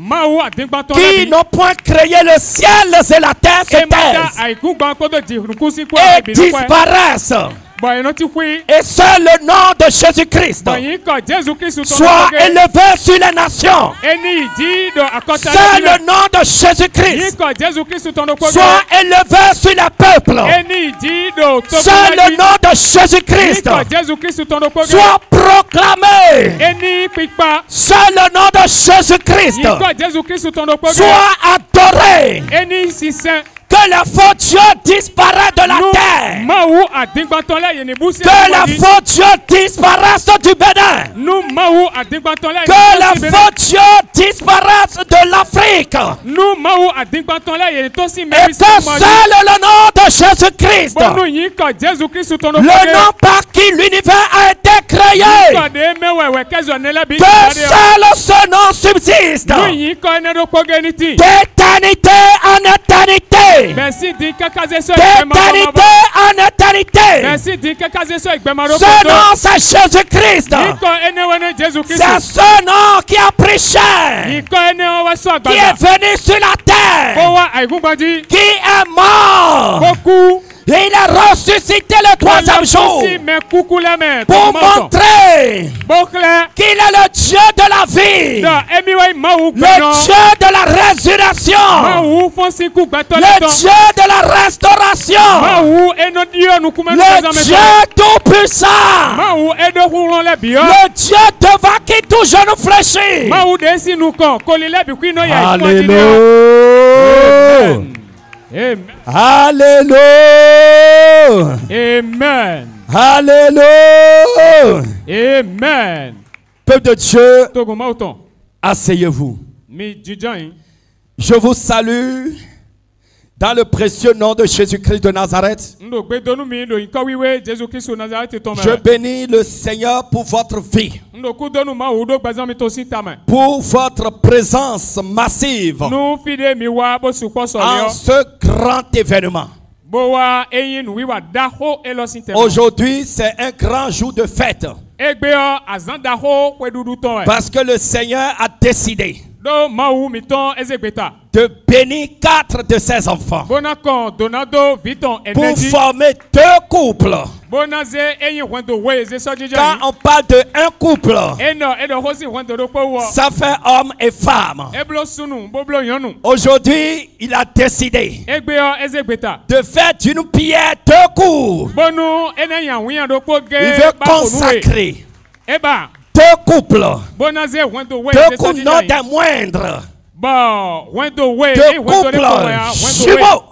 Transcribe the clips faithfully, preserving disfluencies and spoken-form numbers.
qui n'ont point créé le ciel et la terre se taisent et disparaissent. Et seul le nom de Jésus-Christ soit élevé sur les nations. Seul le nom de Jésus-Christ soit élevé sur les peuples. Seul le nom de Jésus-Christ soit proclamé. Seul le nom de Jésus-Christ soit adoré. Que la faux Dieu disparaisse de la terre. Que la faux Dieu disparaisse du Bénin. Que la faux Dieu disparaisse de l'Afrique. Et que seul le nom de Jésus-Christ, le nom par qui l'univers a été créé, que seul ce nom subsiste d'éternité en éternité. D'éternité en éternité. Ce nom, c'est Jésus-Christ. C'est ce nom qui a pris chair, qui est venu sur la terre, qui est mort. Et il a ressuscité le troisième jour pour montrer qu'il est le Dieu de la vie, le Dieu de la résurrection, le Dieu de la restauration, le Dieu tout-puissant, le Dieu devant qui tout genou fléchit. Alléluia. Amen. Alléluia. Amen. Alléluia. Amen. Peuple de Dieu, asseyez-vous. Je vous salue dans le précieux nom de Jésus-Christ de Nazareth. Je bénis le Seigneur pour votre vie, pour votre présence massive en ce grand événement. Aujourd'hui, c'est un grand jour de fête parce que le Seigneur a décidé de bénir quatre de ses enfants pour former deux couples. Quand on parle de un couple, ça fait homme et femme. Aujourd'hui, il a décidé de faire d'une pierre deux coups. Il veut consacrer deux couples, deux couples non des moindres, deux couples jumeaux.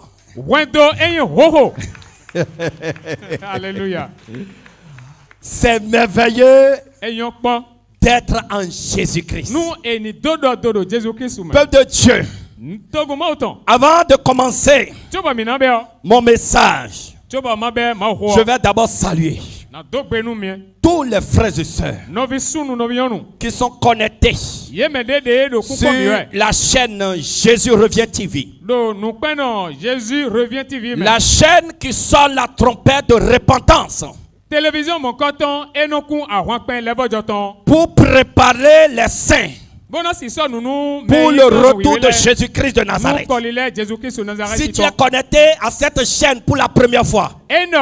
Alléluia. C'est merveilleux d'être en Jésus-Christ. Peuple de Dieu, avant de commencer mon message, je vais d'abord saluer tous les frères et sœurs qui sont connectés sur la chaîne Jésus revient T V. La chaîne qui sonne la trompette de repentance pour préparer les saints pour le retour de Jésus-Christ de Nazareth. Si tu es connecté à cette chaîne pour la première fois,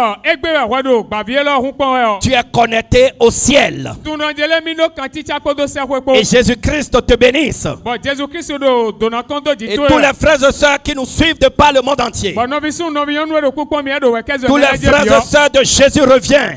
tu es connecté au ciel. Et Jésus-Christ te bénisse. Et tous les frères et sœurs qui nous suivent de par le monde entier, tous les frères et sœurs de Jésus revient,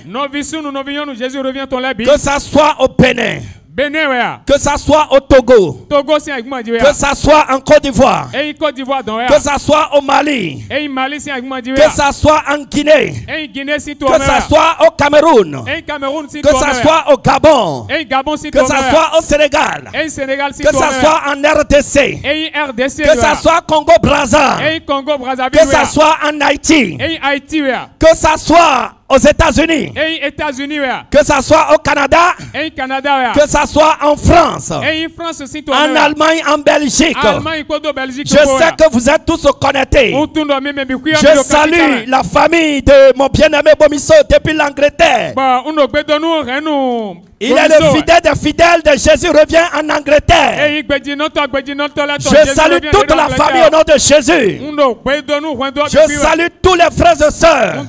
que ça soit au Bénin, que ça soit au Togo, que ça soit en Côte d'Ivoire, que ça soit au Mali, que ça soit en Guinée, que ça soit au Cameroun, que ça soit au Gabon, que ça soit au Sénégal, que ça soit en R D C, que ça soit Congo Brazza, que ça soit en Haïti, que ça soit aux États-Unis, que ça soit au Canada, que ça soit en France, en Allemagne, en Belgique. Je sais que vous êtes tous connectés. Je salue la famille de mon bien-aimé Bomisso depuis l'Angleterre. Il est le fidèle des fidèles de Jésus revient en Angleterre. Je salue toute la famille au nom de Jésus. Je salue tous les frères et sœurs.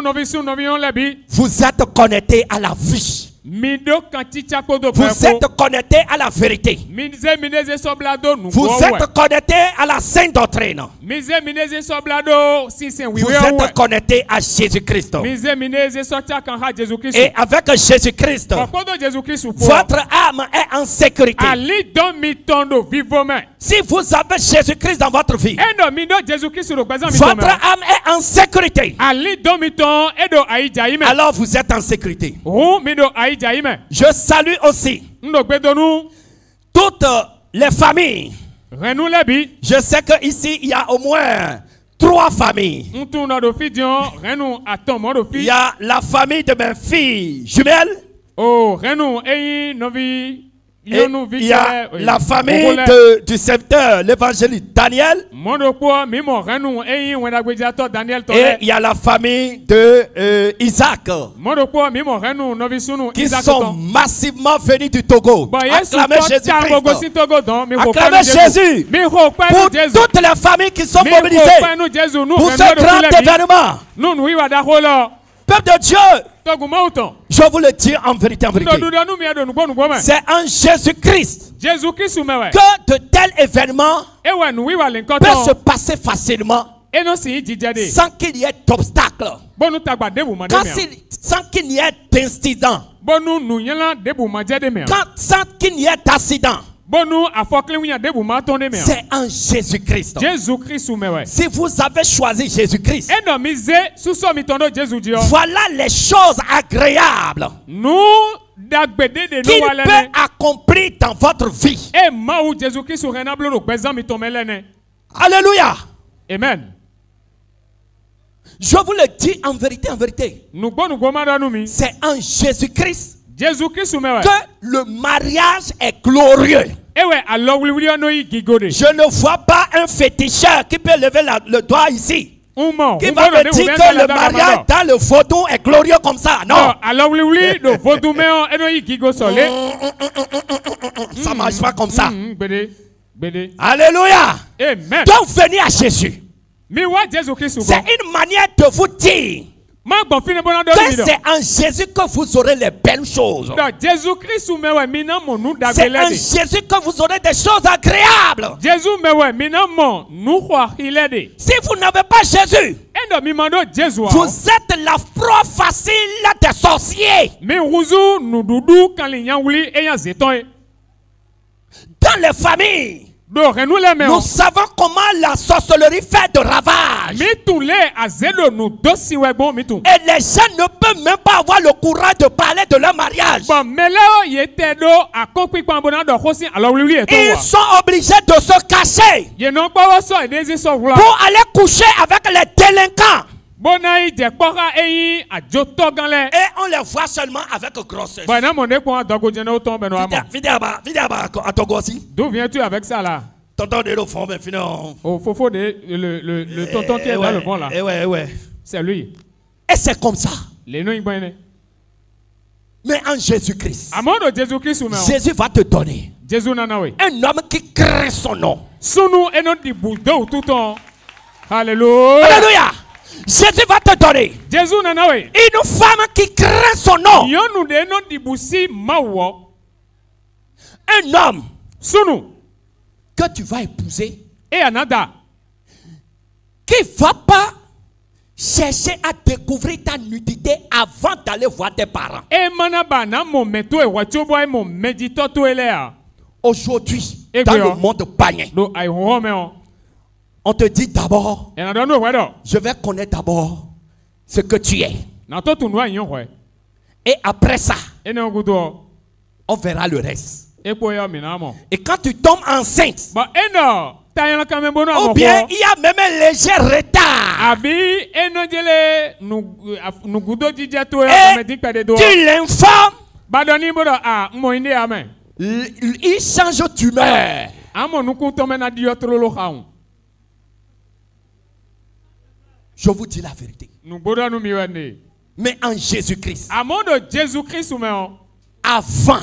Vous êtes connectés à la vie. Vous êtes connectés à la vérité. Vous êtes connectés à la sainte doctrine. Vous êtes connectés à Jésus-Christ. Et avec Jésus-Christ, votre âme est en sécurité. Si vous avez Jésus-Christ dans votre vie, votre âme est en sécurité. Alors vous êtes en sécurité. Je salue aussi toutes les familles. Je sais qu'ici il y a au moins trois familles. Il y a la famille de mes filles jumelles. Et il y a la famille de, du serviteur, l'évangéliste Daniel. Et il y a la famille de euh, Isaac, qui sont massivement venus du Togo. Acclamez Jésus-Christ. Acclamez Jésus pour toutes les familles qui sont mobilisées pour ce grand événement. Peuple de Dieu, je vous le dis en vérité, en vérité. C'est en Jésus-Christ que de tels événements peuvent se passer facilement sans qu'il y ait d'obstacles, sans qu'il y ait d'incidents, sans qu'il y ait d'accidents. C'est en Jésus-Christ. Si vous avez choisi Jésus-Christ, voilà les choses agréables qu'il peut accomplir dans votre vie. Alléluia. Amen. Je vous le dis en vérité, en vérité. C'est en Jésus-Christ que le mariage est glorieux. Je ne vois pas un féticheur qui peut lever la, le doigt ici, qui va me dire que le mariage dans le vaudou est glorieux comme ça. Non. Ça ne marche pas comme ça. Alléluia. Donc venez à Jésus. C'est une manière de vous dire que c'est en Jésus que vous aurez les belles choses. C'est en Jésus que vous aurez des choses agréables. Si vous n'avez pas Jésus, vous êtes la proie facile des sorciers. Dans les familles, nous savons comment la sorcellerie fait de ravages. Et les gens ne peuvent même pas avoir le courage de parler de leur mariage. Ils sont obligés de se cacher pour aller coucher avec les délinquants. Et on les voit seulement avec grossesse. D'où viens-tu avec ça là? Tonton de le fond, mais finalement. Oh, Fofo, le, le, le, le tonton qui est dans le fond là. C'est lui. Et c'est comme ça. Les noms, mais en Jésus-Christ, Jésus va te donner un homme qui crée son nom. Alléluia. Alléluia. Jésus va te donner une femme qui crée son nom. Un homme que tu vas épouser et anada qui ne va pas chercher à découvrir ta nudité avant d'aller voir tes parents. Aujourd'hui, dans le monde païen, on te dit d'abord, je vais connaître d'abord ce que tu es. Et après ça, on verra le reste. Et quand tu tombes enceinte, ou bien il y a même un léger retard, et tu l'informes, il change d'humeur. Je vous dis la vérité. Mais en Jésus-Christ, avant,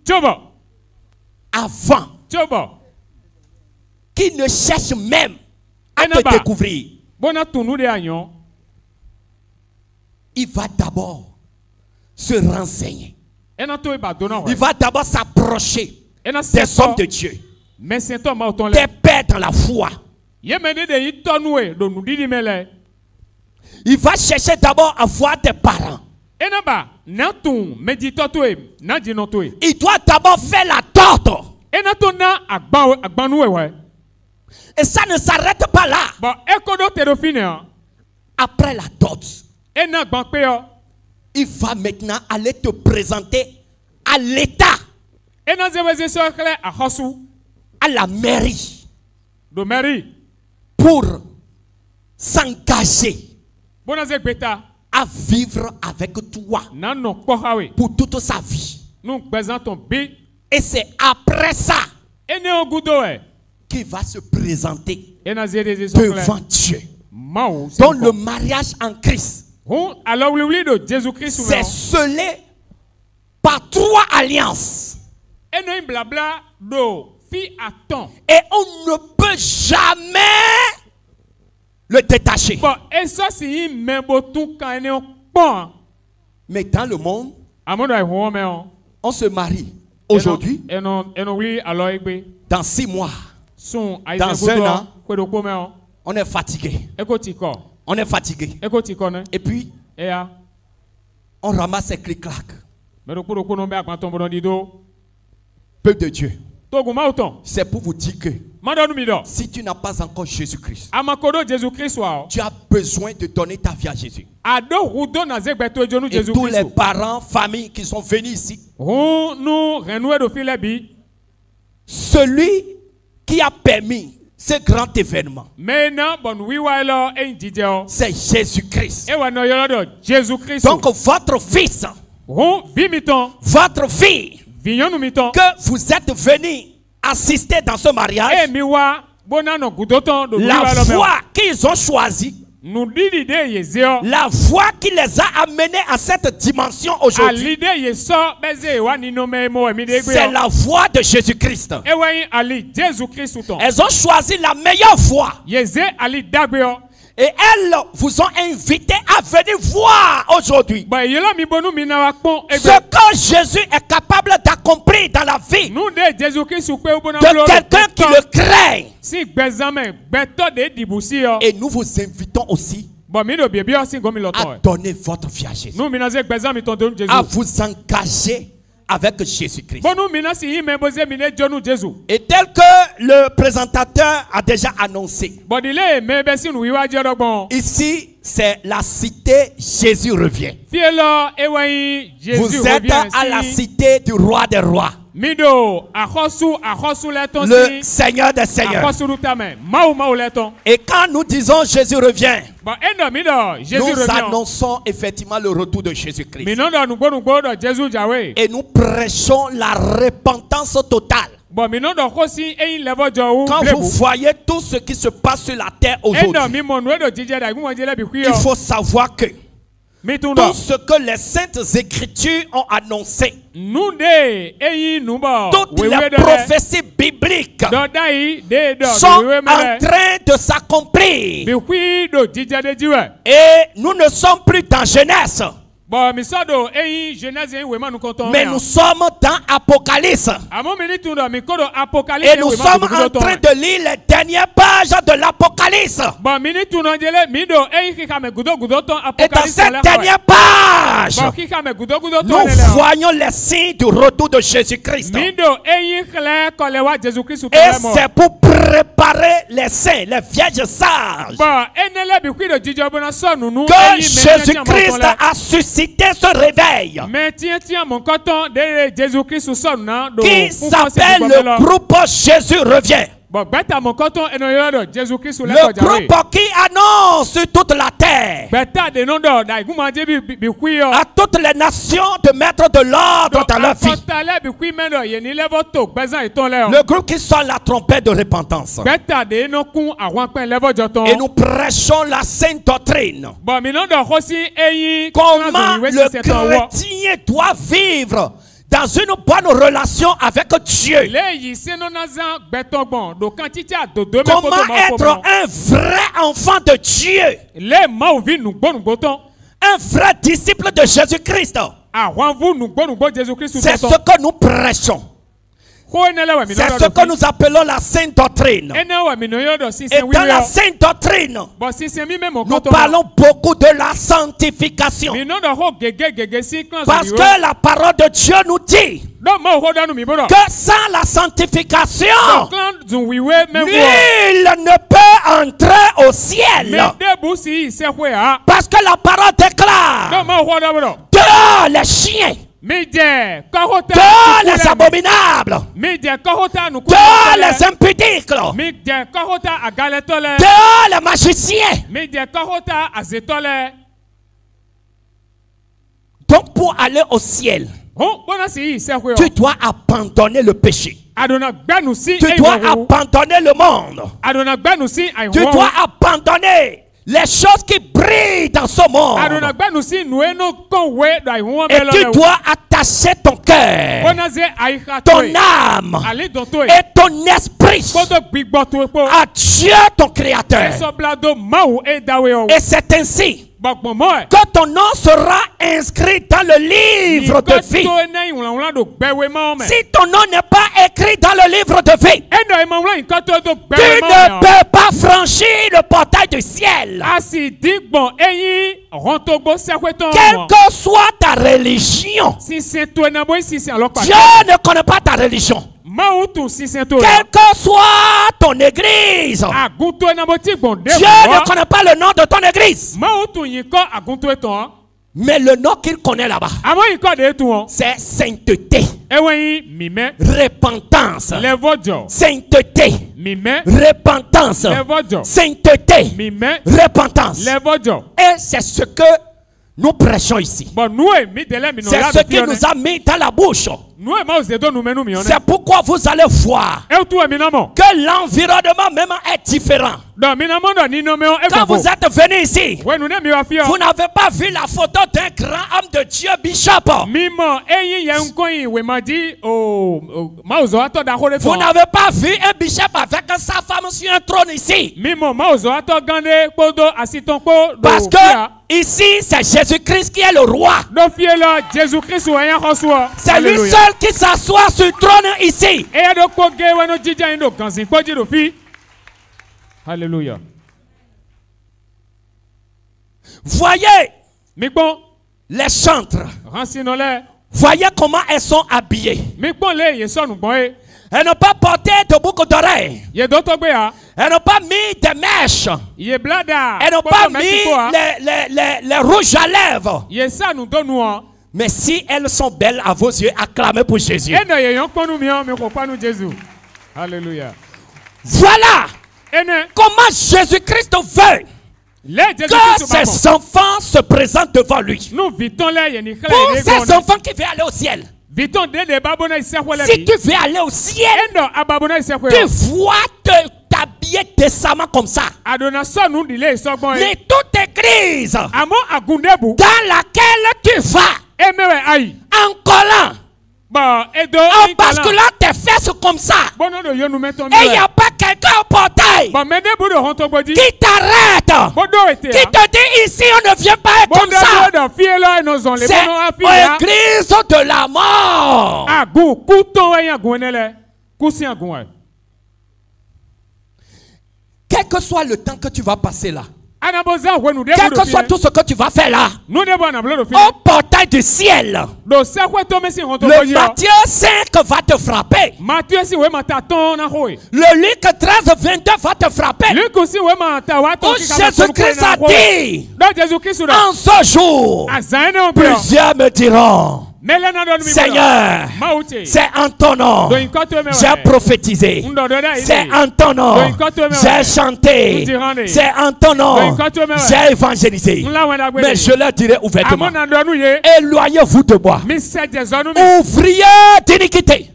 avant, qui ne cherche même à te découvrir, il va d'abord se renseigner. Il va d'abord s'approcher des hommes de Dieu, des pères dans la foi. Il va chercher d'abord à voir tes parents. Il doit d'abord faire la torte. Et ça ne s'arrête pas là. Après la torte, il va maintenant aller te présenter à l'État, à la mairie, pour s'engager à vivre avec toi pour toute sa vie. Et c'est après ça qu'il va se présenter devant Dieu. Donc le mariage en Christ, c'est scellé par trois alliances. Et on ne peut jamais le détacher. Mais dans le monde, on se marie aujourd'hui, dans six mois, dans un an, on est fatigué. On est fatigué. Et puis, on ramasse ses clics-clacs. Peuple de Dieu, c'est pour vous dire que si tu n'as pas encore Jésus-Christ, tu as besoin de donner ta vie à Jésus. Et tous les parents, familles qui sont venus ici, celui qui a permis ce grand événement, c'est Jésus-Christ. Donc votre fils, votre fille, que vous êtes venus assister dans ce mariage, la foi qu'ils ont choisie, la foi qui les a amenés à cette dimension aujourd'hui, c'est la foi de Jésus-Christ. Elles ont choisi la meilleure foi. Et elles vous ont invité à venir voir aujourd'hui ce que Jésus est capable d'accomplir dans la vie de quelqu'un qui le craint. Et nous vous invitons aussi à donner votre vie à Jésus, à vous engager avec Jésus-Christ. Et tel que le présentateur a déjà annoncé, ici c'est la cité Jésus revient. Vous êtes à la cité du roi des rois, le Seigneur des seigneurs. Et quand nous disons Jésus revient, nous annonçons effectivement le retour de Jésus-Christ. Et nous prêchons la repentance totale. Quand vous voyez tout ce qui se passe sur la terre aujourd'hui, il faut savoir que tout ce que les saintes écritures ont annoncé, toutes les prophéties bibliques sont en train de s'accomplir. Et nous ne sommes plus dans Genèse, mais nous sommes dans Apocalypse. Et nous sommes en train de lire les dernières pages de l'Apocalypse. Et dans cette dernière page, nous voyons les signes du retour de Jésus-Christ. Et c'est pour préparer les saints, les vierges sages, que Jésus-Christ a suscité ce réveil qui s'appelle le groupe Jésus revient. Le groupe qui annonce sur toute la terre à toutes les nations de mettre de l'ordre dans leur vie. Le groupe qui sonne la trompette de repentance. Et nous prêchons la sainte doctrine. Comment le chrétien doit vivre dans une bonne relation avec Dieu. Comment être un vrai enfant de Dieu? Un vrai disciple de Jésus-Christ. C'est ce que nous prêchons. C'est ce que nous appelons la sainte doctrine. Et dans la sainte doctrine, nous parlons beaucoup de la sanctification. Parce que la parole de Dieu nous dit que sans la sanctification, nul ne peut entrer au ciel. Parce que la parole déclare que les chiens, que les abominables, que les impudiques, que les magiciens. Donc pour aller au ciel, tu dois abandonner le péché. Tu dois abandonner le monde. Tu dois abandonner les choses qui brillent dans ce monde. Et tu dois attacher ton cœur, ton âme et ton esprit à Dieu ton Créateur. Et c'est ainsi que ton nom sera inscrit dans le livre de vie. Si ton nom n'est pas écrit dans le livre de vie, tu ne peux pas franchir le portail du ciel. Quelle que soit ta religion, Dieu ne connaît pas ta religion. Quelle que soit ton église, Dieu ne connaît pas le nom de ton église. Mais le nom qu'il connaît là-bas, c'est sainteté, repentance, sainteté, repentance, sainteté, repentance. Et c'est ce que nous prêchons ici. C'est ce qui nous a mis dans la bouche. C'est pourquoi vous allez voir que l'environnement même est différent. Quand vous êtes venu ici, vous n'avez pas vu la photo d'un grand homme de Dieu, Bishop. Vous n'avez pas vu un bishop avec sa femme sur un trône ici. Parce que ici, c'est Jésus-Christ qui est le roi. C'est lui seul qui s'assoit sur le trône ici. Alléluia. Voyez les chantres. Voyez comment elles sont habillées. Elles n'ont pas porté de boucles d'oreilles. Elles n'ont pas mis des mèches. Elles n'ont pas mis les, les, les, les rouges à lèvres. Mais si elles sont belles à vos yeux, acclamez pour Jésus. Voilà comment Jésus-Christ veut que ses enfants se présentent devant lui. Pour ces enfants qui veulent aller au ciel. Si tu veux aller au ciel, tu vois t'habiller décemment comme ça. Mais toute église dans laquelle tu vas, en collant, en basculant tes fesses comme ça, et il n'y a pas quelqu'un au portail qui t'arrête, qui te dit ici on ne vient pas être comme ça. C'est l'église de la mort. Quel que soit le temps que tu vas passer là, quel que soit tout ce que tu vas faire là, au portail du ciel, le Matthieu cinq va te frapper. Le Luc treize vingt-deux va te frapper. Où Jésus-Christ a dit, en ce jour, plusieurs me diront, Seigneur, c'est en ton nom j'ai prophétisé, c'est en ton nom j'ai chanté, c'est en ton nom j'ai évangélisé. Mais je leur dirai ouvertement, éloignez-vous de moi, ouvriers d'iniquité.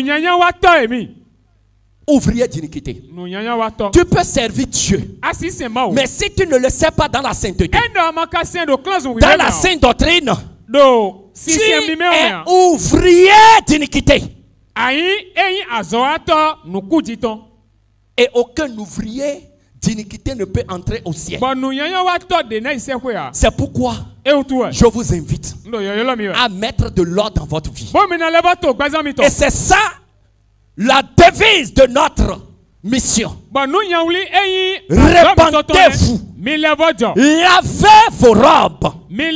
Ouvrier d'iniquité. Tu peux servir Dieu. Mais si tu ne le sais pas dans la sainteté, dans la sainte doctrine, tu es ouvrier d'iniquité. Et aucun ouvrier d'iniquité ne peut entrer au ciel. C'est pourquoi je vous invite à mettre de l'ordre dans votre vie. Et c'est ça la devise de notre mission. Répandez-vous. Lavez vos robes.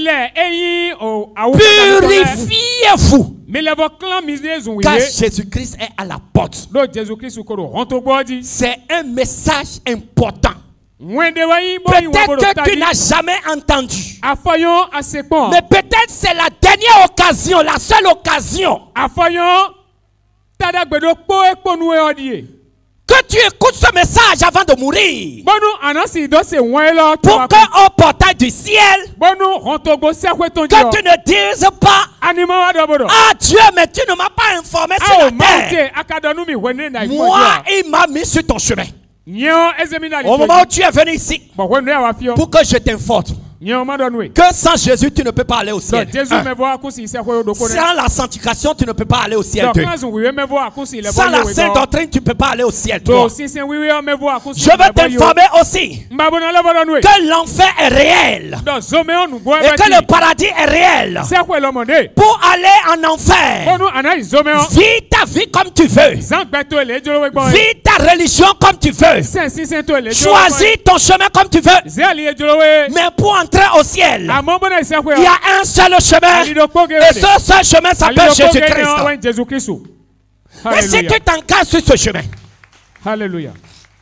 Purifiez-vous. Car Jésus-Christ est à la porte. C'est un message important. Peut-être que tu n'as jamais entendu. Mais peut-être c'est la dernière occasion, la seule occasion. Que tu écoutes ce message avant de mourir. Pour qu'au portail du ciel, que tu ne dises pas, ah Dieu, mais tu ne m'as pas informé sur la terre. Moi, il m'a mis sur ton chemin. Au moment où tu es venu ici, pour que je t'informe que sans Jésus, tu ne peux pas aller au ciel. Un. Sans la sanctification, tu ne peux pas aller au ciel. Deux. Sans la sainte doctrine, tu ne peux pas aller au ciel. Trois. Je veux t'informer aussi que l'enfer est réel et que le paradis est réel. Pour aller en enfer, vis ta vie comme tu veux. Vis ta religion comme tu veux. Choisis ton chemin comme tu veux. Mais pour entrer au ciel, il y a un seul chemin, et ce seul chemin s'appelle Jésus-Christ. Et si tu t'engages sur ce chemin, Alléluia.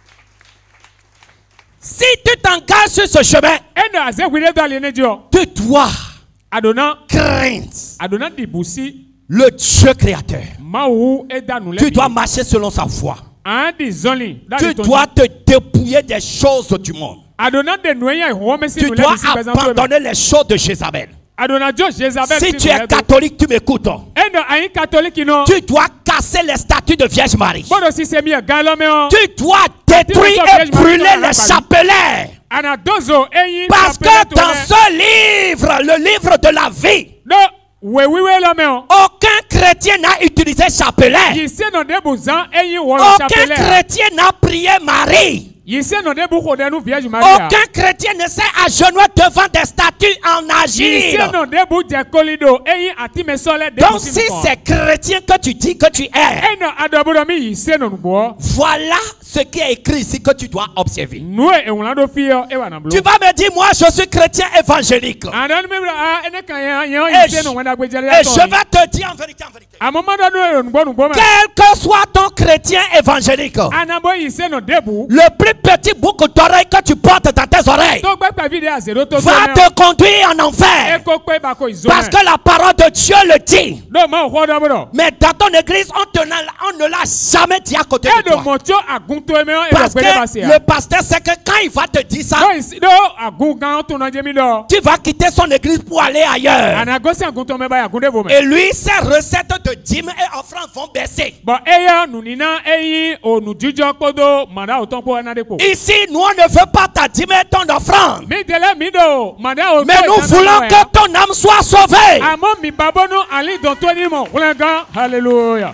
Si tu t'engages sur ce chemin, tu dois craindre le Dieu créateur. Tu dois marcher selon sa foi. Tu dois te dépouiller des choses du monde. Tu dois abandonner les choses de Jézabel. Si tu es catholique, tu m'écoutes. Tu dois casser les statues de Vierge Marie. Tu dois détruire et brûler les chapelets. Parce que dans ce livre, le livre de la vie, aucun chrétien n'a utilisé chapelet. Aucun chrétien n'a prié Marie. Aucun chrétien ne s'est agenouillé devant des statues en argile. Donc si c'est chrétien que tu dis que tu es, voilà ce qui est écrit ici que tu dois observer. Tu vas me dire, moi je suis chrétien évangélique. Et je, et je vais te dire en vérité, en vérité, quel que soit ton chrétien évangélique, le plus petit boucle d'oreille que tu portes dans tes oreilles va te conduire en enfer. Parce que la parole de Dieu le dit. Mais dans ton église, on, te, on ne l'a jamais dit à côté de toi. Parce que le pasteur sait que quand il va te dire ça, tu vas quitter son église pour aller ailleurs. Et lui, ses recettes de dîmes et offrandes vont baisser. Ici, nous, on ne veut pas ta dîme et ton offrande. Mais nous voulons que ton âme soit sauvée. Alléluia.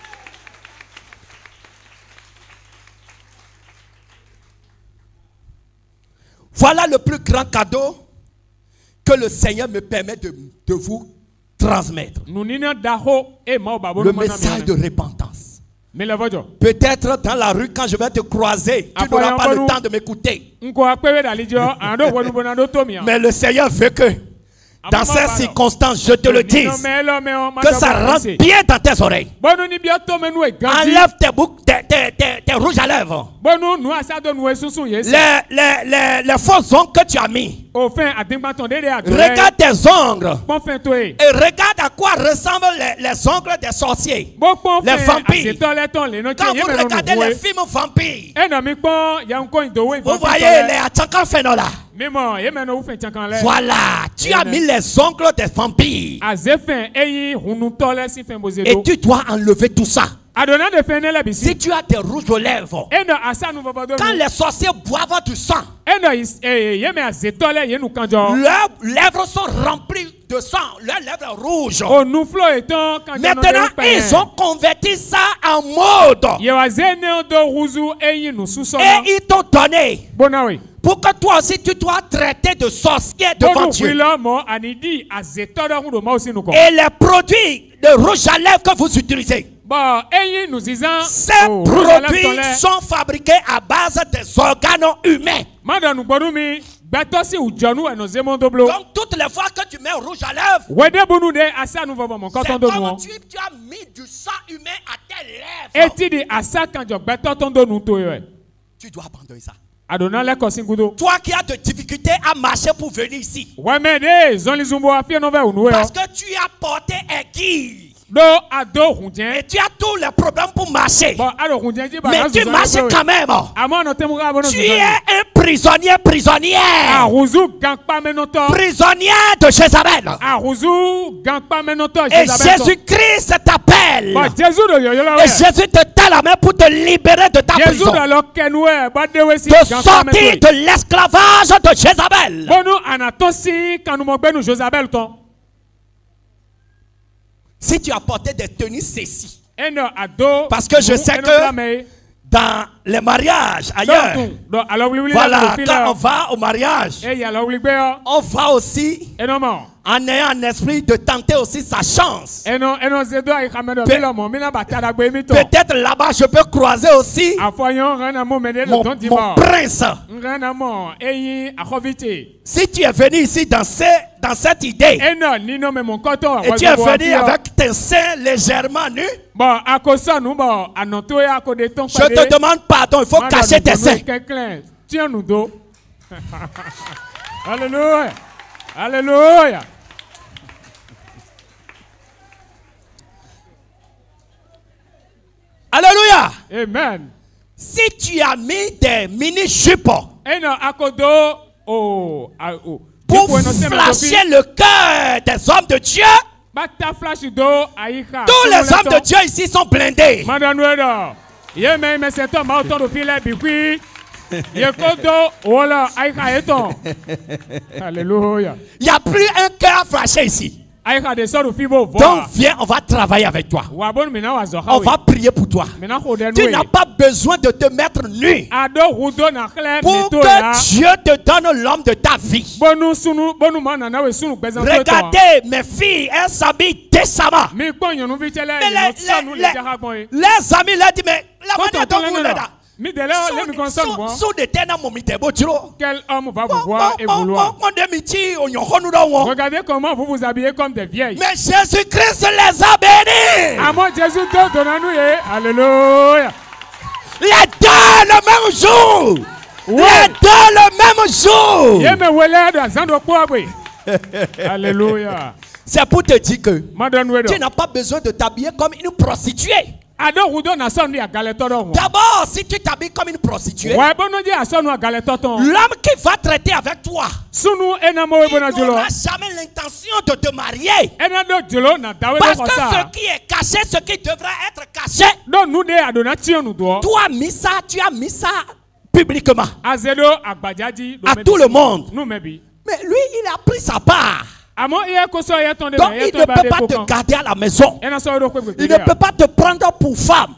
Voilà le plus grand cadeau que le Seigneur me permet de, de vous transmettre. Le message de repentance. Peut-être dans la rue, quand je vais te croiser, tu n'auras pas le temps de m'écouter. Mais le Seigneur veut que, dans ces circonstances, je te le dise, que ça rentre bien dans tes oreilles. Enlève tes boucles, tes, tes, tes, tes rouges à lèvres. Les, les, les, les faux ongles que tu as mis. Regarde tes ongles. Et regarde à quoi ressemblent les, les ongles des sorciers. Les vampires. Quand vous regardez les films vampires, vous voyez les Atchankafenola. Voilà, tu as mis les ongles des vampires. Et tu dois enlever tout ça. Si tu as des rouges aux lèvres, quand les sorciers boivent du sang, leurs lèvres sont remplies de sang, leurs lèvres rouges. Maintenant, ils ont converti ça en mode. Et ils t'ont donné pour que toi aussi tu dois traiter de sorcier devant Dieu. Et les produits de rouge à lèvres que vous utilisez, ces produits sont fabriqués à base des organes humains. Donc toutes les fois que tu mets rouge à lèvres, c'est comme tu, tu as mis du sang humain à tes lèvres. Tu dois abandonner ça. Toi qui as de difficultés à marcher pour venir ici, parce que tu as porté aiguille. Et tu as tous les problèmes pour marcher. Mais tu marches quand même. Tu es un prisonnier, prisonnière. Prisonnier de Jézabel. Et Jésus-Christ t'appelle. Et Jésus te tend la main pour te libérer de ta prison. De sortir de l'esclavage de Jézabel. Si tu as porté des tenues ceci, parce que je sais que dans les mariages ailleurs, voilà, quand on va au mariage, on va aussi en ayant un esprit de tenter aussi sa chance. Pe Peut-être là-bas je peux croiser aussi mon, mon prince. Si tu es venu ici dans, ces, dans cette idée, et tu es venu avec tes seins légèrement nus, je te demande pardon, il faut cacher tes seins. Alléluia. Alléluia. Alléluia. Amen. Si tu as mis des mini-jupes pour flasher le cœur des hommes de Dieu, tous les hommes de Dieu ici sont blindés. Alléluia. Il n'y a plus un cœur flasher ici. Donc viens, on va travailler avec toi. On va prier pour toi. Tu n'as pas besoin de te mettre nu pour que Dieu te donne l'homme de ta vie. Regardez, mes filles, elles s'habillent décemment. Mais les, les, les, les amis leur disent, mais la manière dont vous l'êtes là, quel homme va vous voir et vouloir? Regardez comment vous vous habillez comme des vieilles. Mais Jésus-Christ les a bénis. Alléluia. Les deux le même jour. Oui. Les deux le même jour. Alléluia. C'est pour te dire que tu n'as pas besoin de t'habiller comme une prostituée. D'abord, si tu t'habilles comme une prostituée, l'homme qui va traiter avec toi, il n'aura jamais l'intention de te marier. Parce que ce qui est caché, ce qui devrait être caché, toi as mis ça, tu as mis ça publiquement à tout le monde. Mais lui, il a pris sa part. Donc il ne peut pas te garder à la maison. Il ne peut pas te prendre pour femme.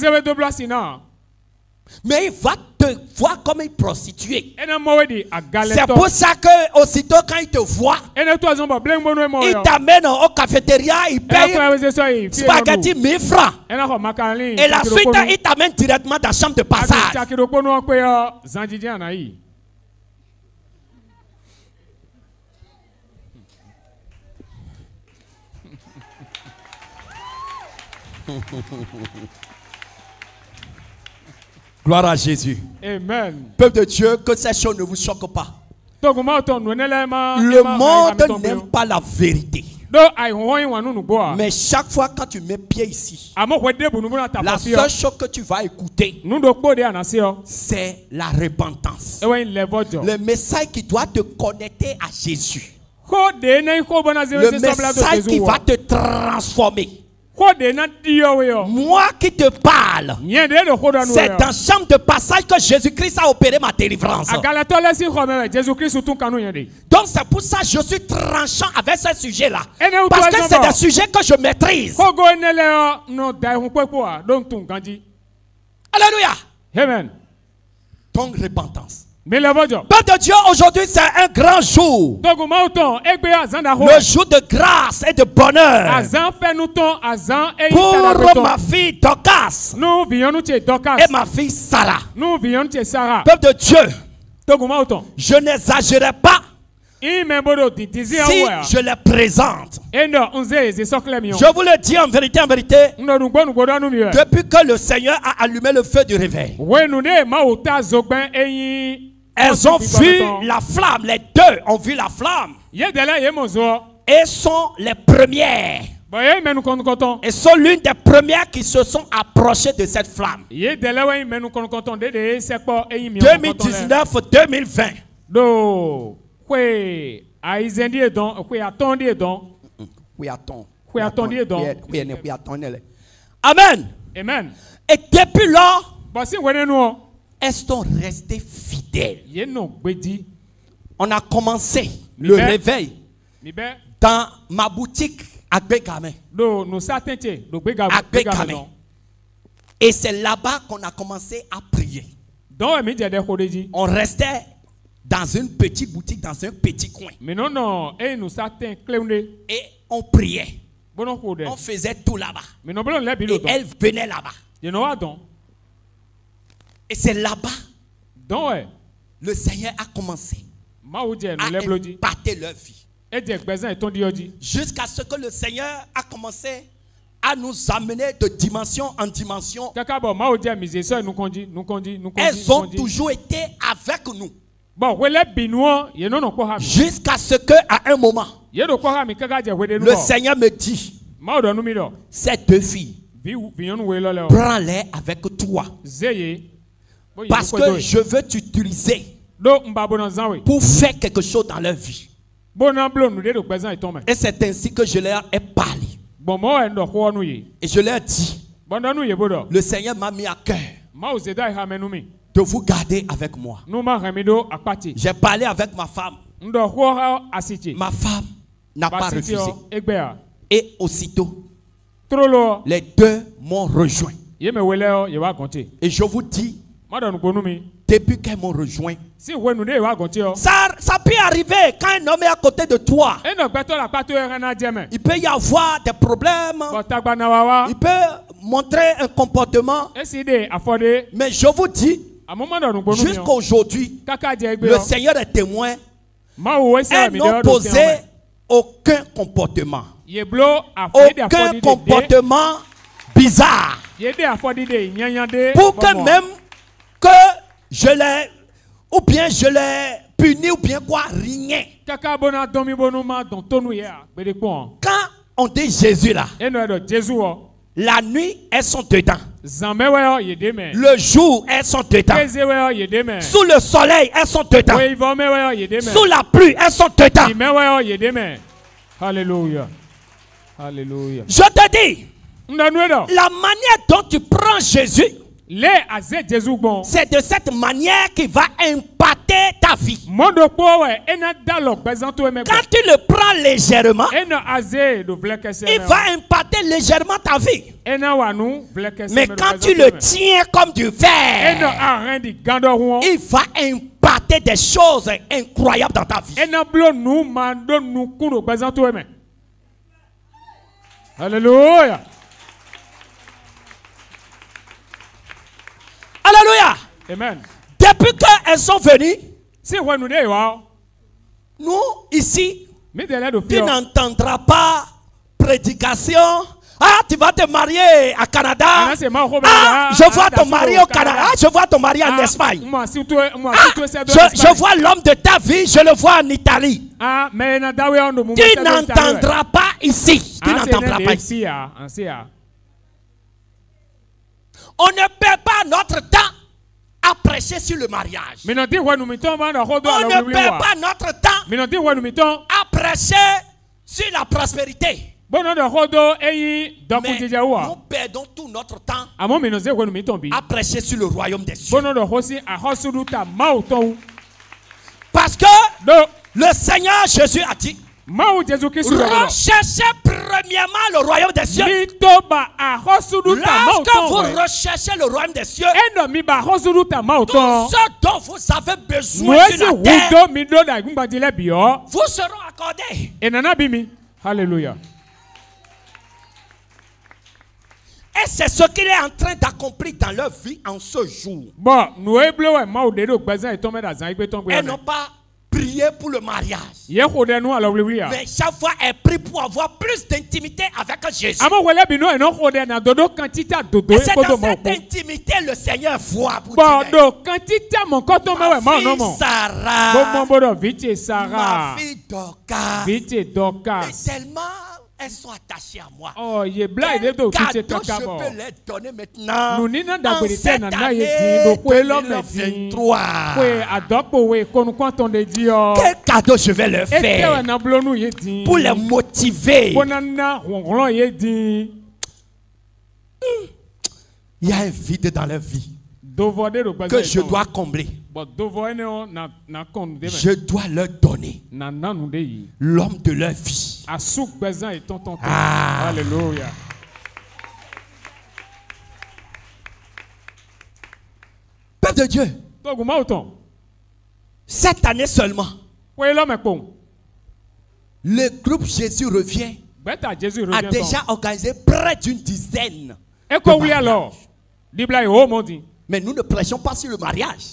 Mais il va te voir comme une prospstituée. C'est pour ça que aussitôt quand il te voit, il t'amène au cafétéria, il paye spaghetti mille francs. Et la suite, il t'amène directement dans la chambre de passage. Gloire à Jésus. Amen. Peuple de Dieu, que ces choses ne vous choquent pas. Le monde n'aime pas la vérité. Mais chaque fois quand tu mets pied ici, la seule chose que tu vas écouter, c'est la repentance. Le message qui doit te connecter à Jésus. Le message qui va te transformer. Moi qui te parle, c'est dans la chambre de passage que Jésus-Christ a opéré ma délivrance. Donc c'est pour ça que je suis tranchant avec ce sujet-là. Parce que c'est des sujets que je maîtrise. Alléluia. Amen. Donc repentance. Père de Dieu, aujourd'hui c'est un grand jour. Le jour de grâce et de bonheur. Pour ma fille Dorcas et ma fille Sarah. Peuple de Dieu, je n'exagérerai pas si je les présente. Je vous le dis en vérité, en vérité, depuis que le Seigneur a allumé le feu du réveil, elles ont vu la flamme, les deux ont vu la flamme et sont les premières. Et sont l'une des premières qui se sont approchées de cette flamme. deux mille dix-neuf deux mille vingt. Amen. Amen. Et depuis lors, elles sont restées fidèles. On a commencé le réveil dans ma boutique à Bégamé. Et c'est là-bas qu'on a commencé à prier. On restait dans une petite boutique, dans un petit coin. Et on priait. On faisait tout là-bas. Et elle venait là-bas. Et c'est là-bas le Seigneur a commencé à impacter leur vie. Jusqu'à ce que le Seigneur a commencé à nous amener de dimension en dimension. Elles ont toujours été avec nous. Jusqu'à ce qu'à un moment, le Seigneur me dit, ces deux filles, prends-les avec toi. Parce que je veux t'utiliser pour faire quelque chose dans leur vie. Et c'est ainsi que je leur ai parlé. Et je leur ai dit, le Seigneur m'a mis à cœur de vous garder avec moi. J'ai parlé avec ma femme. Ma femme n'a pas refusé. Et aussitôt, les deux m'ont rejoint. Et je vous dis, depuis qu'elles m'ont rejoint, ça, ça peut arriver quand un homme est à côté de toi. Il peut y avoir des problèmes. Il peut montrer un comportement. Mais je vous dis, jusqu'à aujourd'hui, le Seigneur est témoin. Elles n'ont posé aucun comportement. Aucun comportement bizarre. Pour que même que je l'ai, ou bien je l'ai puni, ou bien quoi, rien. Quand on dit Jésus là, la nuit, elles sont dedans. Le jour, elles sont dedans. Sous le soleil, elles sont dedans. Sous la pluie, elles sont dedans. Alléluia. Alléluia. Je te dis, la manière dont tu prends Jésus, c'est de cette manière qu'il va impacter ta vie. Quand tu le prends légèrement, il va impacter légèrement ta vie. Mais quand tu le tiens comme du fer, il va impacter des choses incroyables dans ta vie. Alléluia. Alléluia. Amen. Depuis qu'elles sont venues, nous ici, tu n'entendras pas prédication. Ah, tu vas te marier à Canada. Ah, je vois ton mari au Canada. Ah, je vois ton mari en Espagne. Ah, je, je vois l'homme de ta vie, je le vois en Italie. Tu n'entendras pas ici. Tu n'entendras pas ici. On ne perd pas notre temps à prêcher sur le mariage. On ne perd pas notre temps à prêcher sur la prospérité. Mais nous perdons tout notre temps à prêcher sur le royaume des cieux. Parce que le Seigneur Jésus a dit, recherchez premièrement le royaume des cieux. Lorsque vous recherchez le royaume des cieux, tout ce dont vous avez besoin sur la terre vous seront accordés. Alléluia. Et c'est ce qu'il est en train d'accomplir dans leur vie en ce jour. Elles n'ont pas prié pour le mariage. Mais chaque fois, elles prient pour avoir plus d'intimité avec Jésus. Et c'est dans cette intimité le Seigneur voit pour dire, ma fille Sarah, ma fille Dorcas, et tellement elles sont attachées à moi. Oh, quel cadeau je peux les donner maintenant en cette année deux mille vingt-trois? Quel cadeau je vais leur faire pour les motiver? Il y a un vide dans leur vie que je dois combler. Je dois leur donner l'homme de leur vie. Ah. Alléluia. Père de Dieu, cette année seulement, le groupe Jésus revient a déjà organisé près d'une dizaine de mariages. Mais nous ne prêchons pas sur le mariage.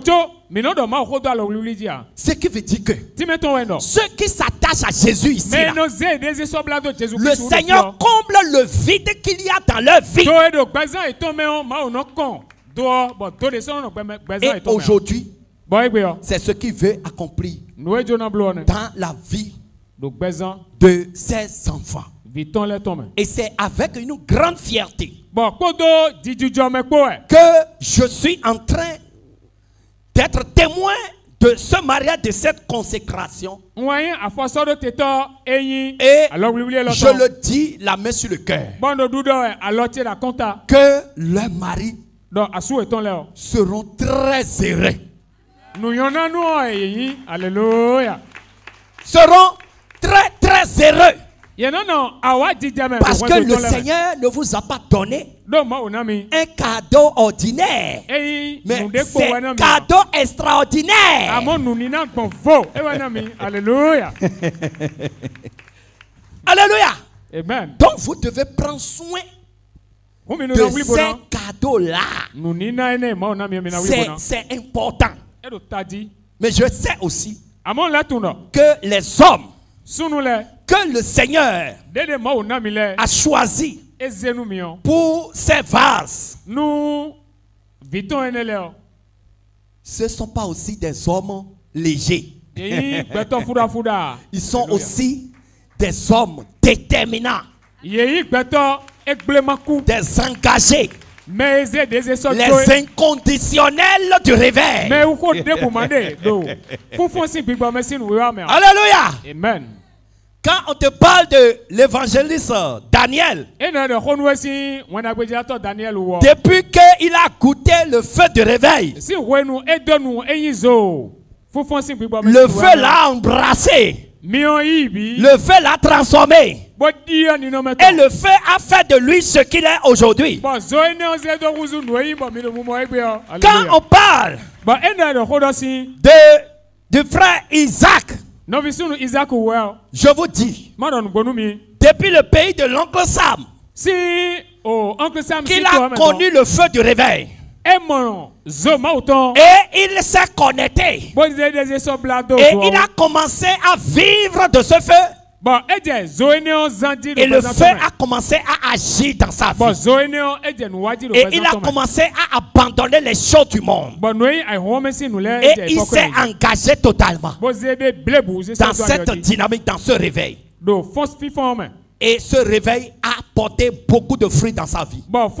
Ce qui veut dire que ceux qui s'attachent à Jésus ici, là, le Seigneur comble le vide qu'il y a dans leur vie. Et aujourd'hui, c'est ce qu'il veut accomplir dans la vie de ses enfants. Et c'est avec une grande fierté que je suis en train d'être témoin de ce mariage, de cette consécration. Et je le dis, la main sur le cœur, que leurs maris seront très heureux. Alléluia. Seront très très heureux. Parce que le Seigneur ne vous a pas donné un cadeau ordinaire, mais c'est un cadeau extraordinaire. Alléluia. Alléluia. Amen. Donc vous devez prendre soin de ces cadeaux-là. C'est important. Mais je sais aussi que les hommes que le Seigneur a choisi pour ces vases, ce ne sont pas aussi des hommes légers. Ils sont aussi des hommes déterminants, des engagés, les inconditionnels du réveil. Alléluia. Amen. Quand on te parle de l'évangéliste Daniel, depuis qu'il a goûté le feu de réveil, le feu l'a embrassé, le feu l'a transformé, et le feu a fait de lui ce qu'il est aujourd'hui. Quand on parle de, du frère Isaac, je vous dis, depuis le pays de l'oncle Sam, qu'il a connu le feu du réveil, et il s'est connecté, et il a commencé à vivre de ce feu, et le feu a commencé à agir dans sa vie, et il a commencé à abandonner les choses du monde, et il s'est engagé totalement dans cette dynamique, dans ce réveil. Et ce réveil a porté beaucoup de fruits dans sa vie.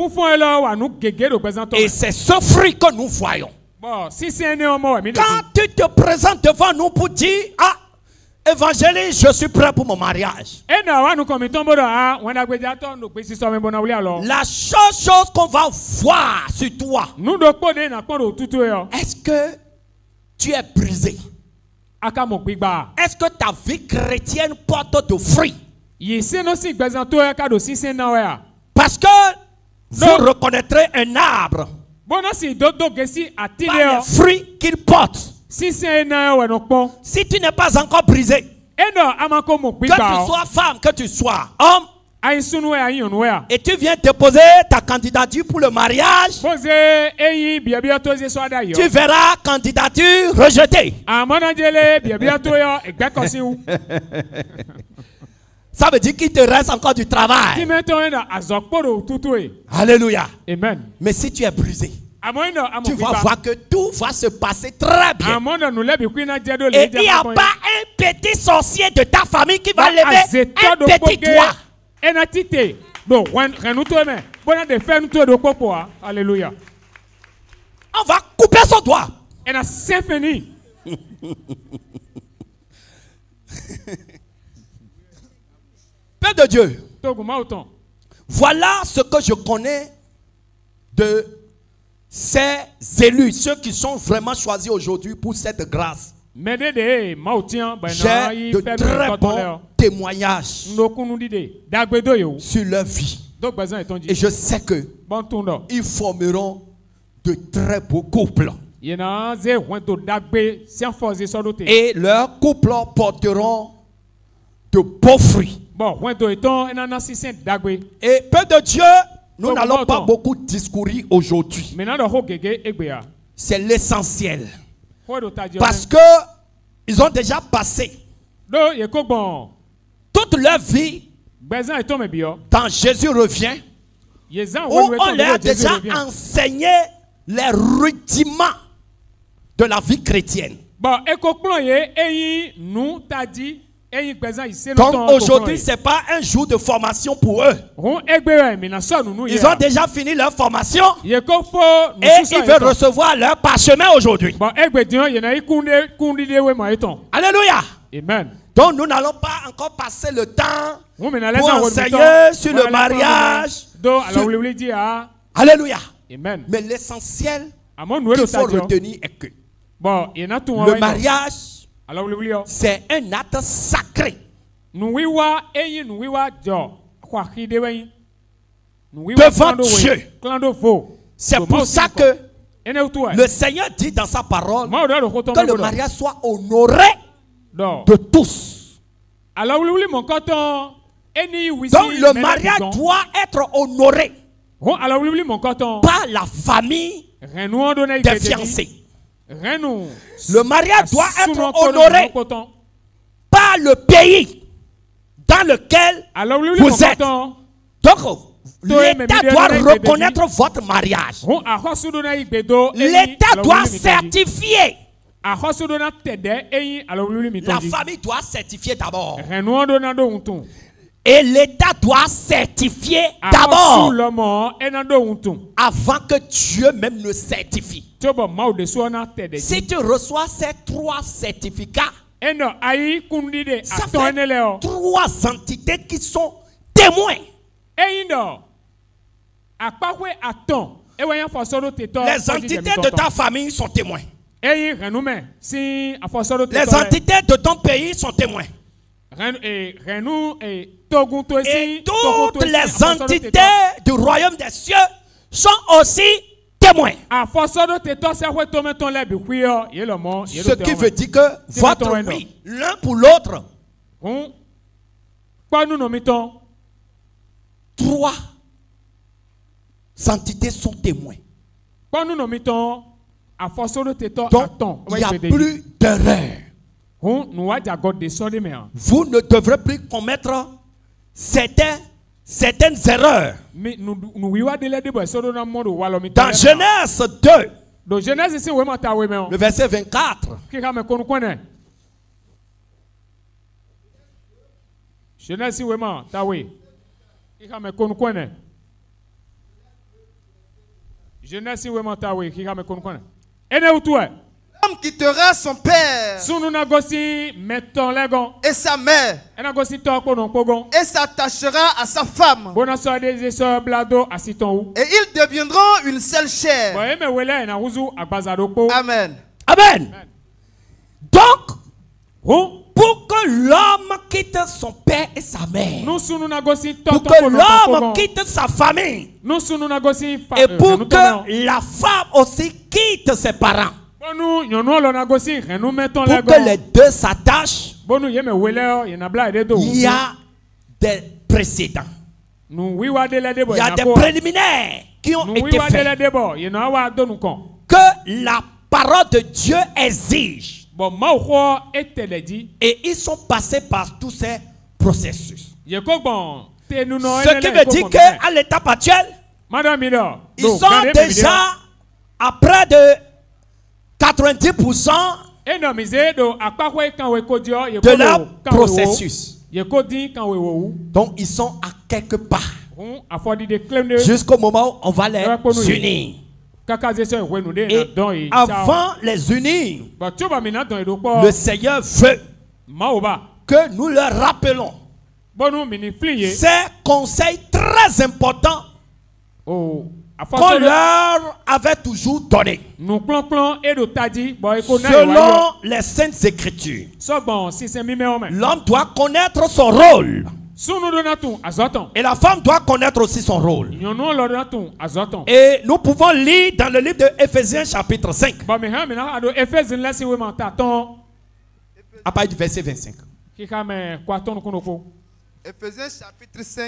Et c'est ce fruit que nous voyons. Quand tu te présentes devant nous pour dire, ah, évangéliste, je suis prêt pour mon mariage. La seule chose qu'on va voir sur toi, est-ce que tu es brisé? Est-ce que ta vie chrétienne porte de fruits? Parce que vous reconnaîtrez un arbre par les fruits qu'il porte. Si tu n'es pas encore brisé, que tu sois femme, que tu sois homme, et tu viens déposer ta candidature pour le mariage, tu verras candidature rejetée. Ça veut dire qu'il te reste encore du travail. Alléluia. Amen. Mais si tu es brisé, tu vas voir que tout va se passer très bien. Et il n'y a pas un petit sorcier de ta famille qui va lever un petit doigt. Alléluia. On va couper son doigt. Père de Dieu, voilà ce que je connais de ces élus, ceux qui sont vraiment choisis aujourd'hui pour cette grâce. J'ai de très bons témoignages sur leur vie. Et je sais que ils formeront de très beaux couples. Et leurs couples porteront de beaux fruits. Et Père de Dieu, nous n'allons pas beaucoup discourir aujourd'hui. C'est l'essentiel. Parce que ils ont déjà passé toute leur vie quand Jésus revient, où on leur a déjà enseigné les rudiments de la vie chrétienne. Donc aujourd'hui, ce n'est pas un jour de formation pour eux. Ils ont déjà fini leur formation et ils veulent recevoir leur parchemin aujourd'hui. Alléluia. Amen. Donc nous n'allons pas encore passer le temps pour enseigner sur le mariage. Sur... Alléluia. Amen. Mais l'essentiel qu'il faut retenir est que le mariage, c'est un acte sacré devant Dieu. C'est pour ça que le Seigneur dit dans sa parole que le mariage soit honoré de tous. Donc le mariage doit être honoré par la famille des fiancés. Le mariage doit être honoré par le pays dans lequel vous êtes. Donc, l'État doit reconnaître votre mariage. L'État doit certifier. La famille doit certifier d'abord. Et l'État doit certifier d'abord avant que Dieu même le certifie. Si tu reçois ces trois certificats, ça fait trois entités qui sont témoins. Les entités de ta famille sont témoins. Les entités de ton pays sont témoins. Et toutes les entités du royaume des cieux sont aussi témoins. Ce qui veut dire que votre oui, l'un pour l'autre, trois entités sont témoins. Donc, il n'y a plus d'erreur. Vous ne devrez plus commettre certains, certaines erreurs. Dans Genèse deux, le verset vingt-quatre, L'homme quittera son père et sa mère et s'attachera à sa femme. Et ils deviendront une seule chair. Amen. Amen. Donc, pour que l'homme quitte son père et sa mère, pour que l'homme quitte sa famille, et pour que la femme aussi quitte ses parents, pour que les deux s'attachent, il y a des précédents. Il y a des préliminaires qui ont été faits. Que la parole de Dieu exige. Et ils sont passés par tous ces processus. Ce qui veut dire qu'à l'étape actuelle, ils sont déjà à près de quatre-vingt-dix pour cent de leur processus. Donc ils sont à quelque part jusqu'au moment où on va les unir. Et avant les unir, le Seigneur veut que nous leur rappelons ces conseils très importants qu'on leur avait toujours donnés selon les Saintes Écritures. L'homme doit connaître son rôle. Et la femme doit connaître aussi son rôle. Et nous pouvons lire dans le livre de Éphésiens chapitre cinq. À partir du verset vingt-cinq. Éphésiens chapitre cinq.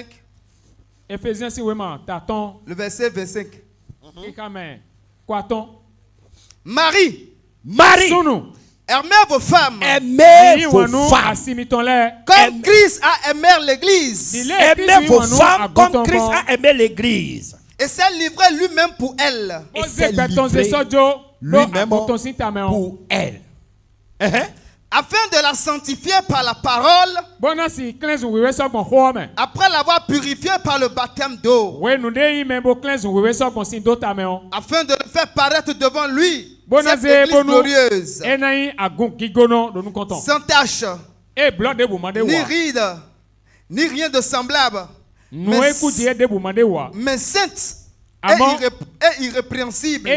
Le verset vingt-cinq. Mm-hmm. Marie. Marie. Aimez vos femmes. Aimez vos femmes. Comme Christ a aimé l'Église. Aimez vos femmes comme Christ a aimé l'Église. Et s'est livré lui-même pour elle. Et s'est livré lui-même pour elle. Uh-huh. Afin de la sanctifier par la parole. Après l'avoir purifiée par le baptême d'eau. Afin de le faire paraître devant lui. Cette église glorieuse, sans tache, ni ride, ni rien de semblable, mais, mais sainte et, irré et irrépréhensible.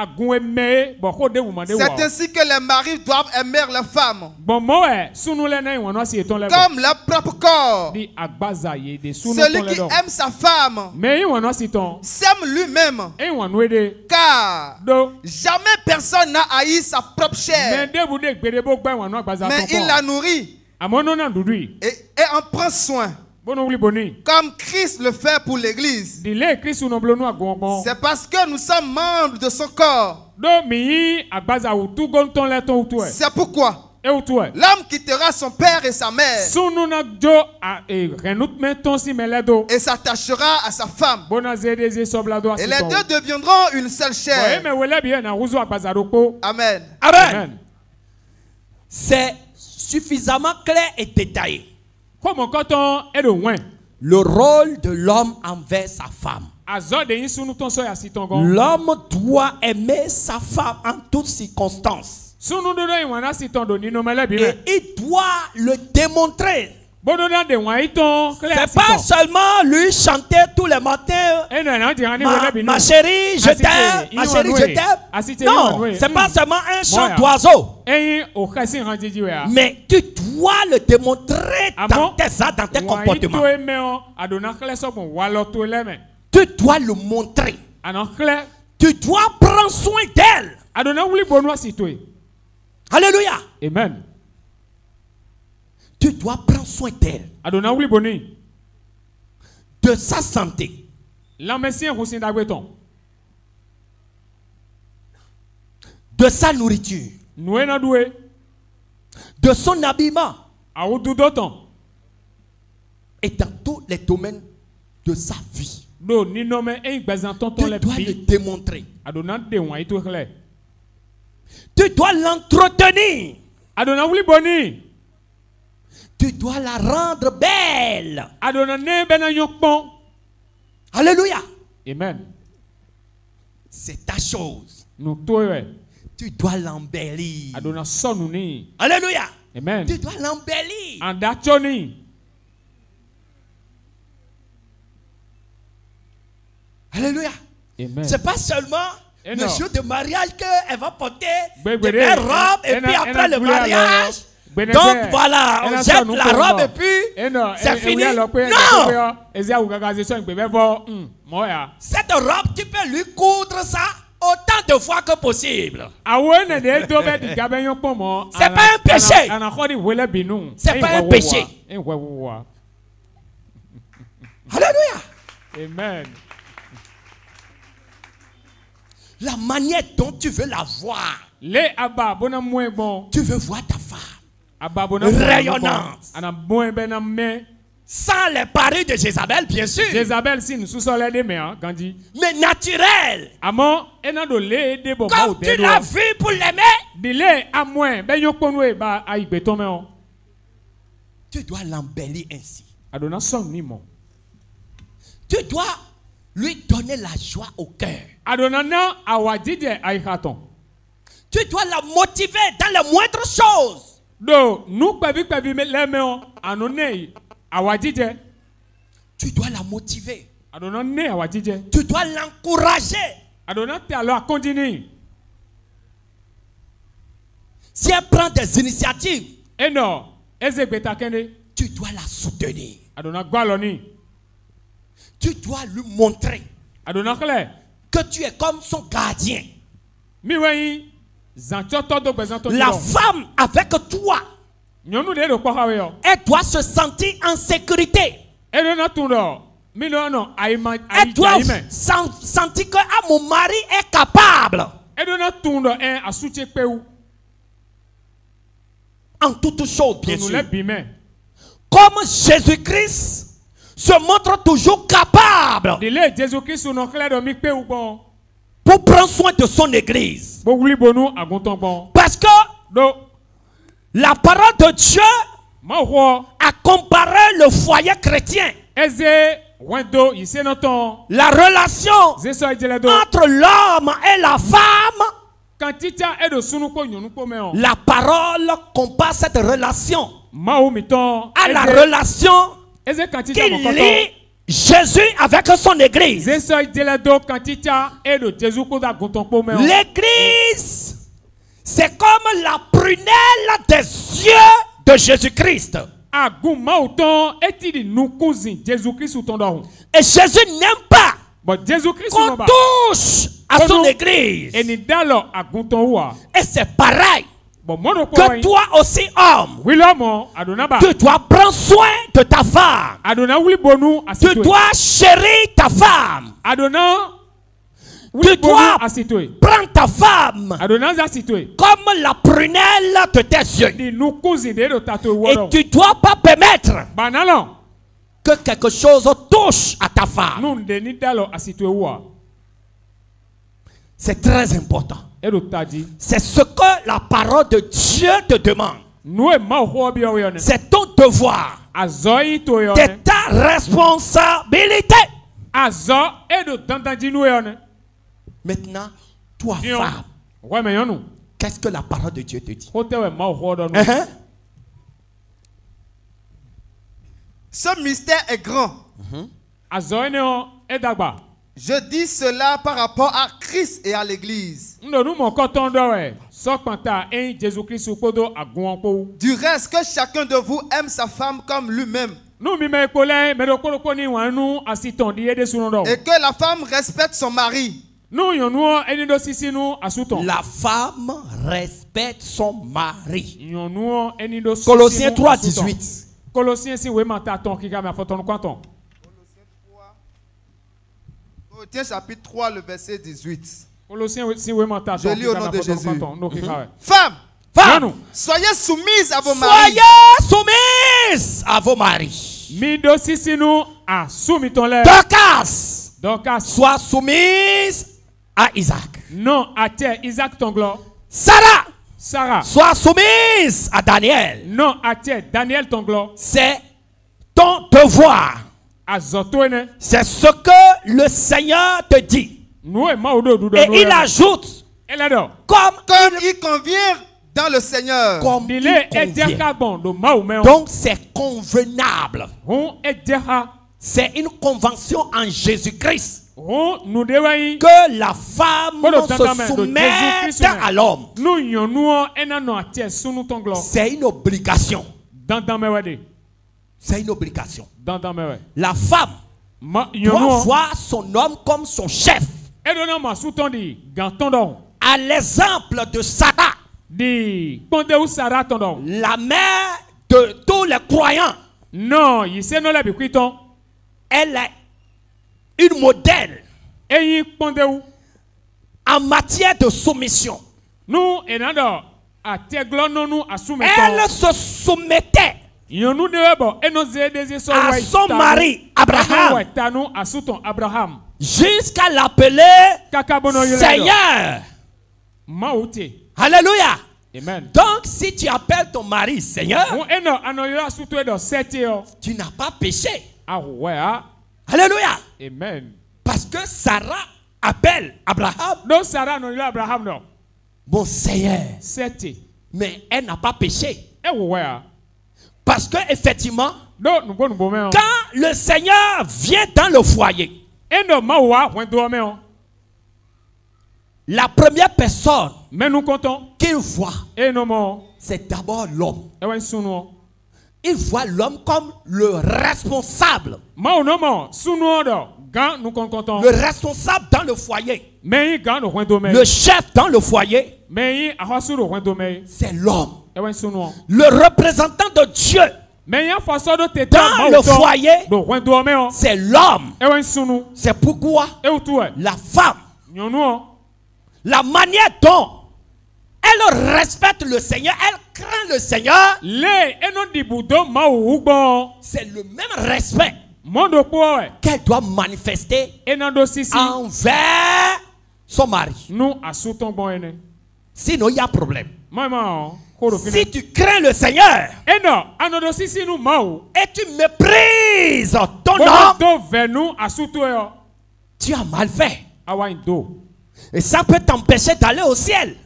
C'est ainsi que les maris doivent aimer leurs femmes comme leur propre corps. Celui qui aime sa femme s'aime lui-même, car jamais personne n'a haï sa propre chair, mais il la nourrit et, et en prend soin. Comme Christ le fait pour l'Église. C'est parce que nous sommes membres de son corps. C'est pourquoi l'homme quittera son père et sa mère et s'attachera à sa femme. Et les deux deviendront une seule chair. Amen. Amen. C'est suffisamment clair et détaillé. Le rôle de l'homme envers sa femme. L'homme doit aimer sa femme en toutes circonstances. Et il doit le démontrer. C'est pas seulement lui chanter tous les matins ma, ma chérie, je t'aime, ma chérie, je t'aime. Non, c'est pas seulement un chant d'oiseau. Mais tu dois le démontrer dans tes actes, dans tes comportements. Tu dois le montrer. Tu dois prendre soin d'elle. Alléluia. Amen. Tu dois prendre soin d'elle. De sa santé. De sa nourriture. De son habillement. Et dans tous les domaines de sa vie. Tu dois le démontrer. Tu dois l'entretenir. Tu dois la rendre belle. Alléluia. Amen. C'est ta chose. Tu dois l'embellir. Alléluia. Amen. Tu dois l'embellir. Alléluia. C'est pas seulement le jour de mariage qu'elle va porter des belles robes et puis après le mariage. Donc voilà, on jette la robe et puis c'est fini. Non! Cette robe, tu peux lui coudre ça autant de fois que possible. C'est pas un péché. C'est pas un péché. Alléluia. Amen. La manière dont tu veux la voir. Tu veux voir ta femme rayonnante. Sans les paris de Jézabel, bien sûr. Mais naturel. Comme tu l'as vu pour l'aimer. Tu dois l'embellir ainsi. Tu dois lui donner la joie au cœur. Tu dois la motiver dans les moindres choses. Tu dois la motiver. Tu dois l'encourager. Si elle prend des initiatives, tu dois la soutenir. Tu dois lui montrer que tu es comme son gardien. La femme avec toi, elle doit se sentir en sécurité. Elle doit sentir que ah, mon mari est capable. En toutes choses, bien sûr. Comme Jésus-Christ se montre toujours capable pour prendre soin de son église. Parce que la parole de Dieu a comparé le foyer chrétien, la relation entre l'homme et la femme. La parole compare cette relation à la relation qu'il lie Jésus avec son église. L'église, c'est comme la prunelle des yeux de Jésus-Christ. Et Jésus n'aime pas qu'on touche à son église. Et c'est pareil. Que toi aussi, homme, tu dois prendre soin de ta femme. Tu dois chérir ta femme. Tu dois prendre ta femme comme la prunelle de tes yeux. Et tu ne dois pas permettre que quelque chose touche à ta femme. C'est très important. C'est ce que la parole de Dieu te demande. C'est ton devoir. C'est ta responsabilité. Maintenant, toi, femme, qu'est-ce que la parole de Dieu te dit? Uh-huh. Ce mystère est grand. Uh-huh. Je dis cela par rapport à Christ et à l'Église. Du reste, que chacun de vous aime sa femme comme lui-même. Et que la femme respecte son mari. La femme respecte son mari. Colossiens trois, dix-huit. Colossiens chapitre trois, le verset dix-huit. Je lis au nom de Jésus. Mm-hmm. Femme, Femme, soyez soumises à vos maris. Soyez soumises à vos maris. Dorcas, sois soumise à Isaac. Non, à terre, Isaac ton gloire. Sarah, Sarah, sois soumise à Daniel. Non, à terre, Daniel ton gloire. C'est ton devoir. C'est ce que le Seigneur te dit. Et il ajoute Comme, comme il convient dans le Seigneur. Comme il convient. Donc c'est convenable. C'est une convention en Jésus-Christ que la femme se soumette à l'homme. C'est une obligation. C'est une obligation. La femme doit voir son homme comme son chef. À l'exemple de Sarah, la mère de tous les croyants. Non, elle est une modèle en matière de soumission. Elle se soumettait à son mari Abraham jusqu'à l'appeler Seigneur. Alléluia. Amen. Donc si tu appelles ton mari Seigneur, tu n'as pas péché. Alléluia. Amen. Parce que Sarah appelle Abraham. Non, Sarah non, Abraham non. Mon Seigneur. Mais elle n'a pas péché. Parce que effectivement, quand le Seigneur vient dans le foyer, la première personne qu'il voit, c'est d'abord l'homme. Il voit l'homme comme le responsable. Le responsable dans le foyer. Le chef dans le foyer. C'est l'homme. Le représentant de Dieu dans le foyer, c'est l'homme. C'est pourquoi la femme, la manière dont elle respecte le Seigneur, elle craint le Seigneur, c'est le même respect qu'elle doit manifester envers son mari. Sinon, il y a problème. Si tu crains le Seigneur et tu méprises ton homme, tu as mal fait. Et ça peut t'empêcher d'aller au ciel.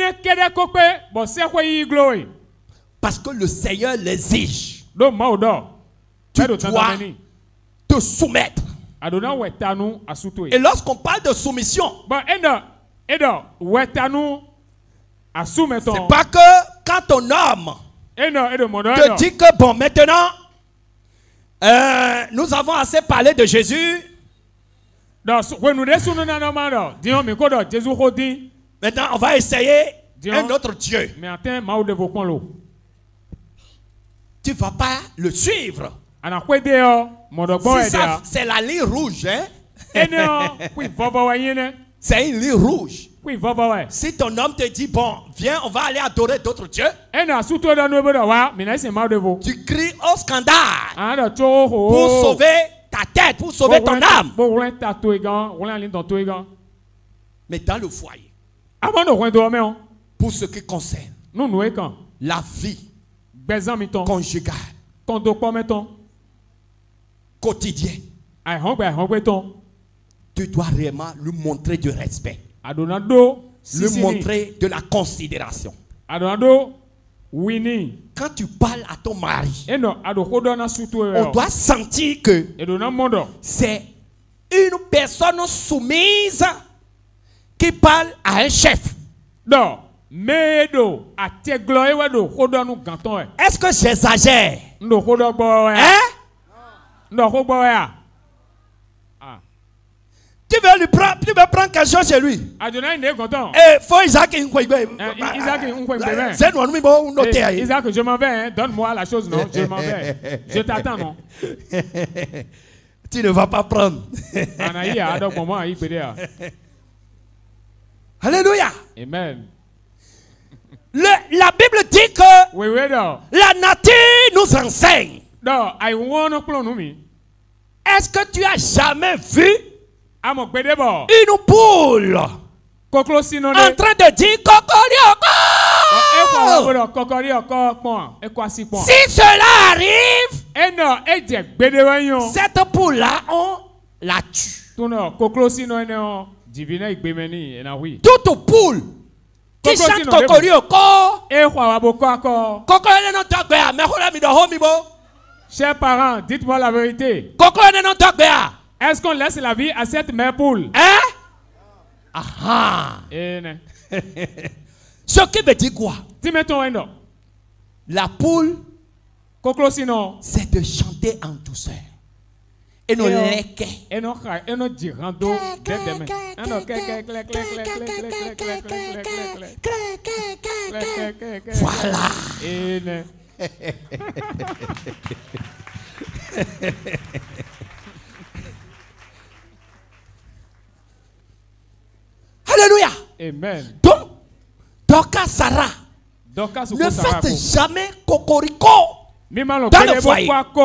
Parce que le Seigneur l'exige. Tu dois te soumettre. Et lorsqu'on parle de soumission, c'est pas que quand ton homme te dit que bon, maintenant, euh, nous avons assez parlé de Jésus. Maintenant, on va essayer un autre Dieu. Tu ne vas pas le suivre. Si ça, c'est la ligne rouge. Hein? C'est une ligne rouge. Si ton homme te dit, bon, viens, on va aller adorer d'autres dieux, tu cries au scandale pour sauver ta tête, pour sauver ton âme. Mais dans le foyer, pour ce qui concerne la vie conjugale, quotidienne, tu dois réellement lui montrer du respect. Lui montrer de la considération. Quand tu parles à ton mari, on doit sentir que c'est une personne soumise qui parle à un chef. Est-ce que j'exagère? Hein? Tu veux lui prendre, tu veux prendre quelque chose chez lui. Et faut Isaac c'est nous nous noter. Isaac, je m'en vais, hein. Donne-moi la chose, non? Je m'en vais. Je t'attends, non? Tu ne vas pas prendre. Alléluia. Amen. Le, la Bible dit que oui, oui, la nature nous enseigne. Est-ce que tu as jamais vu une poule en train de dire coco? Si cela arrive, cette poule-là, on la tue. Toute poule qui chante Kokorio ko. Chers parents, dites-moi la vérité. Est-ce qu'on laisse la vie à cette mère poule? Hein? Ah. Ce qui veut dire quoi? La poule, c'est de chanter en douceur. Et nous l'équer. Et nous et nous dirando voilà. Alléluia. Amen. Donc, Dorcas Sarah, ne faites jamais cocorico dans le foyer.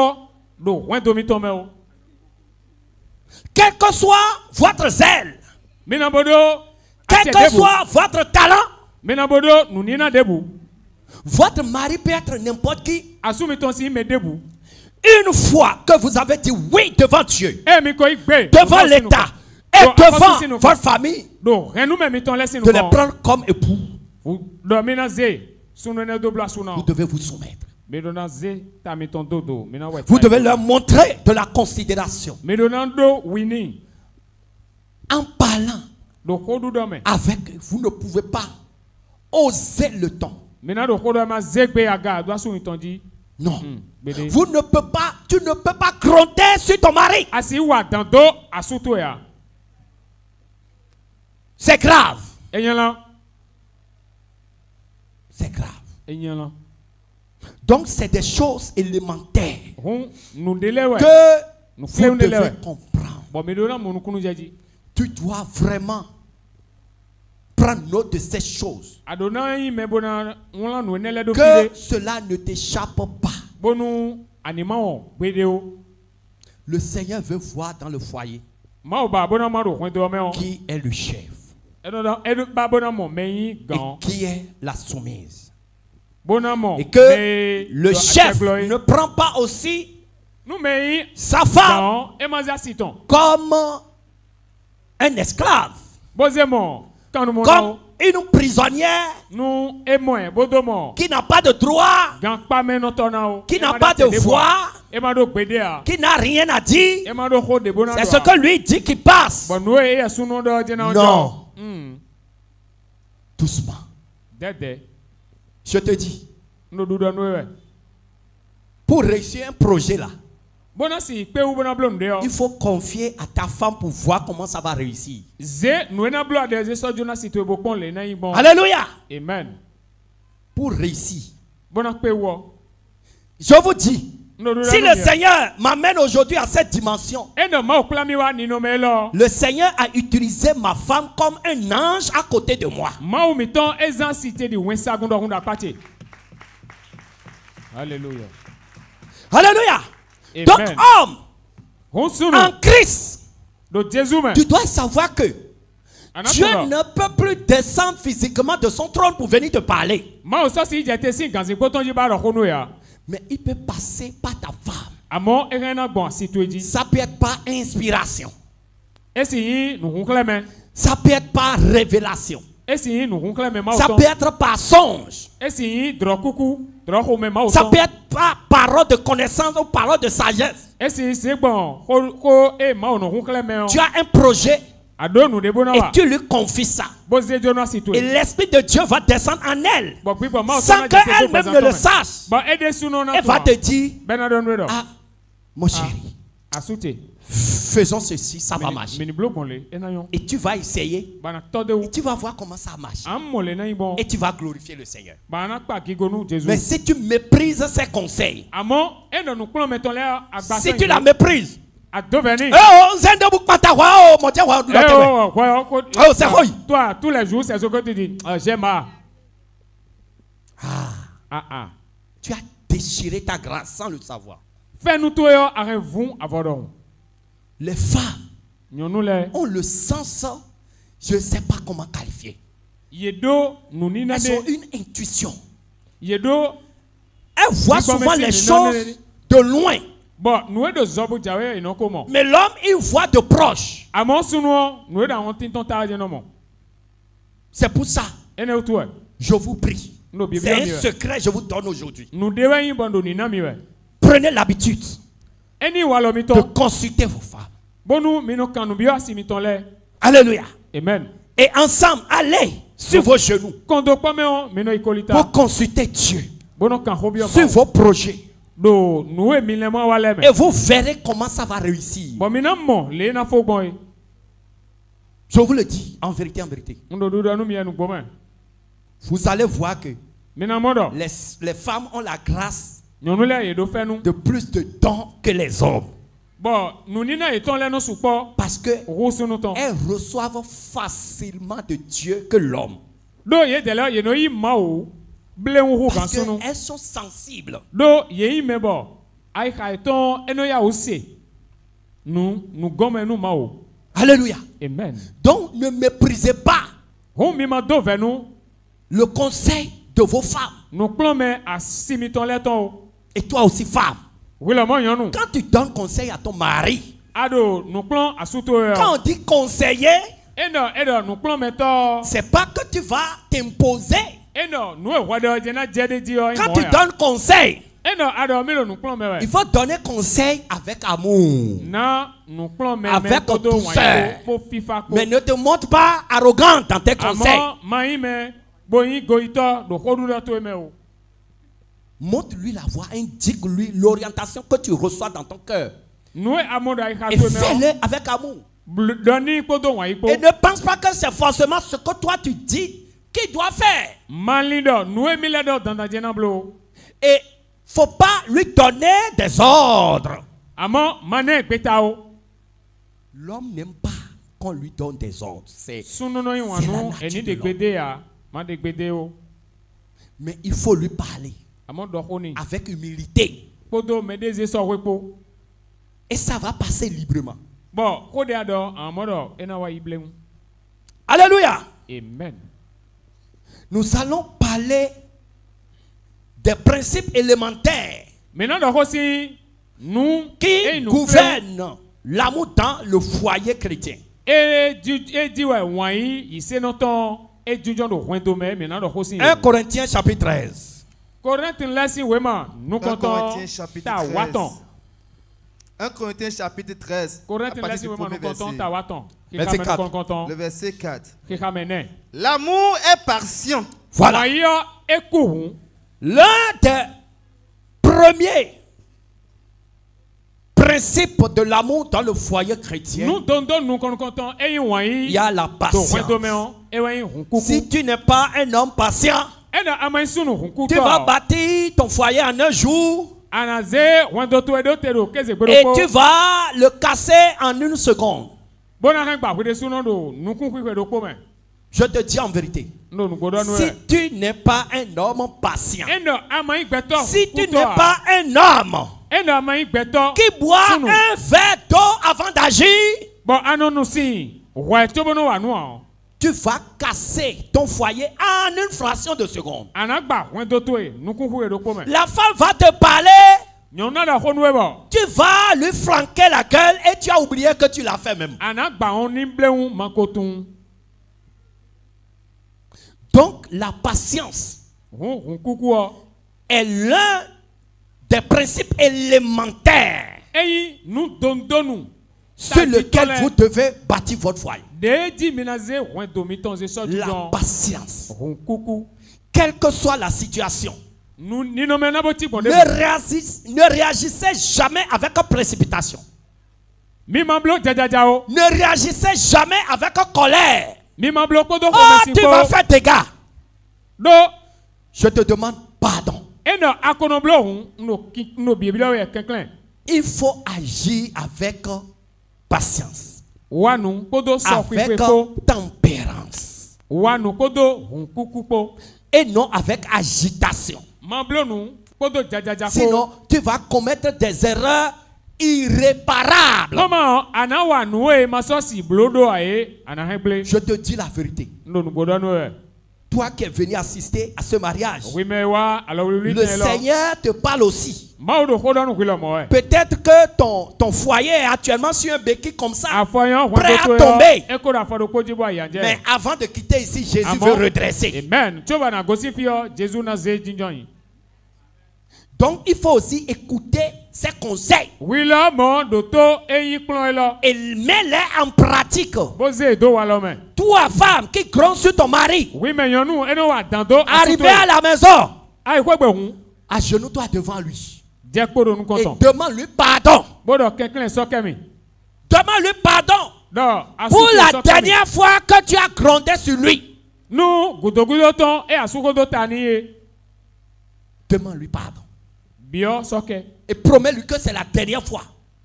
Quel que soit votre zèle, quel que soit votre talent, votre mari peut être n'importe qui. Une fois que vous avez dit oui devant Dieu, devant l'État et devant votre famille, de les prendre comme époux, vous devez vous soumettre. Vous devez leur montrer de la considération. En parlant avec eux, vous ne pouvez pas oser le ton. Non. Vous ne pouvez pas, tu ne peux pas gronder sur ton mari. C'est grave. C'est grave. Donc c'est des choses élémentaires que vous devez comprendre. Tu dois vraiment prendre note de ces choses. Que cela ne t'échappe pas. Le Seigneur veut voir dans le foyer qui est le chef et qui est la soumise. Et que le chef ne prend pas aussi sa femme comme un esclave, comme une prisonnière qui n'a pas de droit, qui n'a pas de voix, qui n'a rien à dire. C'est ce que lui dit qui passe. Non. Doucement. Je te dis, pour réussir un projet là, il faut confier à ta femme pour voir comment ça va réussir. Alléluia. Amen. Pour réussir. Je vous dis, si le Seigneur m'amène aujourd'hui à cette dimension, le Seigneur a utilisé ma femme comme un ange à côté de moi. Alléluia. Alléluia. Amen. Donc, homme, en Christ, tu dois savoir que Dieu ne peut plus descendre physiquement de son trône pour venir te parler. Mais il peut passer par ta femme. Ça peut être par inspiration. Ça peut être par révélation. Ça peut être par songe. Ça peut être par parole de connaissance ou parole de sagesse. Tu as un projet et tu lui confies ça. Et l'Esprit de Dieu va descendre en elle sans qu'elle-même ne le sache. Elle va te dire, ah, mon chéri, faisons ceci, ça va marcher. Et tu vas essayer. Et tu vas voir comment ça marche. Et tu vas glorifier le Seigneur. Mais si tu méprises ses conseils, si tu la méprises, toi, tous les jours, c'est ce que tu dis. J'aime. Ah. Ah, ah. Tu as déchiré ta grâce sans le savoir. Les femmes ont le sens, je ne sais pas comment qualifier. Elles ont une intuition. Elles voient souvent les choses de loin. Mais l'homme, il voit de proche. C'est pour ça. Je vous prie. C'est un secret, je vous donne aujourd'hui. Prenez l'habitude de consulter vos femmes. Alléluia. Amen. Et ensemble, allez sur vos genoux pour consulter Dieu sur vos projets. Et vous verrez comment ça va réussir. Je vous le dis en vérité, en vérité. Vous allez voir que les, les femmes ont la grâce de plus de dons que les hommes. Parce que elles reçoivent facilement de Dieu que l'homme. Parce qu'elles sont sensibles. Alléluia. Amen. Donc ne méprisez pas le conseil de vos femmes. Et toi aussi, femme. Quand tu donnes conseil à ton mari, quand on dit conseiller, c'est pas que tu vas t'imposer. Quand tu donnes conseil, il faut donner conseil avec amour, avec douceur. Mais ne te montre pas arrogant dans tes conseils. Montre-lui la voie, indique-lui l'orientation que tu reçois dans ton cœur. Et fais-le avec amour. Et ne pense pas que c'est forcément ce que toi tu dis qu'il doit faire. Et faut pas lui donner des ordres. L'homme n'aime pas qu'on lui donne des ordres. C'est la nature de l'homme. Mais il faut lui parler avec humilité. Et ça va passer librement. Alléluia. Amen. Nous allons parler des principes élémentaires qui gouvernent l'amour dans le foyer chrétien. un Corinthiens chapitre treize. un Corinthiens chapitre treize. un Corinthiens chapitre treize. À partir du premier verset. Verset quatre. Le verset quatre. L'amour est patient. Voilà. L'un des premiers principes de l'amour dans le foyer chrétien, il y a la patience. Si tu n'es pas un homme patient, tu vas bâtir ton foyer en un jour et tu vas le casser en une seconde. Je te dis en vérité, si tu n'es pas un homme patient, si tu n'es pas un homme qui boit un verre d'eau avant d'agir, tu vas casser ton foyer en une fraction de seconde. La femme va te parler, tu vas lui flanquer la gueule et tu as oublié que tu l'as fait même. Donc la patience est l'un des principes élémentaires sur lequel vous devez bâtir votre foyer. La patience. Quelle que soit la situation, ne, réagissez, ne réagissez jamais avec précipitation. Ne réagissez jamais avec colère. Oh, tu vas faire tes gars. Je te demande pardon. Il faut agir avec patience, avec tempérance, et non avec agitation. Sinon, tu vas commettre des erreurs irréparables. Je te dis la vérité. toi qui es venu assister à ce mariage, le Seigneur te parle aussi. Peut-être que ton, ton foyer est actuellement sur un béquille comme ça, prêt à tomber. Mais avant de quitter ici, Jésus veut redresser. Amen. Donc il faut aussi écouter ses conseils et mettre-les en pratique. Toi, femme qui gronde sur ton mari, arrivé à la maison, agenouille-toi devant lui et demande-lui pardon. Demande-lui pardon pour la dernière fois que tu as grondé sur lui. Demande-lui pardon. Et promets-lui que c'est la dernière fois.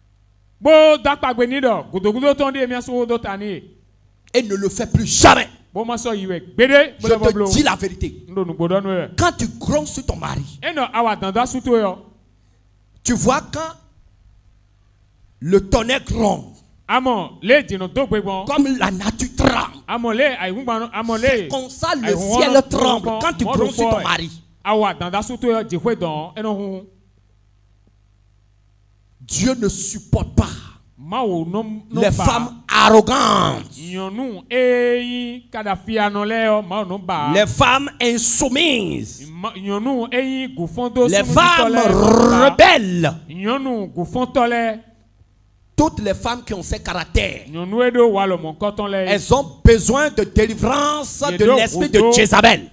Et ne le fais plus jamais. Je te dis la vérité. Quand tu grondes sur ton mari, tu vois quand le tonnerre gronde, comme la nature tremble, c'est comme ça le ciel tremble quand tu grondes sur ton mari. Dieu ne supporte pas les femmes arrogantes, les femmes insoumises, les femmes rebelles, toutes les femmes qui ont ces caractères. Elles ont besoin de délivrance de l'esprit de Jézabel.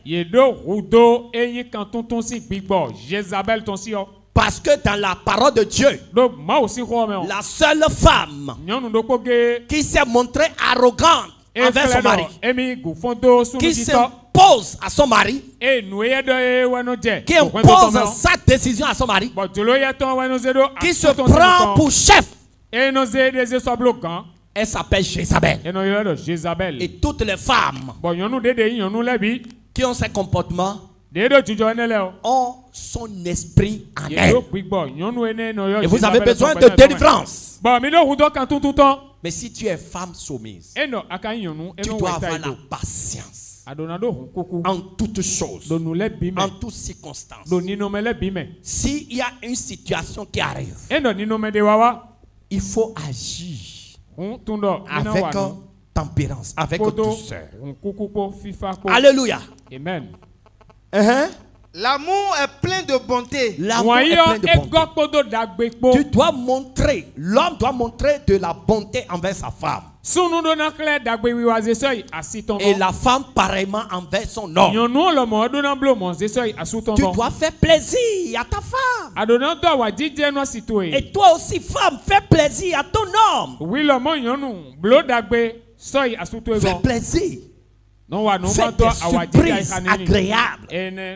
Parce que dans la parole de Dieu, la seule femme qui s'est montrée arrogante envers son mari, qui s'impose à son mari, qui impose sa décision à son mari, qui se prend pour chef, elle s'appelle Jézabel. Et toutes les femmes qui ont ces comportements ont son esprit en elle. Et vous avez besoin de délivrance. Mais si tu es femme soumise, tu dois avoir la patience en toutes choses, en toutes circonstances. S'il y a une situation qui arrive, il faut agir avec tempérance, avec douceur. Alléluia. Amen. Uh-huh. L'amour est plein de bonté. L'amour est plein de bonté. Tu dois montrer, l'homme doit montrer de la bonté envers sa femme. Et la femme pareillement envers son homme. Tu dois faire plaisir à ta femme. Et toi aussi, femme, fais plaisir à ton homme. Fais plaisir. Fais des surprises agréables.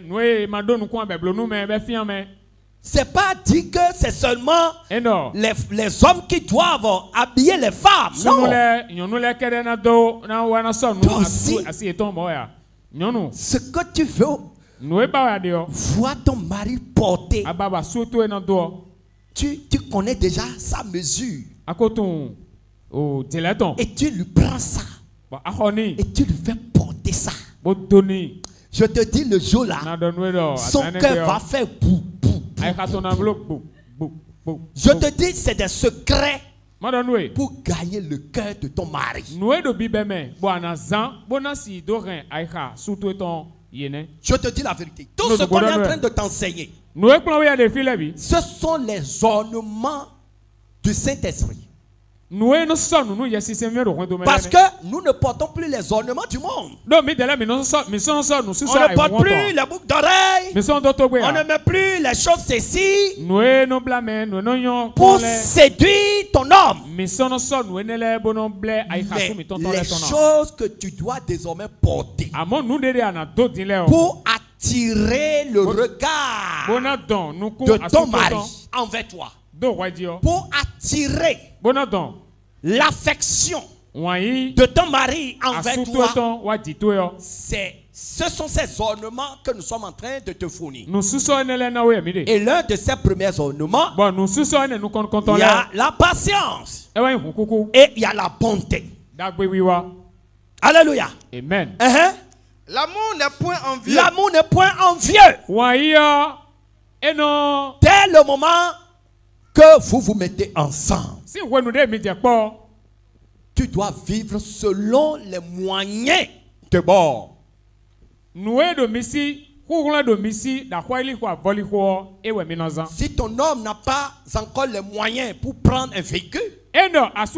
C'est pas dit que c'est seulement les, les hommes qui doivent habiller les femmes. Non. Toi aussi, ce que tu veux, vois ton mari porter. Tu, tu connais déjà sa mesure. Et tu lui prends ça. Et tu lui fais porter ça. Je te dis, le jour là, son cœur va faire bou, bou, bou. Je te dis, c'est des secrets pour gagner le cœur de ton mari. Je te dis la vérité. Tout ce qu'on est en train de t'enseigner, ce sont les ornements du Saint-Esprit. Parce que nous ne portons plus les ornements du monde. On ne porte plus les boucles d'oreilles. On ne met plus les choses ceci pour séduire ton homme. Mais les choses que tu dois désormais porter pour attirer le regard de ton mari envers toi, pour attirer l'affection de ton mari envers toi, c'est, ce sont ces ornements que nous sommes en train de te fournir. Et l'un de ces premiers ornements, il y a la patience et il y a la bonté. Alléluia. Amen. Uh-huh. L'amour n'est point envieux. L'amour n'est point envieux. Dès le moment que vous vous mettez ensemble, tu dois vivre selon les moyens de bord. Si ton homme n'a pas encore les moyens pour prendre un véhicule, il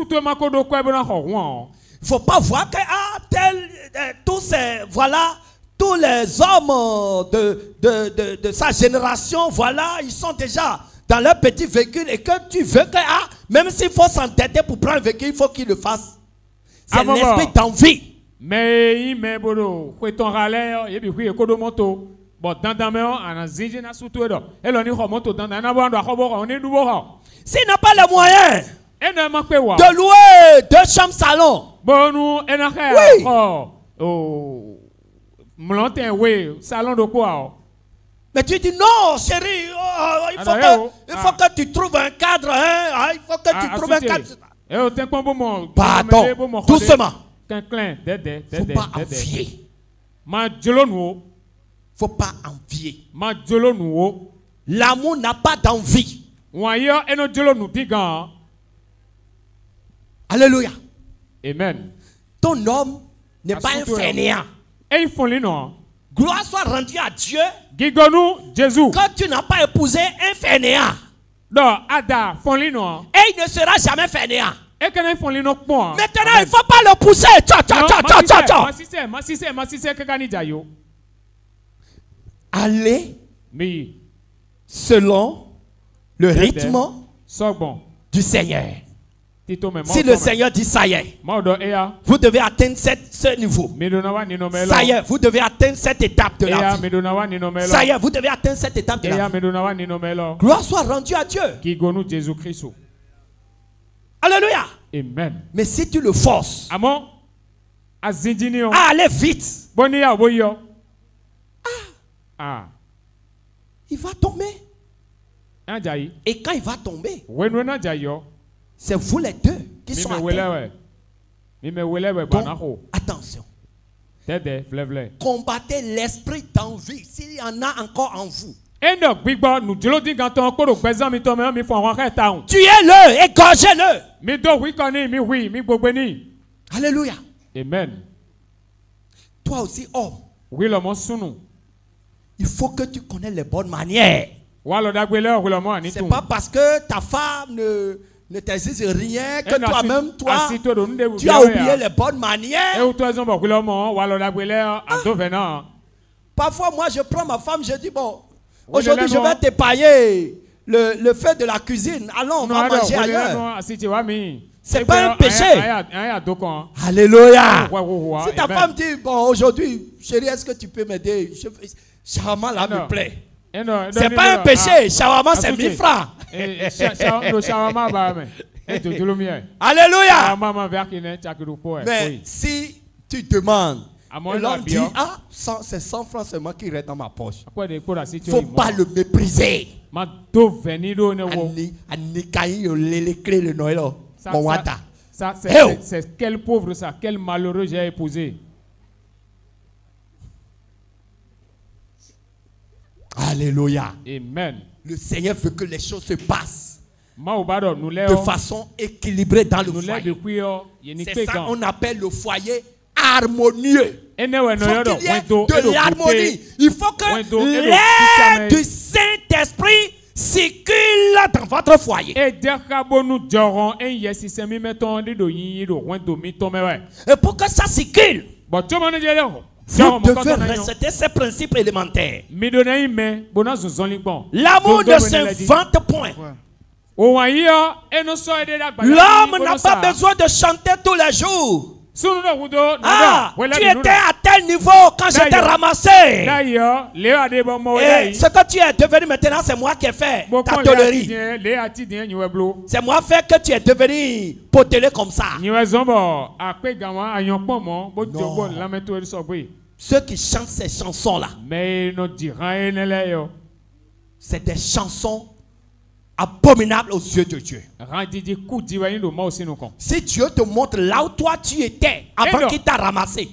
ne faut pas voir que ah, tel, euh, tous ces, voilà, tous les hommes de, de, de, de sa génération, voilà, ils sont déjà dans leur petit véhicule et que tu veux que, ah, même s'il faut s'entêter pour prendre un véhicule, il faut qu'il le fasse. C'est l'esprit d'envie. Mais mais bodo, quoi ton râleur, et puis quoi de moto, bon dans dans mais on zige na surtout là, et l'on y remonte dans dans on doit on est nouveau. S'il n'a pas les moyens de louer deux chambres salon, bon nous et n'a oui. Oh, monter oui, salon de quoi? Mais tu dis non, chérie, oh, il, faut ah, que, il faut ah. que tu trouves un cadre, hein, il faut que tu ah, trouves un cadre. Pardon, doucement. Il ne faut pas envier. Il ne faut pas envier. L'amour n'a pas d'envie. Alléluia. Amen. Ton homme n'est pas un fainéant. Gloire soit rendue à Dieu. Quand tu n'as pas épousé un fainéant. Et il ne sera jamais fainéant. Maintenant, il ne faut pas le pousser. Allez selon le rythme du Seigneur. Si le Seigneur dit ça y est, vous devez atteindre cette, ce niveau. Ça y est, vous devez atteindre cette étape de la vie. Ça y est, vous devez atteindre cette étape de la vie. Gloire soit rendue à Dieu. Alléluia. Amen. Mais si tu le forces à aller vite, ah, il va tomber. Et quand il va tomber, c'est vous les deux qui sont atteints. Donc, attention. Combattez l'esprit d'envie s'il y en a encore en vous. Tuez-le, égorgez-le. Alléluia. Amen. Toi aussi, homme. Il faut que tu connais les bonnes manières. C'est pas parce que ta femme ne, ne t'exige rien que toi-même, toi, tu as oublié les bonnes manières. Ah. Parfois, moi, je prends ma femme, je dis, bon, aujourd'hui, je vais t'épailler le, le fait de la cuisine. Allons, on va manger ailleurs. C'est pas un péché. Alléluia. Si ta femme dit, bon, aujourd'hui, chérie, est-ce que tu peux m'aider? Shawarma là me plaît. C'est pas un péché. Shawarma, c'est mille francs. Alléluia. Mais si tu demandes, et l'homme dit, ah, c'est cent francs seulement qui reste dans ma poche. Il ne faut pas le mépriser. Ça, c'est quel pauvre ça, quel malheureux j'ai épousé. Alléluia. Amen. Le Seigneur veut que les choses se passent de façon équilibrée dans le foyer. C'est ça qu'on appelle le foyer harmonieux. Il faut qu'il y ait de l'harmonie. Il faut que l'air du Saint-Esprit circule dans votre foyer. Et pour que ça circule, vous devez respecter ces principes élémentaires. L'amour ne s'invente point. L'homme n'a pas besoin de chanter tous les jours. Ah, tu étais à tel niveau quand je t'ai ramassé. Et ce que tu es devenu maintenant, c'est moi qui ai fait ta tôlerie. C'est moi fait que tu es devenu potelé comme ça. Non. Ceux qui chantent ces chansons-là, c'est des chansons abominable aux yeux de Dieu. Si Dieu te montre là où toi tu étais avant qu'il t'a ramassé,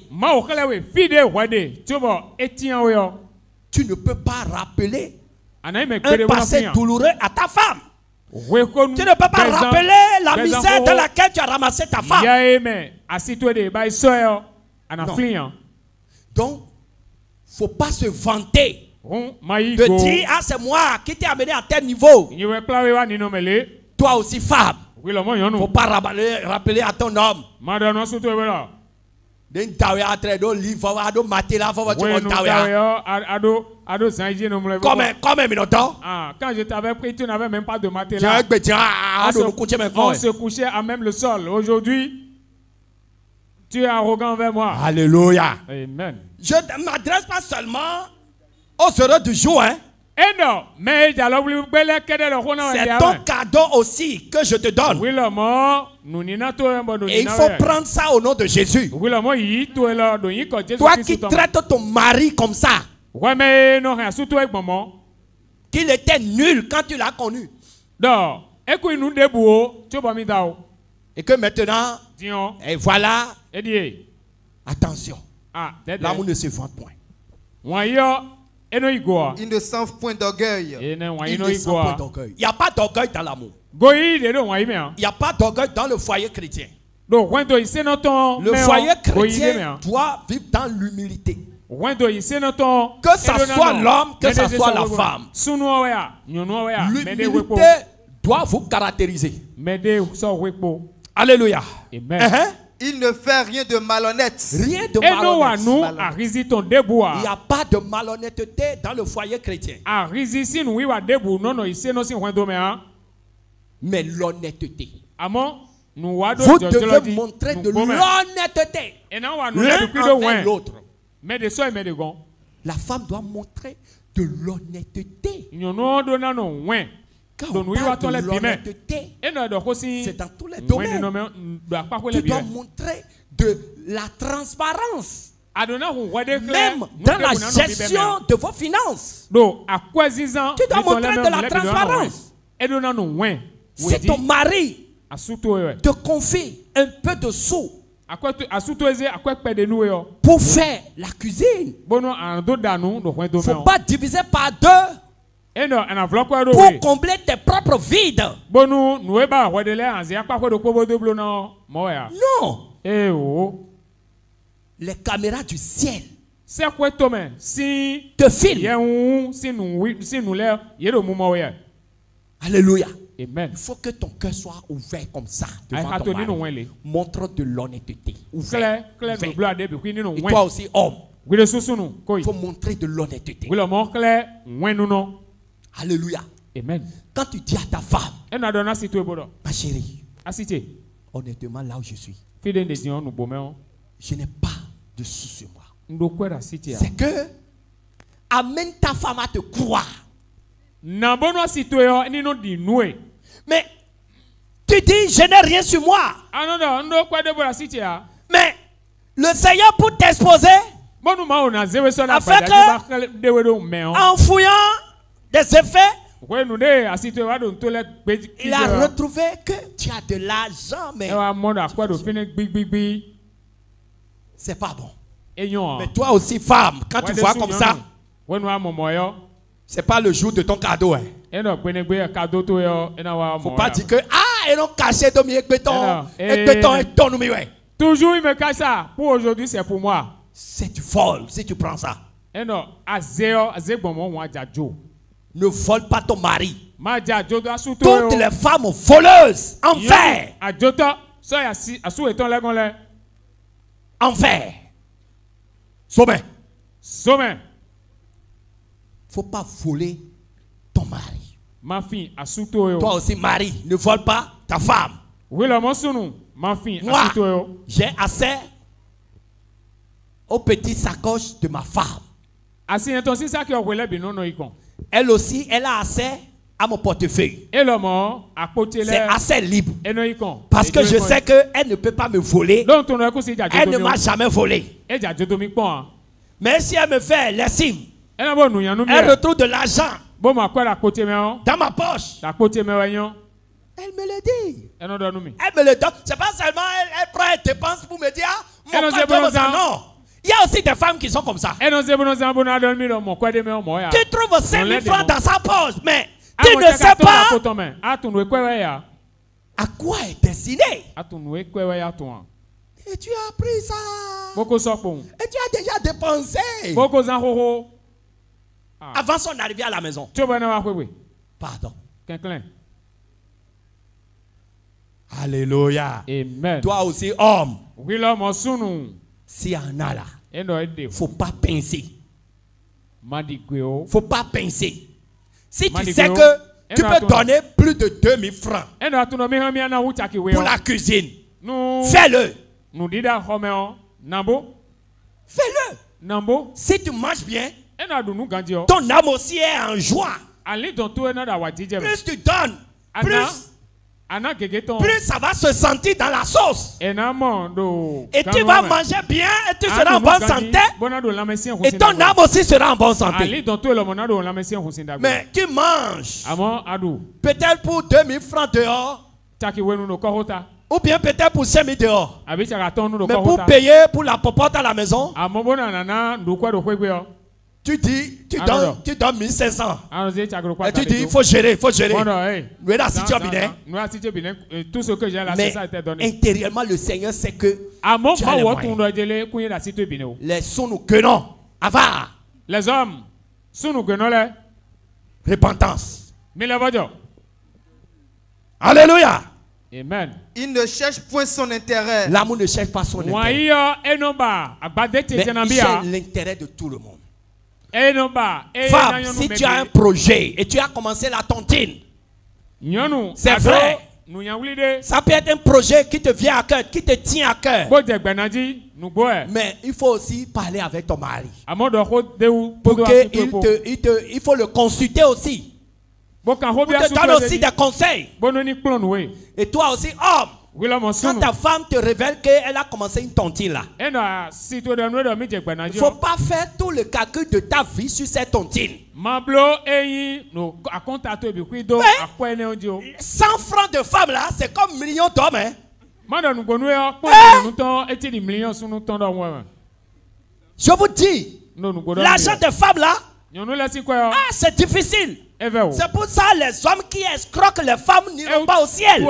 tu ne peux pas rappeler un passé douloureux à ta femme. Tu ne peux pas rappeler la misère dans laquelle tu as ramassé ta femme. Non. Donc, il ne faut pas se vanter de dire, ah c'est moi qui t'ai amené à tel niveau. Toi aussi femme. Il ne faut pas rappeler, rappeler à ton homme. Comme un minotaure. Quand je t'avais pris, tu n'avais même pas de matelas. On se couchait à même le sol. Aujourd'hui, tu es arrogant vers moi. Alléluia. Amen. Je ne m'adresse pas seulement aux heureux du jour, hein. C'est ton cadeau aussi que je te donne. Et il faut prendre ça au nom de Jésus. Toi qui traites ton mari comme ça, qu'il était nul quand tu l'as connu. Et que maintenant, et voilà, attention, l'amour ne se vante point. Il ne sent point d'orgueil. Il ne sent point d'orgueil. Il n'y a pas d'orgueil dans l'amour. Il n'y a pas d'orgueil dans le foyer chrétien. Le foyer chrétien doit vivre dans l'humilité. Que ce soit l'homme, que ce soit la femme. L'humilité doit vous caractériser. Alléluia. Amen. Uh-huh. Il ne fait rien de malhonnête. Rien de malhonnête. Il n'y a pas de malhonnêteté dans le foyer chrétien. Mais l'honnêteté. Vous devez montrer de l'honnêteté l'un envers l'autre. La femme doit montrer de l'honnêteté. Quand on parle de l'honnêteté, c'est dans tous les domaines. Tu dois montrer de la transparence. Même dans la gestion de vos finances. Tu dois montrer de la transparence. Si ton mari te confie un peu de sous pour faire la cuisine, il ne faut pas diviser par deux pour combler tes propres vides. Non. Les caméras du ciel te filment. Alléluia. Amen. Il faut que ton cœur soit ouvert comme ça devant ton mari. Montre de l'honnêteté. Ouvert. Ouvert. Et toi aussi, homme, il faut montrer de l'honnêteté. Alléluia. Amen. Quand tu dis à ta femme, ma chérie, honnêtement, là où je suis, je n'ai pas de sous sur moi. C'est que amène ta femme à te croire. Mais tu dis, je n'ai rien sur moi. Mais le Seigneur pour t'exposer, afin que, en fouillant des effets, il a retrouvé que tu as de l'argent, mais c'est pas bon. Mais toi aussi, femme, quand tu vois comme ça, c'est pas le jour de ton cadeau. Hein. Faut pas dire que ah, ils ont caché de mes béton, et béton et ton numéro. Toujours il me cache ça. Pour aujourd'hui, c'est pour moi. C'est du vol si tu prends ça. Ne vole pas ton mari. Toutes les femmes voleuses, envers. Envers. Sommet. Sommet. Faut pas voler ton mari. Ma fille, toi aussi, mari, ne vole pas ta femme. Ma fille, moi, j'ai assez aux petites sacoches de ma femme. Elle aussi, elle a assez à mon portefeuille. C'est assez libre. Parce que je sais qu'elle ne peut pas me voler. Elle ne m'a jamais volé. Mais si elle me fait l'estime, elle retrouve de l'argent Dans ma poche. Elle me le dit. Elle me le donne. C'est pas seulement elle, elle prend elle dépense pour me dire ah, mon compte non. Il y a aussi des femmes qui sont comme ça. Tu trouves cinq mille francs dans sa poche, mais tu ne sais pas à quoi est destiné. Et tu as pris ça. Et tu as déjà dépensé. Avant son arrivée à la maison. Pardon. Alléluia. Amen. Toi aussi, homme. Si en a là, il ne faut pas pincer. Il ne faut pas pincer. Si tu sais que tu peux donner plus de deux mille francs pour la cuisine, fais-le. Fais-le. Si tu manges bien, ton âme aussi est en joie. Plus tu donnes, plus plus ça va se sentir dans la sauce. Et tu vas manger bien et tu seras en bonne santé. Et ton âme aussi sera en bonne santé. Mais tu manges peut-être pour deux mille francs dehors. Ou bien peut-être pour cinq mille dehors. Mais pour payer pour la popote à la maison, tu dis, tu donnes, tu donnes mille cinq cents. Et tu dis, il faut gérer, il faut gérer. Mais intérieurement, le Seigneur sait que les sous nous guenons. Avare. Les hommes, sous nous guenons. Repentance. Alléluia. Amen. Il ne cherche point son intérêt. L'amour ne cherche pas son intérêt. Mais il cherche l'intérêt de tout le monde. Femme, si tu as un projet et tu as commencé la tontine, c'est vrai. Ça peut être un projet qui te vient à cœur, qui te tient à cœur. Mais il faut aussi parler avec ton mari. Pour que il te, il te, il faut le consulter aussi. Pour te donner aussi des conseils. Et toi aussi, homme. Quand ta femme te révèle qu'elle a commencé une tontine là, il ne faut pas faire tout le calcul de ta vie sur cette tontine. cent francs de femme là, c'est comme un million d'hommes. Hein? Je vous dis, l'argent de femme là, ah, c'est difficile. C'est pour ça les hommes qui escroquent les femmes n'iront pas au ciel.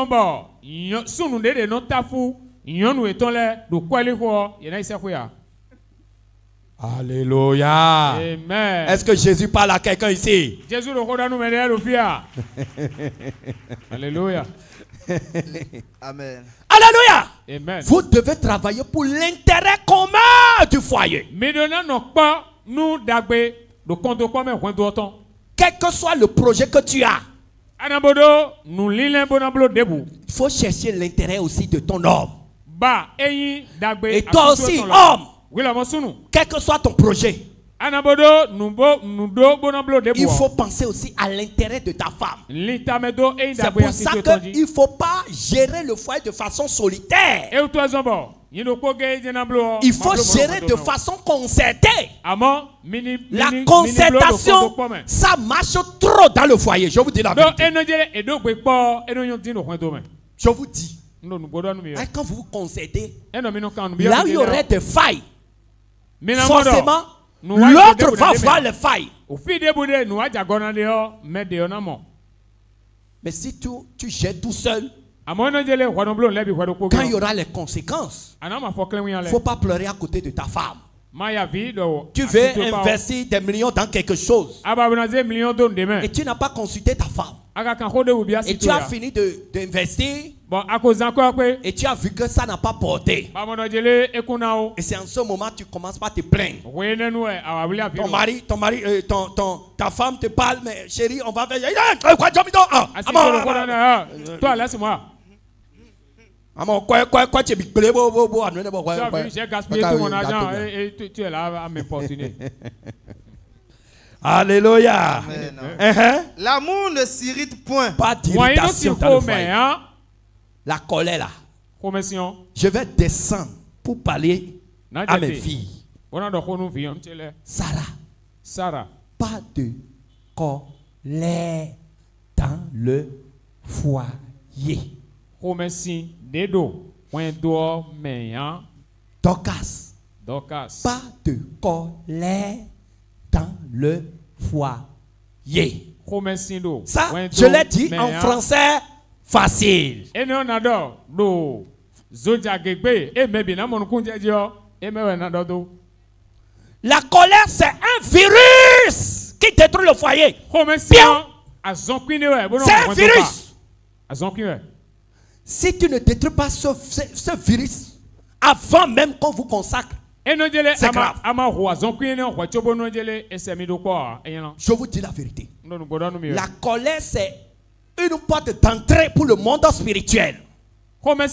Alléluia. Amen. Est-ce que Jésus parle à quelqu'un ici? Alléluia. Amen. Alléluia. Amen. Vous devez travailler pour l'intérêt commun du foyer. Quel que soit le projet que tu as, il faut chercher l'intérêt aussi de ton homme. Et toi aussi, homme, quel que soit ton projet, il faut penser aussi à l'intérêt de ta femme. C'est pour ça qu'il ne faut pas gérer le foyer de façon solitaire. Il faut gérer de façon concertée. La concertation, ça marche trop dans le foyer. Je vous dis la vérité. Je vous dis. Quand vous vous concertez, là où il y aurait des failles, forcément, l'autre va voir les failles. Mais si tu, tu gères tout seul, quand il y aura les conséquences, il ne faut pas pleurer à côté de ta femme. Tu veux investir des millions dans quelque chose et tu n'as pas consulté ta femme. Et tu as fini d'investir et tu as vu que ça n'a pas porté. Et c'est en ce moment que tu commences par te plaindre. Ton mari, ton mari, euh, ton, ton, ta femme te parle, mais chérie, on va faire. Toi, laisse-moi. Quoi, quoi, quoi, tu es j'ai gaspillé tout mon argent et tu es là à m'importuner. Alléluia. Uh-huh. L'amour ne s'irrite point. Pas d'irritation dans le foyer. La colère là. Je vais descendre pour parler à mes filles. Sarah. Sarah. Pas de colère dans le foyer. Dorcas. Dorcas. Pas de colère dans le foyer. Ça, je l'ai dit en français facile. La colère, c'est un virus qui détruit le foyer. Bien. C'est un virus. Si tu ne détruis pas ce, ce, ce virus avant même qu'on vous consacre, c'est grave. Je vous dis la vérité. La colère, c'est une porte d'entrée pour le monde spirituel. Le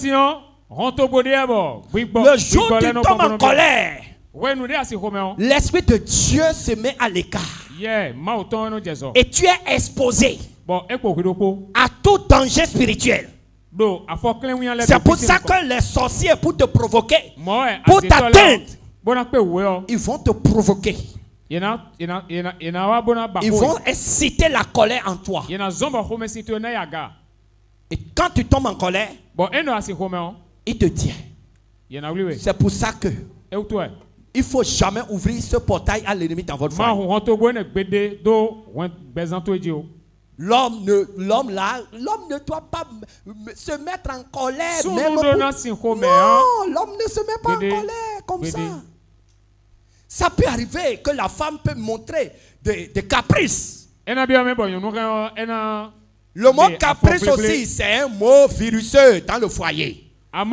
jour où tu tombes en colère, l'Esprit de Dieu se met à l'écart. Et tu es exposé à tout danger spirituel. C'est pour ça que les sorciers, pour te provoquer, pour t'atteindre, ils vont te provoquer. Ils vont exciter la colère en toi. Et quand tu tombes en colère, il te tient. C'est pour ça que il ne faut jamais ouvrir ce portail à l'ennemi dans votre foyer. L'homme ne, l'homme là, l'homme ne doit pas se mettre en colère. Même pour... Non, l'homme ne se met pas en colère comme ça. Ça peut arriver que la femme peut montrer des, des caprices. Le mot caprice aussi, c'est un mot viruseux dans le foyer.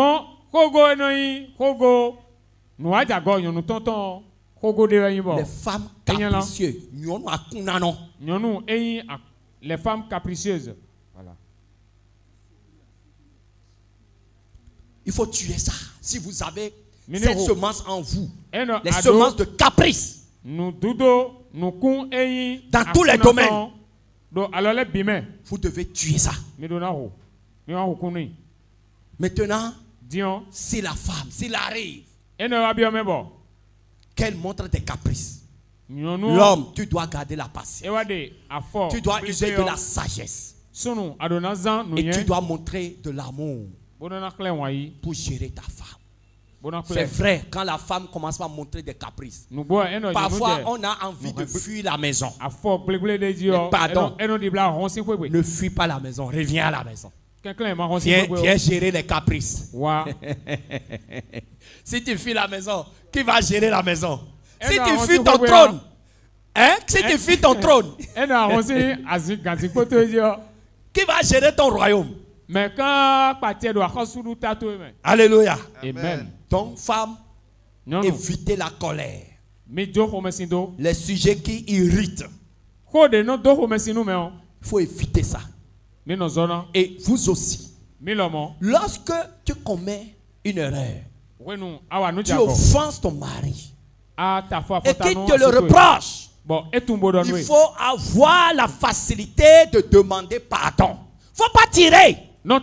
Les femmes capricieuses. Les femmes capricieuses. Voilà. Il faut tuer ça. Si vous avez cette semence en vous, les semences de caprice, dans tous les domaines, vous devez tuer ça. Maintenant, si la femme, s'il arrive qu'elle montre des caprices, l'homme, tu dois garder la patience. Tu dois user de la sagesse. Et tu dois montrer de l'amour pour gérer ta femme. C'est vrai, quand la femme commence à montrer des caprices, parfois on a envie de fuir la maison. Mais pardon, ne fuis pas la maison, reviens à la maison. Viens, viens gérer les caprices. Si tu fuis la maison, qui va gérer la maison? Si tu fuis ton trône, hein? Si tu fuis ton trône, qui va gérer ton royaume? Alléluia. Amen. Donc, femme, évitez la colère. Les sujets qui irritent, il faut éviter ça. Et vous aussi, lorsque tu commets une erreur, tu offenses ton mari et qu'il te le reproche, il faut avoir la facilité de demander pardon. Il ne faut pas tirer.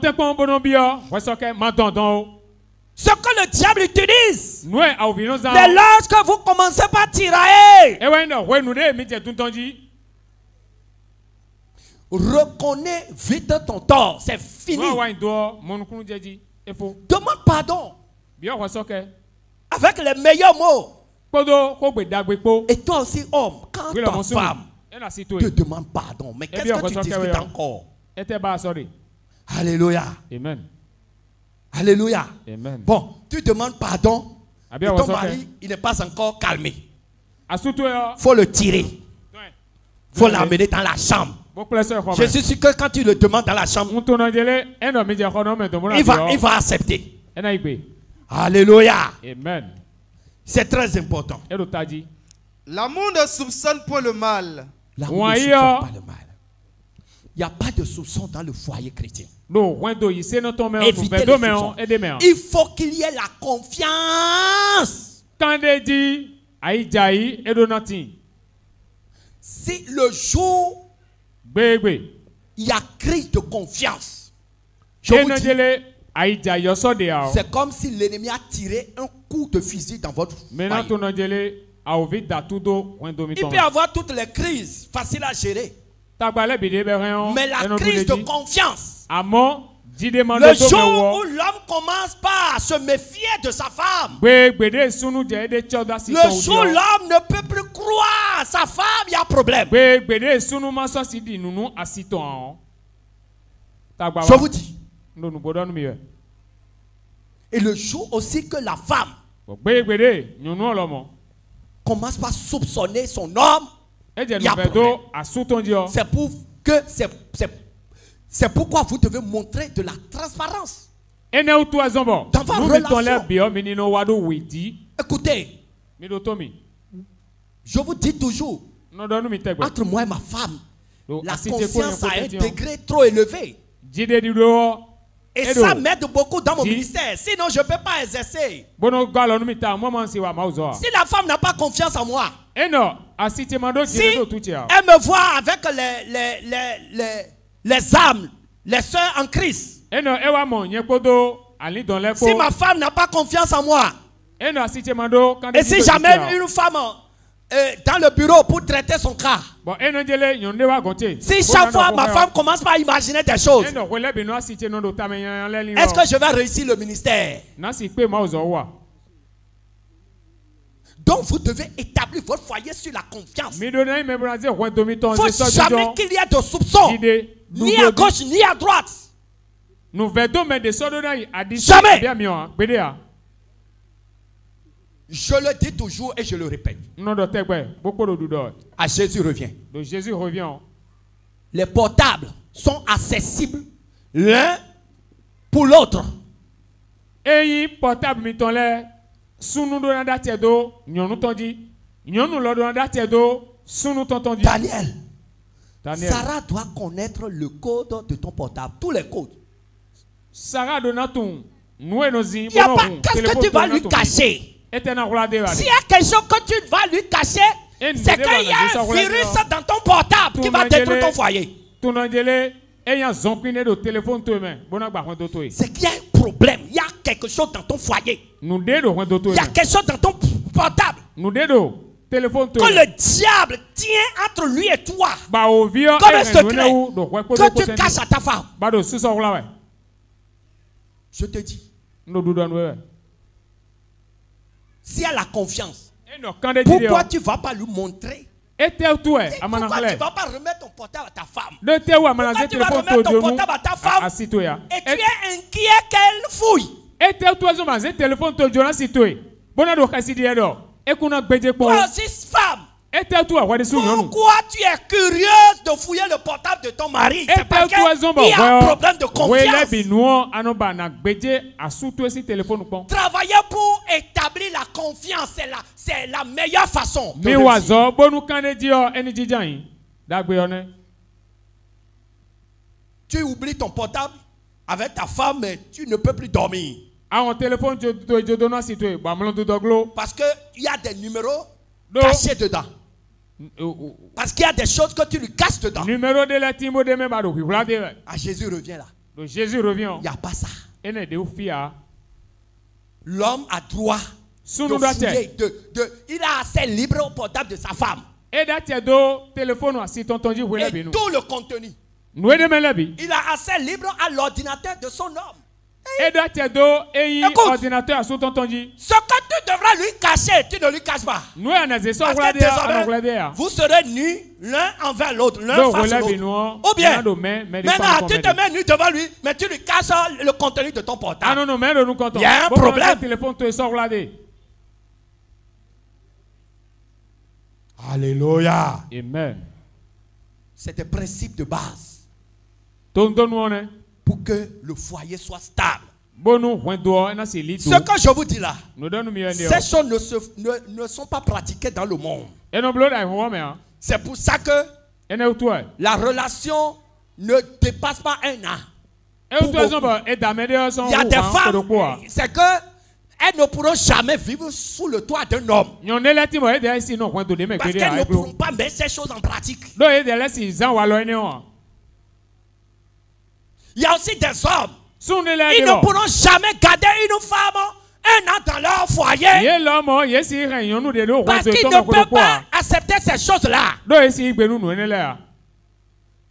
Ce que le diable utilise, mais lorsque vous commencez par tirer, reconnais vite ton tort, c'est fini. Demande pardon avec les meilleurs mots. Et toi aussi, homme, quand ta femme te demande pardon, mais qu'est-ce que tu discutes encore? Alléluia. Amen. Alléluia. Amen. Bon, tu demandes pardon et ton mari, il n'est pas encore calmé. Il faut le tirer. Il faut l'amener dans la chambre. Je suis sûr que quand tu le demandes dans la chambre, il va, il va accepter. Alléluia. Amen. C'est très important. L'amour ne soupçonne pas le mal. L'amour ne soupçonne pas le mal. Il n'y a pas de soupçon dans le foyer chrétien. Évitez les soupçons. Il faut qu'il y ait la confiance. Si le jour il y a crise de confiance, je vous dis, c'est comme si l'ennemi a tiré un coup de fusil dans votre foyer. Il peut y avoir toutes les crises faciles à gérer. Mais la crise de confiance, le jour où l'homme commence pas à se méfier de sa femme, le jour où l'homme ne peut plus croire à sa femme, il y a problème. Je vous dis. Et le jour aussi que la femme commence par soupçonner son homme, il y a problème. C'est pour que c'est c'est pourquoi vous devez montrer de la transparence dans votre relation. Écoutez, je vous dis toujours, entre moi et ma femme, la confiance a un degré trop élevé. Et ça m'aide beaucoup dans mon ministère. Sinon, je ne peux pas exercer. Si la femme n'a pas confiance en moi, si elle me voit avec les, les, les, les, les âmes, les sœurs en Christ, si ma femme n'a pas confiance en moi, et si j'amène une femme Euh, dans le bureau pour traiter son cas, si chaque fois ma femme commence par imaginer des choses, est-ce que je vais réussir le ministère? Donc vous devez établir votre foyer sur la confiance. Il ne faut jamais qu'il y ait de soupçons, ni à gauche ni à droite. Jamais. Je le dis toujours et je le répète. À Jésus revient. Jésus revient. Les portables sont accessibles l'un pour l'autre. Et portable mitole sunu do na datiedo nyonu tondi nyonu lo do na datiedo sunu tontondi. Daniel. Daniel. Sarah doit connaître le code de ton portable, tous les codes. Sarah donaton nous nozi. Il y a pas qu'est-ce que tu vas lui cacher? S'il y a quelque chose que tu vas lui cacher, c'est qu'il y a un virus dans ton portable qui va détruire ton foyer. C'est qu'il y a un problème. Il y a quelque chose dans ton foyer. Il y a quelque chose dans ton portable que le diable tient entre lui et toi. Comme un secret que tu caches à ta femme. Je te dis. Si elle a confiance, pourquoi tu ne vas pas lui montrer? Et pourquoi tu ne vas pas remettre ton portable à ta femme? Pourquoi tu vas remettre ton portable à ta femme et tu es inquiet qu'elle fouille? Toi aussi, femme, pourquoi tu es curieuse de fouiller le portable de ton mari? C'est parce qu'il y a un problème de confiance. Travailler pour établir la confiance, c'est la, c'est la meilleure façon. Tu oublies ton portable avec ta femme, mais tu ne peux plus dormir. Parce qu'il y a des numéros cachés dedans. Parce qu'il y a des choses que tu lui caches dedans. Ah, Jésus revient là. Jésus revient. Il n'y a pas ça. L'homme a droit de fouiller, de, de, il a accès libre au portable de sa femme. Et tout le contenu. Il a accès libre à l'ordinateur de son homme. Écoute, ce que tu devras lui cacher, tu ne lui caches pas. Parce que désormais, vous serez nus l'un envers l'autre, l'un face l'autre. Ou bien, maintenant tu te mets nu devant lui, mais tu lui caches le contenu de ton portable. Il y a un problème. Alléluia. Amen. C'est un principe de base. Pour que le foyer soit stable. Ce que je vous dis là, ces choses ne, se, ne, ne sont pas pratiquées dans le monde. C'est pour ça que la relation ne dépasse pas un an. Il y a des femmes, c'est que elles ne pourront jamais vivre sous le toit d'un homme. Parce qu'elles ne pourront pas mettre ces choses en pratique. Il y a aussi des hommes. Ils ne pourront jamais garder une femme un an dans leur foyer. Parce qu'ils ne peuvent pas accepter ces choses-là.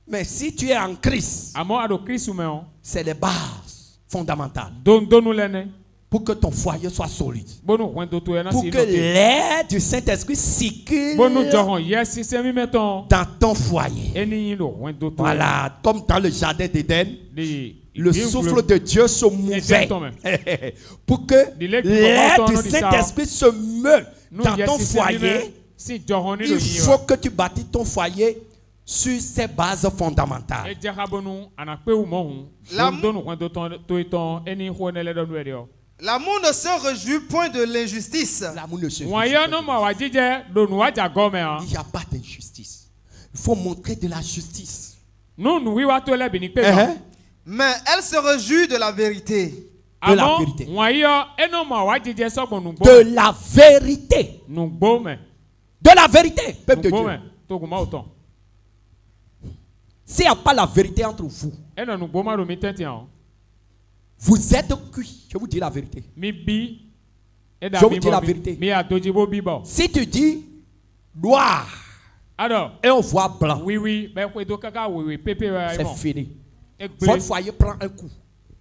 Mais si tu es en Christ, c'est les bases fondamentales. Pour que ton foyer soit solide. Pour que l'air du Saint-Esprit circule dans ton foyer. Voilà, comme dans le jardin d'Éden, le souffle de Dieu se mouvait. Pour que l'air du Saint-Esprit se meut dans ton foyer, il faut que tu bâtisses ton foyer sur ces bases fondamentales. L'amour ne se réjouit point de l'injustice. L'amour ne se réjouit point. Il n'y a pas d'injustice. Il faut montrer de la justice. Uh-huh. Mais elle se réjouit de la vérité. De la vérité. De la vérité. De la vérité, peuple de Dieu. S'il n'y a pas la vérité entre vous, vous êtes cuit. Je vous dis la vérité. Je vous dis la vérité. Si tu dis noir et on voit blanc, c'est fini. Votre foyer prend un coup.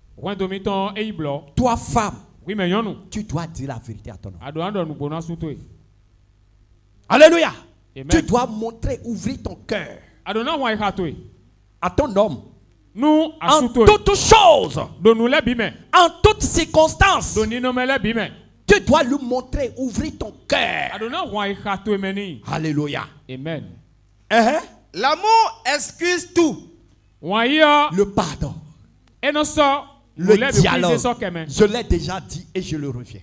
Toi, femme, tu dois dire la vérité à ton homme. Alléluia. Tu dois montrer, ouvrir ton cœur à ton homme. Nous, en toutes choses, en toutes circonstances, tu dois lui montrer, ouvrir ton cœur. Alléluia. Amen. Uh-huh. L'amour excuse tout. Le pardon. Le dialogue. Je l'ai déjà dit et je le reviens.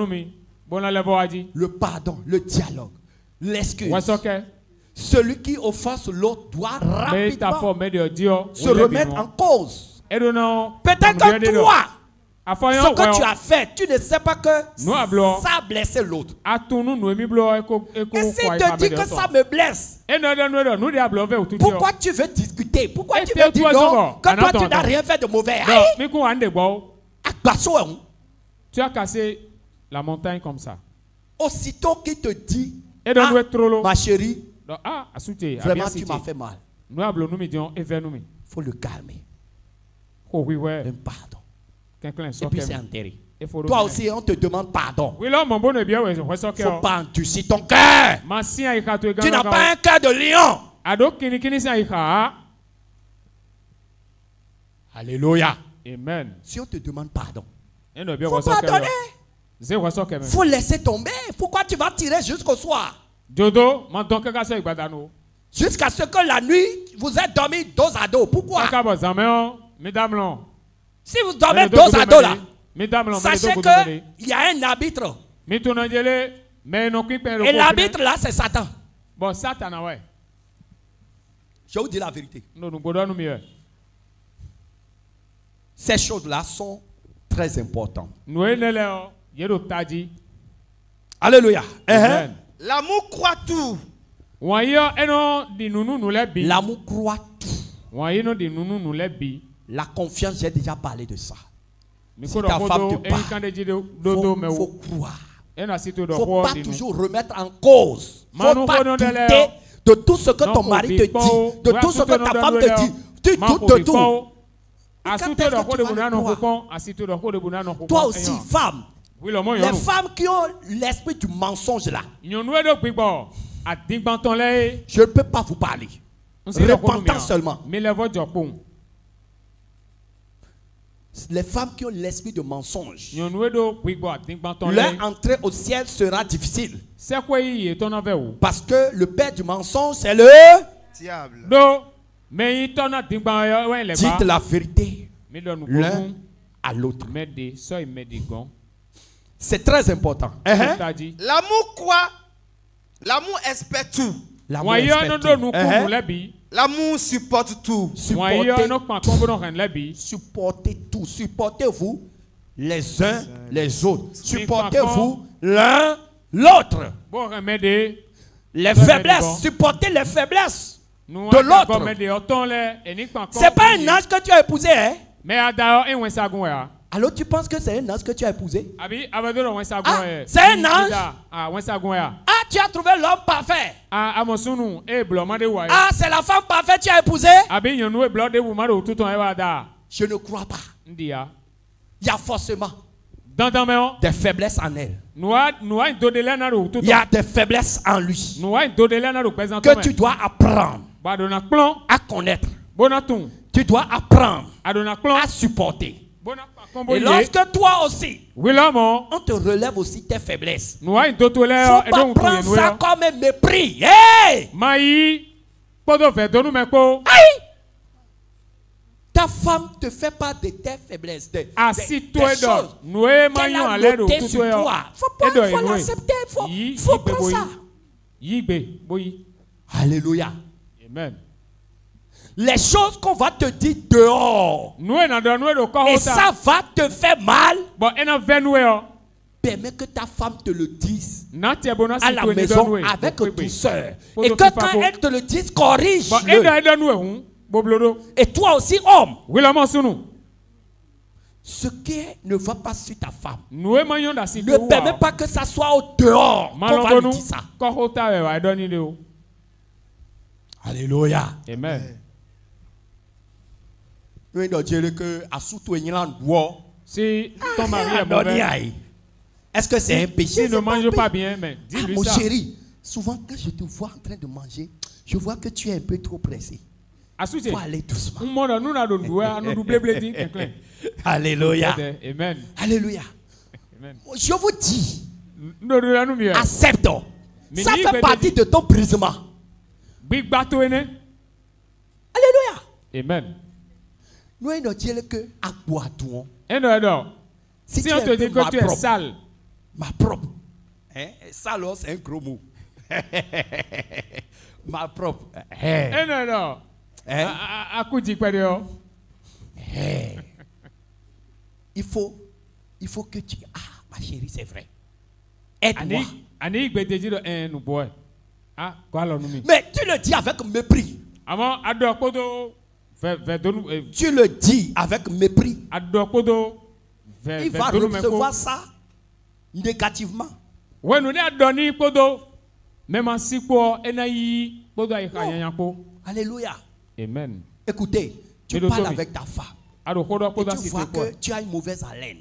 Le pardon, le dialogue, l'excuse. Celui qui offense l'autre doit rapidement se remettre en cause. Peut-être que toi, ce que tu as fait, tu ne sais pas que ça a blessé l'autre. Et s'il te dit que ça me blesse, pourquoi tu veux discuter? Pourquoi tu veux dire non? Que toi tu n'as rien fait de mauvais. Tu as cassé la montagne comme ça. Aussitôt qu'il te dit, ah, ma chérie, ah, vraiment tu m'as fait mal. Il faut le calmer. Un pardon. Et puis c'est enterré. Toi aussi, on te demande pardon. Il ne faut pas endurcir ton cœur. Tu n'as pas un cœur de lion. Alléluia. Amen. Si on te demande pardon, il faut pardonner. Il faut laisser tomber. Pourquoi tu vas tirer jusqu'au soir? Jusqu'à ce que la nuit, vous êtes dormi dos à dos. Pourquoi? Si vous dormez dos à dos là, sachez qu'il y a un arbitre. Et l'arbitre là, c'est Satan. Je vous dis la vérité. Ces choses-là sont très importantes. Alléluia. Uh-huh. L'amour croit tout. L'amour croit tout. La confiance, j'ai déjà parlé de ça. Si ta femme te parle, il faut, faut croire. Il ne faut pas toujours remettre en cause. Il ne faut pas douter de tout ce que ton mari te dit, de tout ce que ta femme te dit. Tu doutes de tout. Toi aussi, femme, les femmes qui ont l'esprit du mensonge là, je ne peux pas vous parler. Repentant seulement. Les femmes qui ont l'esprit de mensonge, leur entrée au ciel sera difficile. Parce que le père du mensonge, c'est le diable. Dites la vérité l'un à l'autre. C'est très important. Uh-huh. L'amour quoi? L'amour espère tout. L'amour espère tout. Uh-huh. L'amour supporte tout. Supportez, supportez tout. Supportez-vous les uns les autres. Supportez-vous l'un l'autre. Les faiblesses, supportez les faiblesses de l'autre. C'est pas un âge que tu as épousé, hein? Alors tu penses que c'est un âge que tu as épousé? Ah, c'est un âge? Ah, tu as trouvé l'homme parfait. Ah, ah c'est la femme parfaite tu as épousé. Je ne crois pas. Il y a forcément des faiblesses en elle. Il y a des faiblesses en lui que tu dois apprendre à connaître. Tu dois apprendre à supporter. Et lorsque toi aussi, on te relève aussi tes faiblesses. Il ne faut pas prendre ça comme un mépris. Hey! Ta femme te fait pas de tes faiblesses, de, de, des choses qu'elle a notées sur toi. Il faut, faut l'accepter, il faut, faut prendre ça. Alléluia. Amen. Les choses qu'on va te dire dehors, et ça va te faire mal, permets que ta femme te le dise à la maison avec douceur. Et que quand elle te le dise, corrige-le. Et toi aussi, homme, ce qui ne va pas sur ta femme, ne permet pas que ça soit au dehors qu'on va lui dire ça. Alléluia. Amen. Si ton mari est mauvais, est-ce que c'est un péché? Il ne mange pas bien, mais dis-lui ah, mon ça. Mon chéri, souvent quand je te vois en train de manger, je vois que tu es un peu trop pressé. Il faut aller doucement. Alléluia. Amen. Alléluia. Je vous dis, accepte. Ça fait partie de ton brisement. Alléluia. Amen. Nous ne disons que à quoi toi. Si, si on te dit que tu es sale, ma propre. Hein? Sale, c'est un gros mot. Ma propre. Hey. Eh non, non. Hein? À coup de quoi dehors? Il faut, il faut que tu. Ah, ma chérie, c'est vrai. Aide-moi. Mais tu le dis avec mépris. Tu le dis avec mépris. Il va recevoir ça négativement. Alléluia. Amen. Écoutez, tu parles avec ta femme. Et tu vois que tu as une mauvaise haleine.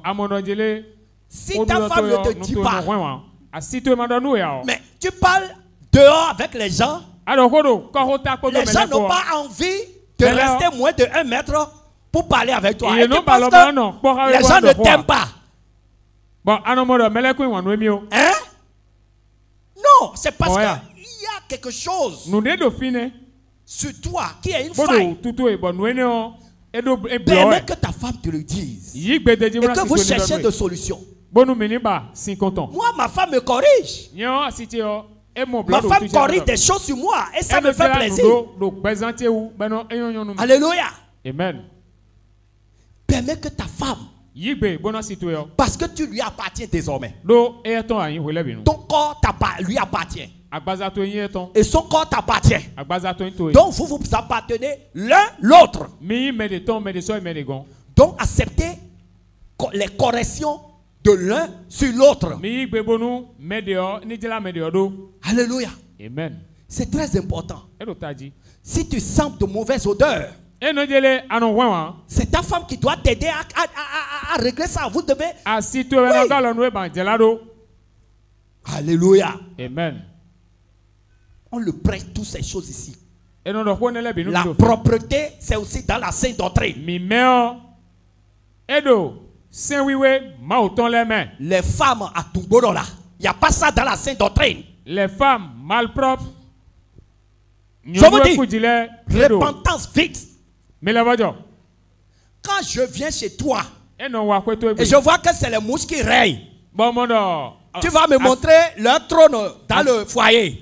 Si ta femme ne te dit pas, mais tu parles dehors avec les gens, les gens n'ont pas envie de rester moins de un mètre pour parler avec toi. Et tu penses que les gens ne t'aiment pas. Hein? Non, c'est parce qu'il y a quelque chose sur toi qui est une faille. Permets que ta femme te le dise. Et que vous cherchez de solutions. Moi, ma femme me corrige. Ma femme corrige des choses sur moi et ça me fait plaisir. Alléluia. Amen. Permets que ta femme, parce que tu lui appartiens désormais. Ton corps lui appartient. Et son corps t'appartient. Donc vous vous appartenez l'un l'autre. Donc acceptez les corrections de l'un sur l'autre. Alléluia. Amen. C'est très important. Si tu sens de mauvaises odeurs, c'est ta femme qui doit t'aider à, à, à, à régler ça. Vous devez. Oui. Alléluia. Amen. On le prête toutes ces choses ici. La propreté, c'est aussi dans la sainte doctrine. Les femmes à Tumborola, il n'y a pas ça dans la sainte doctrine. Les femmes malpropres. Je vous dis, repentance vite. Quand je viens chez toi et je vois que c'est les mouches qui règnent, tu vas me montrer leur trône dans le foyer.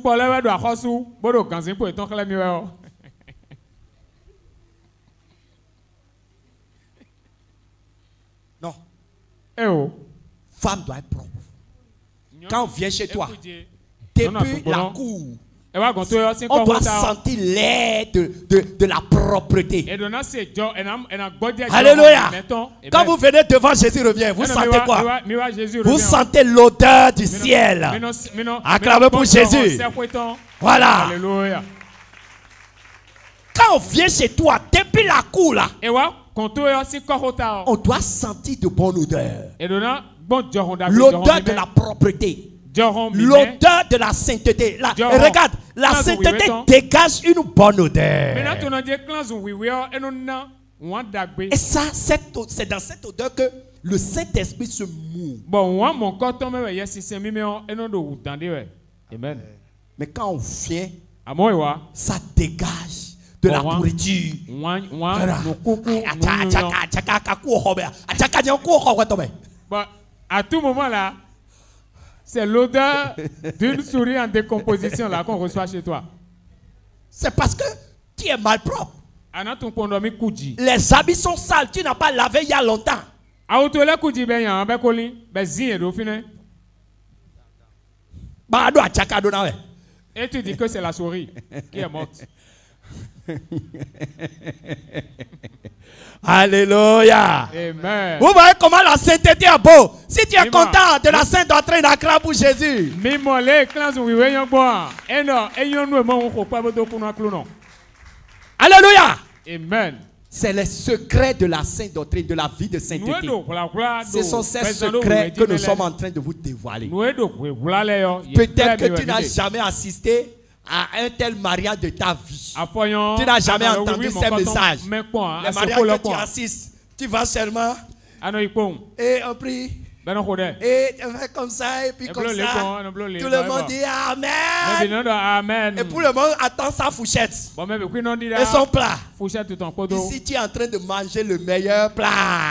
Non. Femme doit être propre. Quand on vient chez toi, depuis la cour On doit sentir l'air de, de, de la propreté. Alléluia. Quand vous venez devant Jésus revient, vous sentez quoi? Vous sentez l'odeur du ciel. Acclamez pour Jésus. Voilà. Quand on vient chez toi, depuis la cour là, on doit sentir de bonne odeur. L'odeur de la propreté. L'odeur de la sainteté. La, regarde, la sainteté dégage une bonne odeur. Et ça, c'est dans cette odeur que le Saint-Esprit se mouve. Mais quand on vient, ça dégage de la nourriture. À tout moment là, c'est l'odeur d'une souris en décomposition là qu'on reçoit chez toi. C'est parce que tu es mal propre. Les habits sont sales, tu n'as pas lavé il y a longtemps. Et tu dis que c'est la souris qui est morte. Alléluia. Amen. Vous voyez comment la sainteté est beau. Si tu es content de la sainte doctrine, acclame pour Jésus. Alléluia. Amen. C'est les secrets de la sainte doctrine, de la vie de sainteté. Ce sont ces secrets que nous sommes en train de vous dévoiler. Peut-être que tu n'as jamais assisté à un tel mariage de ta vie. Tu n'as jamais entendu ces messages. Les mariages que tu assistes, tu vas seulement et on prie. Et on fait comme ça et puis comme ça. Tout le monde dit Amen. Et pour le monde attend sa fourchette et son plat. Ici tu es en train de manger le meilleur plat.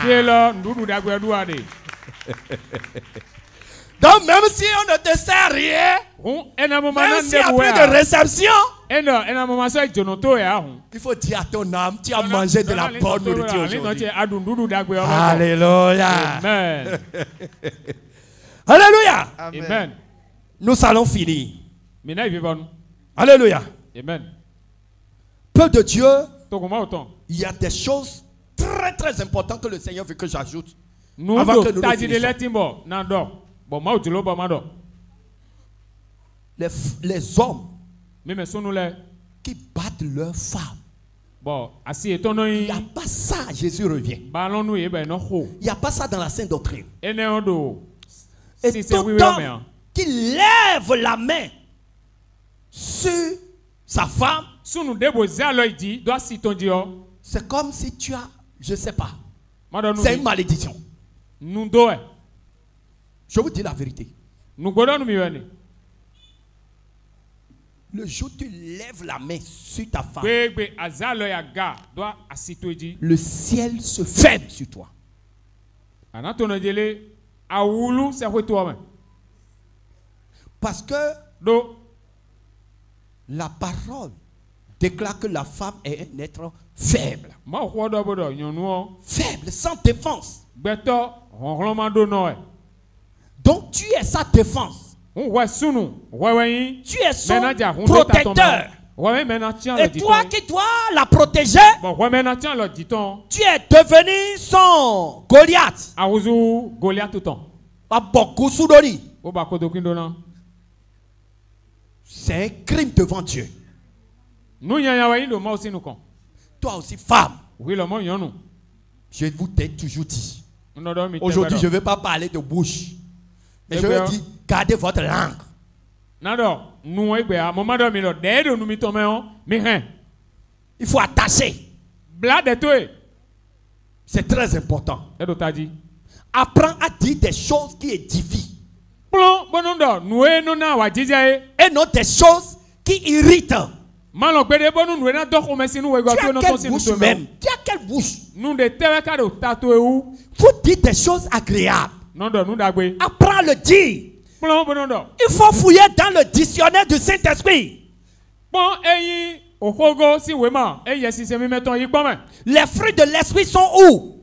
Donc même si on ne te sert rien, même s'il n'y a plus de réception, il faut dire à ton âme, tu as mangé de la bonne nourriture aujourd'hui. Alléluia. Amen. Alléluia. Amen. Nous allons finir. Alléluia. Amen. Peuple de Dieu, il y a des choses très très importantes que le Seigneur veut que j'ajoute avant que nous nous finissions. Les, les hommes qui battent leurs femmes. Il n'y a pas ça, Jésus revient. Il n'y a pas ça dans la sainte doctrine. Et tout homme qui lève la main sur sa femme, c'est comme si tu as, je ne sais pas, c'est une malédiction. Je vous dis la vérité. Le jour où tu lèves la main sur ta femme, le ciel se ferme sur toi. Parce que la parole déclare que la femme est un être faible. Faible, sans défense. Donc tu es sa défense. Tu es son protecteur. Et toi qui dois la protéger, tu es devenu son Goliath. C'est un crime devant Dieu. Toi aussi, femme, je vous t'ai toujours dit. Aujourd'hui, je ne veux pas parler de bouche. Mais je veux dire, gardez votre langue. Il faut attacher. C'est très important. Apprends à dire des choses qui édifient. Et non des choses qui irritent. Tu as quelle bouche même? Tu as quelle bouche? Faut dire des choses agréables. Apprends à le dire. Il faut fouiller dans le dictionnaire du Saint-Esprit. Les fruits de l'esprit sont où?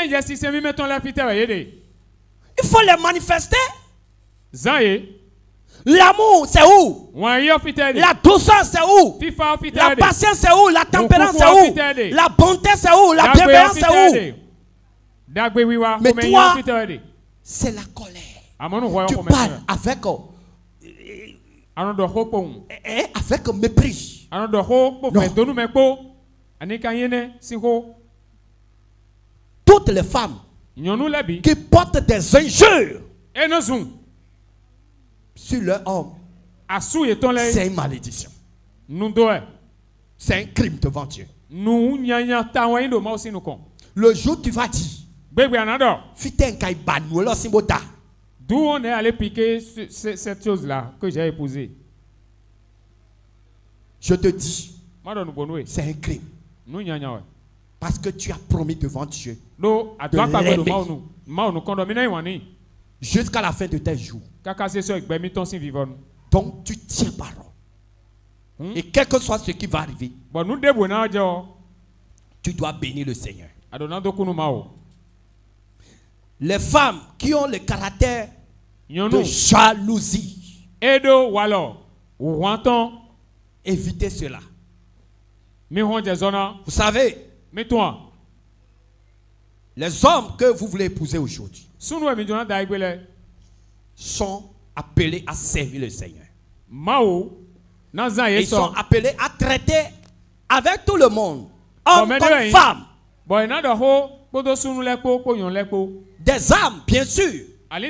Il faut les manifester. L'amour, c'est où? La douceur, c'est où? La patience, c'est où? La tempérance, c'est où? La bonté, c'est où? La bienveillance, c'est où? Mais toi, c'est la colère. Tu parles avec, euh, avec mépris. Toutes les femmes qui portent des injures sur leur homme, c'est une malédiction. C'est un crime devant Dieu. Le jour où tu vas dire, d'où on est allé piquer ce, cette chose-là que j'ai épousée. Je te dis, c'est un crime. Parce que tu as promis devant Dieu de l'aimer jusqu'à la fin de tes jours. Donc tu tiens parole. Hmm? Et quel que soit ce qui va arriver, tu dois bénir le Seigneur. Les femmes qui ont le caractère de jalousie, évitez cela. Vous savez, les hommes que vous voulez épouser aujourd'hui sont appelés à servir le Seigneur. Ils sont appelés à traiter avec tout le monde, homme comme femme. Des âmes, bien sûr.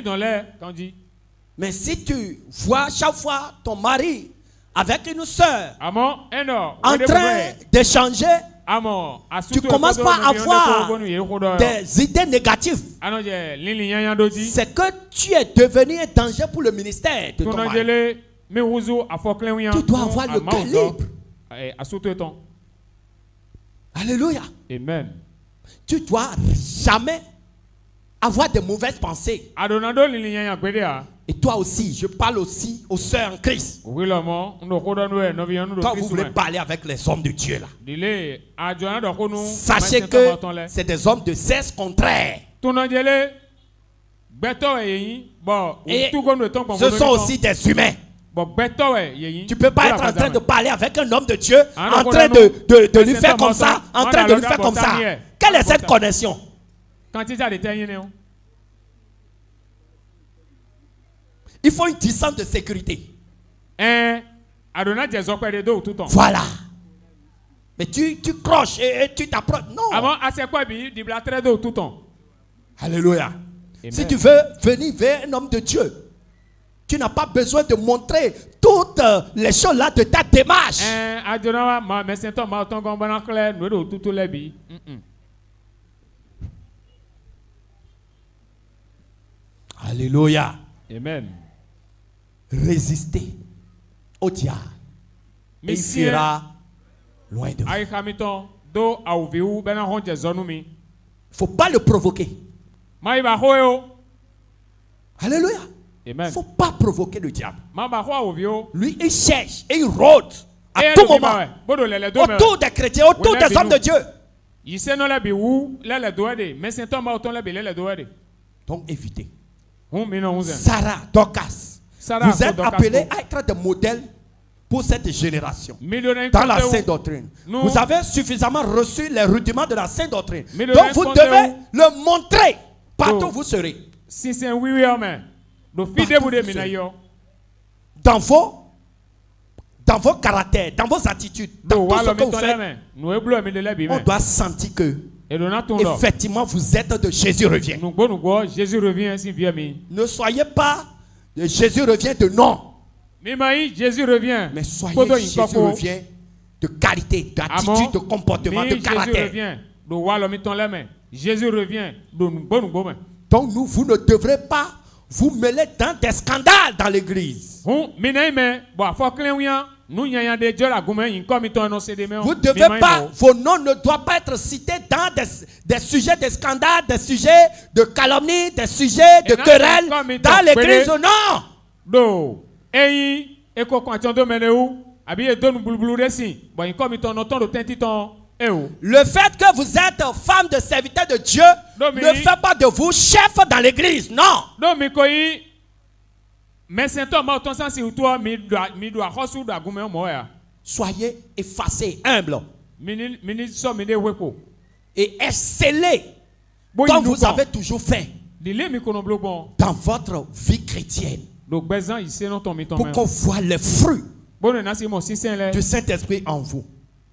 Mais si tu vois chaque fois ton mari avec une soeur en train d'échanger, tu commences pas à avoir des idées négatives. C'est que tu es devenu un danger pour le ministère de ton mari. Tu dois avoir le calibre. Alléluia. Amen. Tu dois jamais avoir de mauvaises pensées. Et toi aussi, je parle aussi aux sœurs en Christ. Quand vous voulez parler avec les hommes de Dieu là, sachez que c'est des hommes de sexe contraire. Et ce sont aussi des humains. Tu ne peux pas être en train de parler avec un homme de Dieu, en train de, de, de lui faire comme ça, en train de lui faire comme ça. Quelle est cette connexion? Il faut une distance de sécurité. Voilà. Mais tu, tu croches et, et tu t'approches. Non. Alléluia. Amen. Si tu veux venir vers un homme de Dieu, tu n'as pas besoin de montrer toutes les choses là de ta démarche. Alléluia. Amen. Résistez au diable. Il sera loin de vous. Il ne faut pas le provoquer. Alléluia. Il ne faut pas provoquer le diable. Lui, il cherche et il rôde à tout moment autour des chrétiens, autour des hommes de Dieu. Donc évitez. Sarah, Dorcas, vous êtes appelés à être des modèles pour cette génération dans la Sainte Doctrine. Vous avez suffisamment reçu les rudiments de la Sainte Doctrine. Donc vous devez le montrer partout où vous serez. Dans vos, dans vos caractères, dans vos attitudes, dans tout ce que vous faites, on doit sentir que effectivement vous êtes de Jésus revient. Ne soyez pas de Jésus revient de nom. Jésus revient. Mais soyez Jésus revient de qualité, d'attitude, de comportement, de caractère. Jésus revient. Donc nous, vous ne devrez pas vous mêler dans des scandales dans l'église. Vous ne devez pas, vos noms ne doivent pas être cités dans des, des sujets de scandales, des sujets de calomnie, des sujets de querelles dans l'église. Non. Le fait que vous êtes femme de serviteur de Dieu ne fait pas de vous chef dans l'église. Non. Soyez effacés, humbles. Et excellez comme vous avez toujours fait dans votre vie chrétienne. Pour qu'on voit les fruits du Saint-Esprit en vous.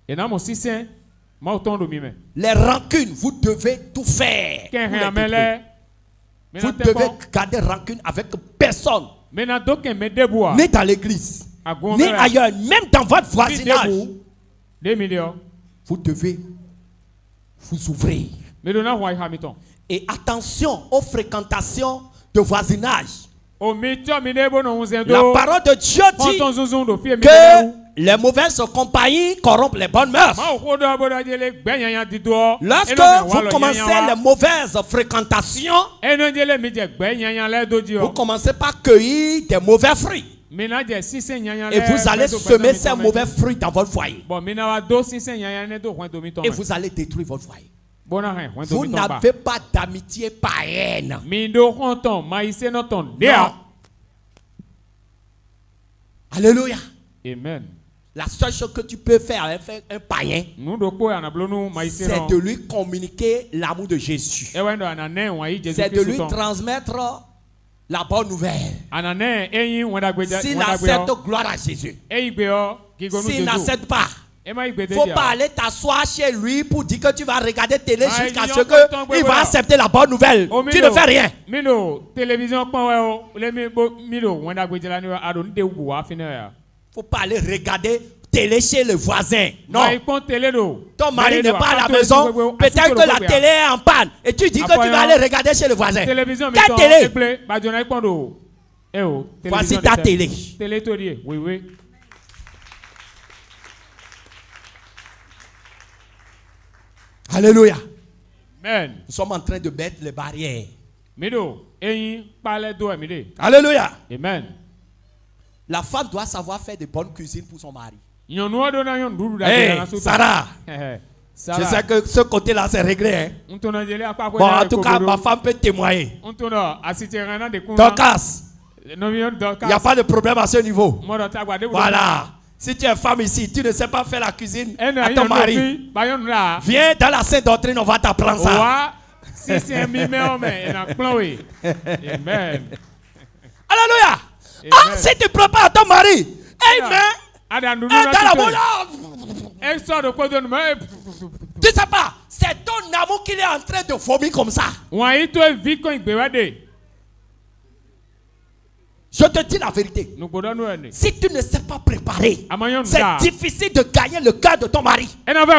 Les rancunes, vous devez tout faire. Vous devez garder rancune avec personne. Ni dans l'église, ni ailleurs, même dans votre voisinage. Vous devez vous ouvrir. Et attention aux fréquentations de voisinage. La parole de Dieu dit que les mauvaises compagnies corrompent les bonnes mœurs. Lorsque vous commencez les mauvaises fréquentations, vous commencez par cueillir des mauvais fruits. Et vous allez semer ces mauvais fruits dans votre foyer. Et vous allez détruire votre foyer. Vous n'avez pas d'amitié païenne. Non. Alléluia. Amen. La seule chose que tu peux faire avec un païen, c'est de lui communiquer l'amour de Jésus. C'est de lui transmettre la bonne nouvelle. S'il accepte, gloire à Jésus. S'il n'accepte pas, il ne faut pas aller t'asseoir chez lui pour dire que tu vas regarder télé jusqu'à ce qu'il va accepter la bonne nouvelle. Tu ne fais rien. Il ne faut pas aller regarder télé chez le voisin. Non. Ton mari n'est pas à la maison. Peut-être que la télé est en panne. Et tu dis que tu vas aller regarder chez le voisin. Quelle télé? Voici ta télé. Oui, oui. Alléluia. Amen. Nous sommes en train de mettre les barrières. Alléluia. Amen. La femme doit savoir faire de bonnes cuisines pour son mari. Hey, Sarah. Je sais que ce côté-là, c'est réglé. Hein? Bon, en tout cas, ma femme peut témoigner. Dorcas. Il n'y a pas de problème à ce niveau. Voilà. Si tu es femme ici, tu ne sais pas faire la cuisine à ton mari, viens dans la Sainte Doctrine, on va t'apprendre ça. Amen. Alléluia. Ah, si tu prépares à ton mari, Amen. Dans la tu sais pas, c'est ton amour qu'il est en train de vomir comme ça. Je te dis la vérité. Si tu ne sais pas préparer, c'est difficile de gagner le cœur de ton mari.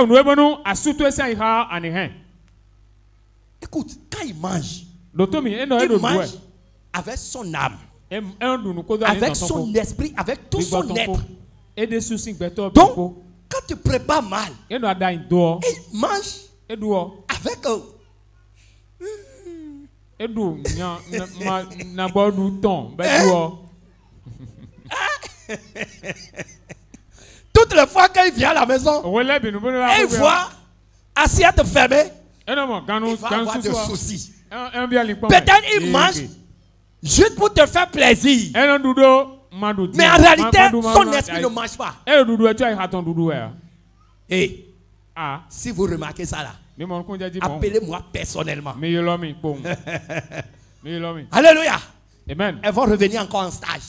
Écoute, quand il mange, il mange avec son âme, avec son esprit, avec tout son être. Donc, quand tu prépares mal, il mange avec eux. Toutes les fois qu'il vient à la maison, il voit assiette fermée, il va avoir des soucis. Peut-être il mange juste pour te faire plaisir. Mais en réalité, son esprit ne mange pas. Et si vous remarquez ça là, appelez-moi personnellement. Alléluia. Amen. Elles vont revenir encore en stage.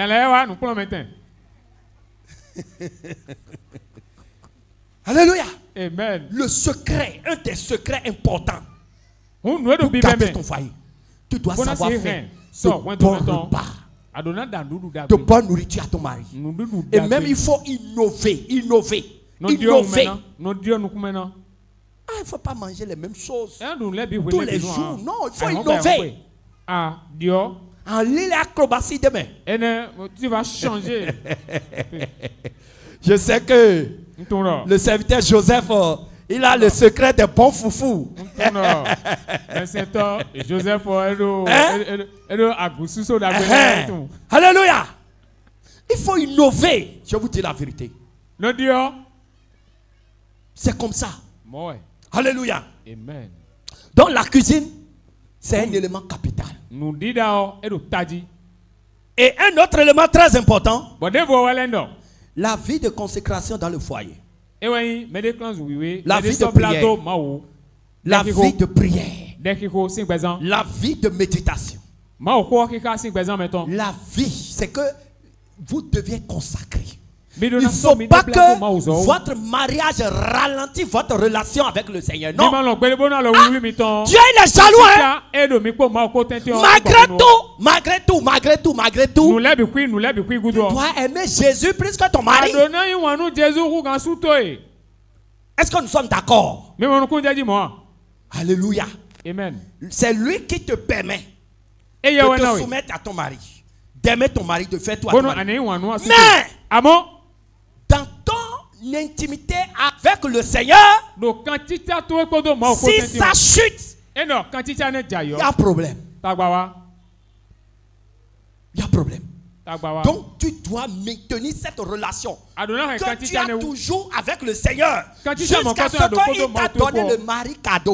Alléluia. Amen. Le secret, un des secrets importants pour garder ton foyer, tu dois savoir faire de bons repas, de bonne nourriture à ton mari. Et même il faut innover, innover, innover. Ah, il ne faut pas manger les mêmes choses tous les jours. Non, il faut innover. En lit l'acrobatie demain. Tu vas changer. Je sais que le serviteur Joseph, il a le secret des bons foufous. Joseph, alléluia. Il faut innover. Je vous dis la vérité. C'est comme ça. Alléluia. Amen. Donc la cuisine, c'est un élément capital. Et un autre élément très important, la vie de consécration dans le foyer. La vie de prière. La vie de prière. La vie de méditation. La vie, c'est que vous deviez consacrer. Il ne faut pas que votre mariage ralentisse votre relation avec le Seigneur. Non. Ah, Dieu il est jaloux. Hein? Malgré tout, malgré tout, malgré tout, malgré tout, tu dois aimer Jésus plus que ton mari. Est-ce que nous sommes d'accord? Alléluia. Amen. C'est lui qui te permet de te soumettre à ton mari, d'aimer ton mari, de faire toi ton mari. Mais dans ton intimité avec le Seigneur, si ça chute, il y a problème. Il y a problème. Donc tu dois maintenir cette relation que tu as toujours avec le Seigneur jusqu'à ce qu'il t'a donné le mari cadeau.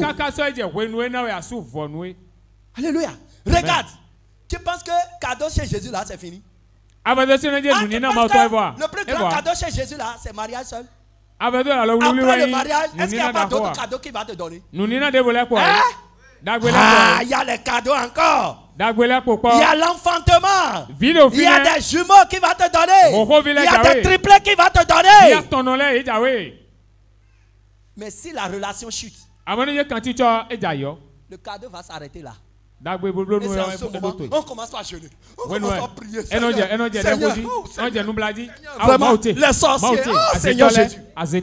Alléluia. Regarde. Tu penses que cadeau chez Jésus là c'est fini? Ah, ah, le plus grand cadeau chez Jésus là c'est mariage seul. Après le mariage, est-ce qu'il n'y a pas d'autres cadeaux qu'il va te donner? Hein? Ah, il y a les cadeaux encore. Il y a l'enfantement. Il y a des jumeaux qui va te donner. Il y a des triplets qui va te donner. Mais si la relation chute, le cadeau va s'arrêter là. Et c'est en ce moment, on commence à jeûner. On commence à prier. Seigneur, Seigneur, oh, Seigneur. Vraiment, les sorciers, oh, Seigneur Jésus.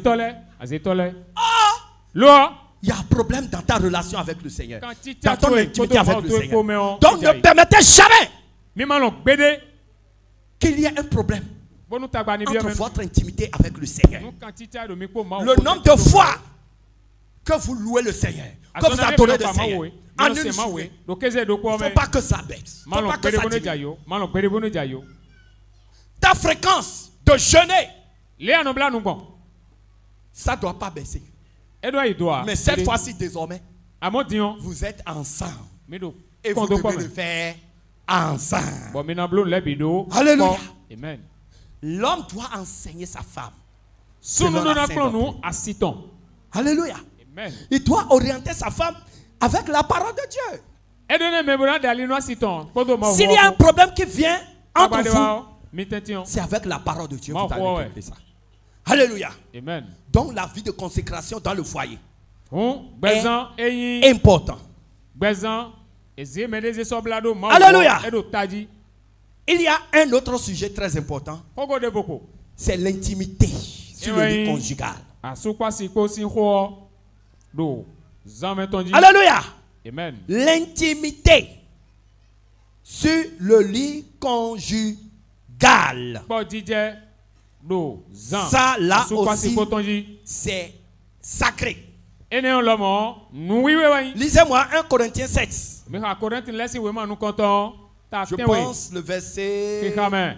Ah! Il y a un problème dans ta relation avec le Seigneur, dans ton intimité avec le Seigneur. Donc ne permettez jamais qu'il y ait un problème entre votre intimité avec le Seigneur. Le nombre de fois que vous louez le Seigneur, que vous adorez le Seigneur, en une journée, il ne faut pas que ça baisse. Il ne faut pas que ça diminue. Ta fréquence de jeûner, ça ne doit pas baisser. Mais cette fois-ci, désormais, vous êtes ensemble. Et vous devez le faire ensemble. Alléluia. L'homme doit enseigner sa femme. Alléluia. Il doit orienter sa femme avec la parole de Dieu. S'il y a un problème qui vient entre vous, c'est avec la parole de Dieu que vous allez régler ça. Alléluia. Amen. Donc la vie de consécration dans le foyer est important. Alléluia. Il y a un autre sujet très important. C'est l'intimité sur le lit conjugal. Alléluia. Amen. L'intimité sur le lit conjugal. Ça là aussi, c'est sacré. Lisez-moi un Corinthiens sept. Je pense le verset...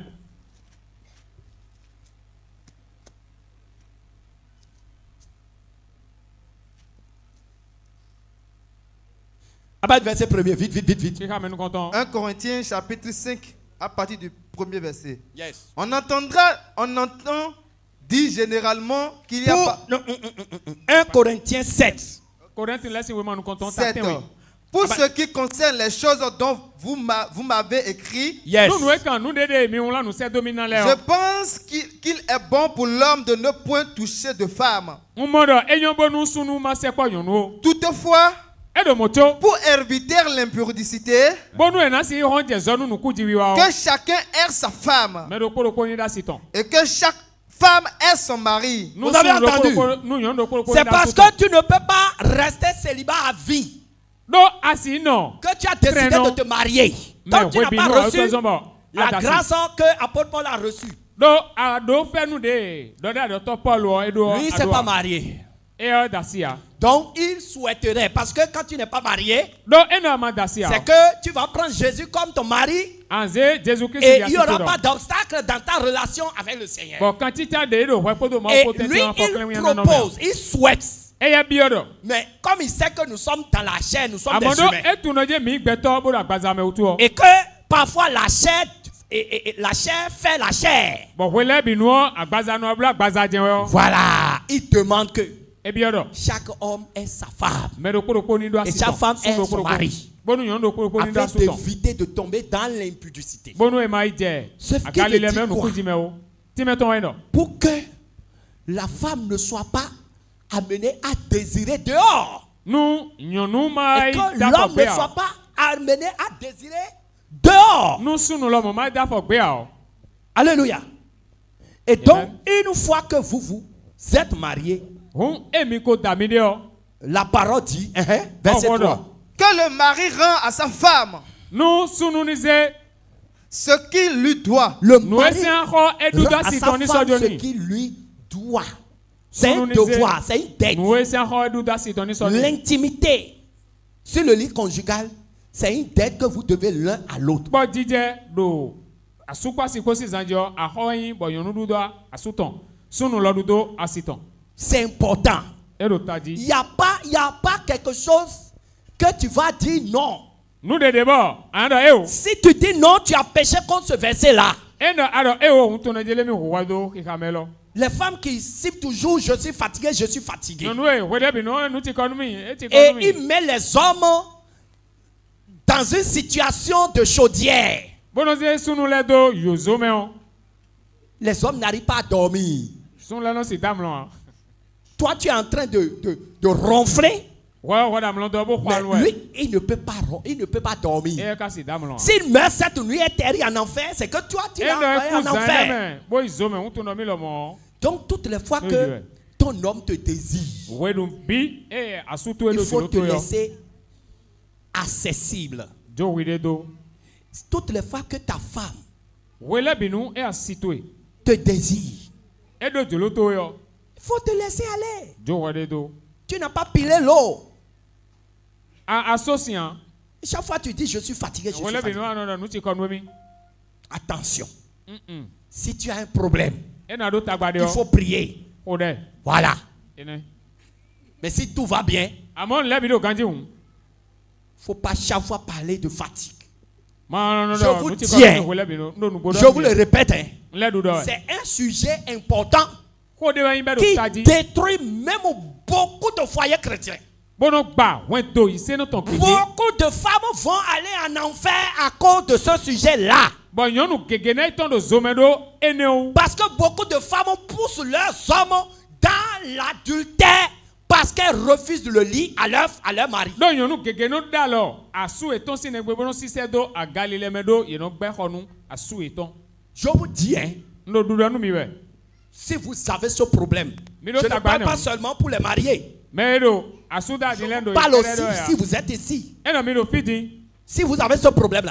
Ah bah, verset premier, vite, vite, vite, vite. un Corinthiens chapitre cinq, à partir du premier verset. Yes. On entendra, on entend dit généralement qu'il y a Pour, pas... non, non, non, non, un Corinthiens sept. sept. Pour ah bah, ce qui concerne les choses dont vous m'avez écrit, yes. Je pense qu'il qu'il est bon pour l'homme de ne point toucher de femme. Toutefois, pour éviter l'impudicité, que chacun ait sa femme et que chaque femme ait son mari. Vous avez entendu? C'est parce que tu ne peux pas rester célibat à vie que tu as décidé de te marier. Tant que tu n'as pas reçu la grâce que l'apôtre Paul a reçue. Lui, il ne s'est pas marié. Donc il souhaiterait, parce que quand tu n'es pas marié, c'est que tu vas prendre Jésus comme ton mari et il n'y aura pas d'obstacle dans ta relation avec le Seigneur. Et lui, il propose, il souhaite. Mais comme il sait que nous sommes dans la chair, nous sommes des humains, et que parfois la chair Et, et, et la chair fait la chair. Voilà, il demande que chaque homme ait sa femme et chaque femme ait son mari, afin d'éviter de tomber dans l'impudicité. Ce qui veut dire quoi? Pour que la femme ne soit pas amenée à désirer dehors, et que l'homme ne soit pas amené à désirer dehors. Alléluia. Et donc, une fois que vous vous êtes mariés, la parole dit, verset trois, que le mari rend à sa femme ce qu'il lui doit. Le mari rend à sa femme ce qu'il lui doit. C'est un devoir, c'est une dette. L'intimité sur le lit conjugal, c'est une dette que vous devez l'un à l'autre. C'est important. Il n'y a pas, il n'y a pas quelque chose que tu vas dire non. Si tu dis non, tu as péché contre ce verset-là. Les femmes qui citent toujours je suis fatigué, je suis fatigué. Et il met les hommes dans une situation de chaudière. Les hommes n'arrivent pas à dormir. Toi, tu es en train de, de, de ronfler. Mais lui, il ne peut pas, il ne peut pas dormir. S'il meurt cette nuit et terre en enfer, c'est que toi, tu l'as envoyé en enfer. Donc, toutes les fois que ton homme te désire, il faut te laisser accessible. Toutes les fois que ta femme te désire, il faut te laisser aller. Tu n'as pas pilé l'eau. Chaque fois tu dis je suis fatigué, je suis fatigué. Attention. Si tu as un problème, il faut prier. Voilà. Mais si tout va bien, il ne faut pas chaque fois parler de fatigue. Je vous dis, je vous le répète, hein, c'est un sujet important qui détruit même beaucoup de foyers chrétiens. Beaucoup de femmes vont aller en enfer à cause de ce sujet-là. Parce que beaucoup de femmes poussent leurs hommes dans l'adultère parce qu'elles refusent le lit à leur, à leur mari. Je vous dis, hein, si vous avez ce problème, je ne parle pas seulement pour les mariés. Je parle aussi si vous êtes ici. Si vous avez ce problème-là,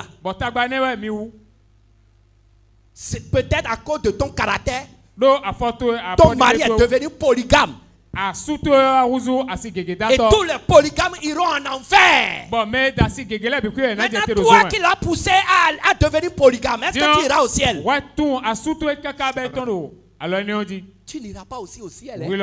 c'est peut-être à cause de ton caractère. Ton mari est devenu polygame. Et tous les polygames iront en enfer. Maintenant, toi qui l'as poussé à, à devenir polygame, est-ce que tu iras au ciel? Tu n'iras pas aussi au ciel. Hein?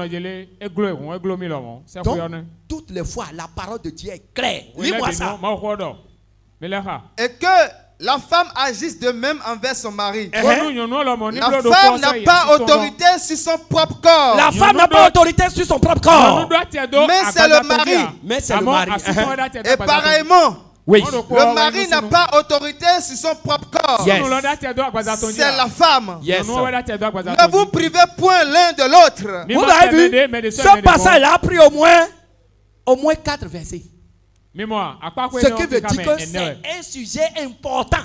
Donc, toutes les fois, la parole de Dieu est claire. Lis-moi ça. Et que la femme agisse de même envers son mari. Uh-huh. La femme n'a pas autorité sur son propre corps. La femme n'a pas autorité sur son propre corps. Mais c'est le mari. Mais c'est le mari. Uh-huh. Et pareillement, oui. Le mari n'a pas autorité sur son propre corps. Yes. C'est la femme. Yes. Ne vous privez point l'un de l'autre. Vous avez vu, ce passage-là a pris au moins, au moins quatre versets. Ce qui veut dire que c'est un sujet important.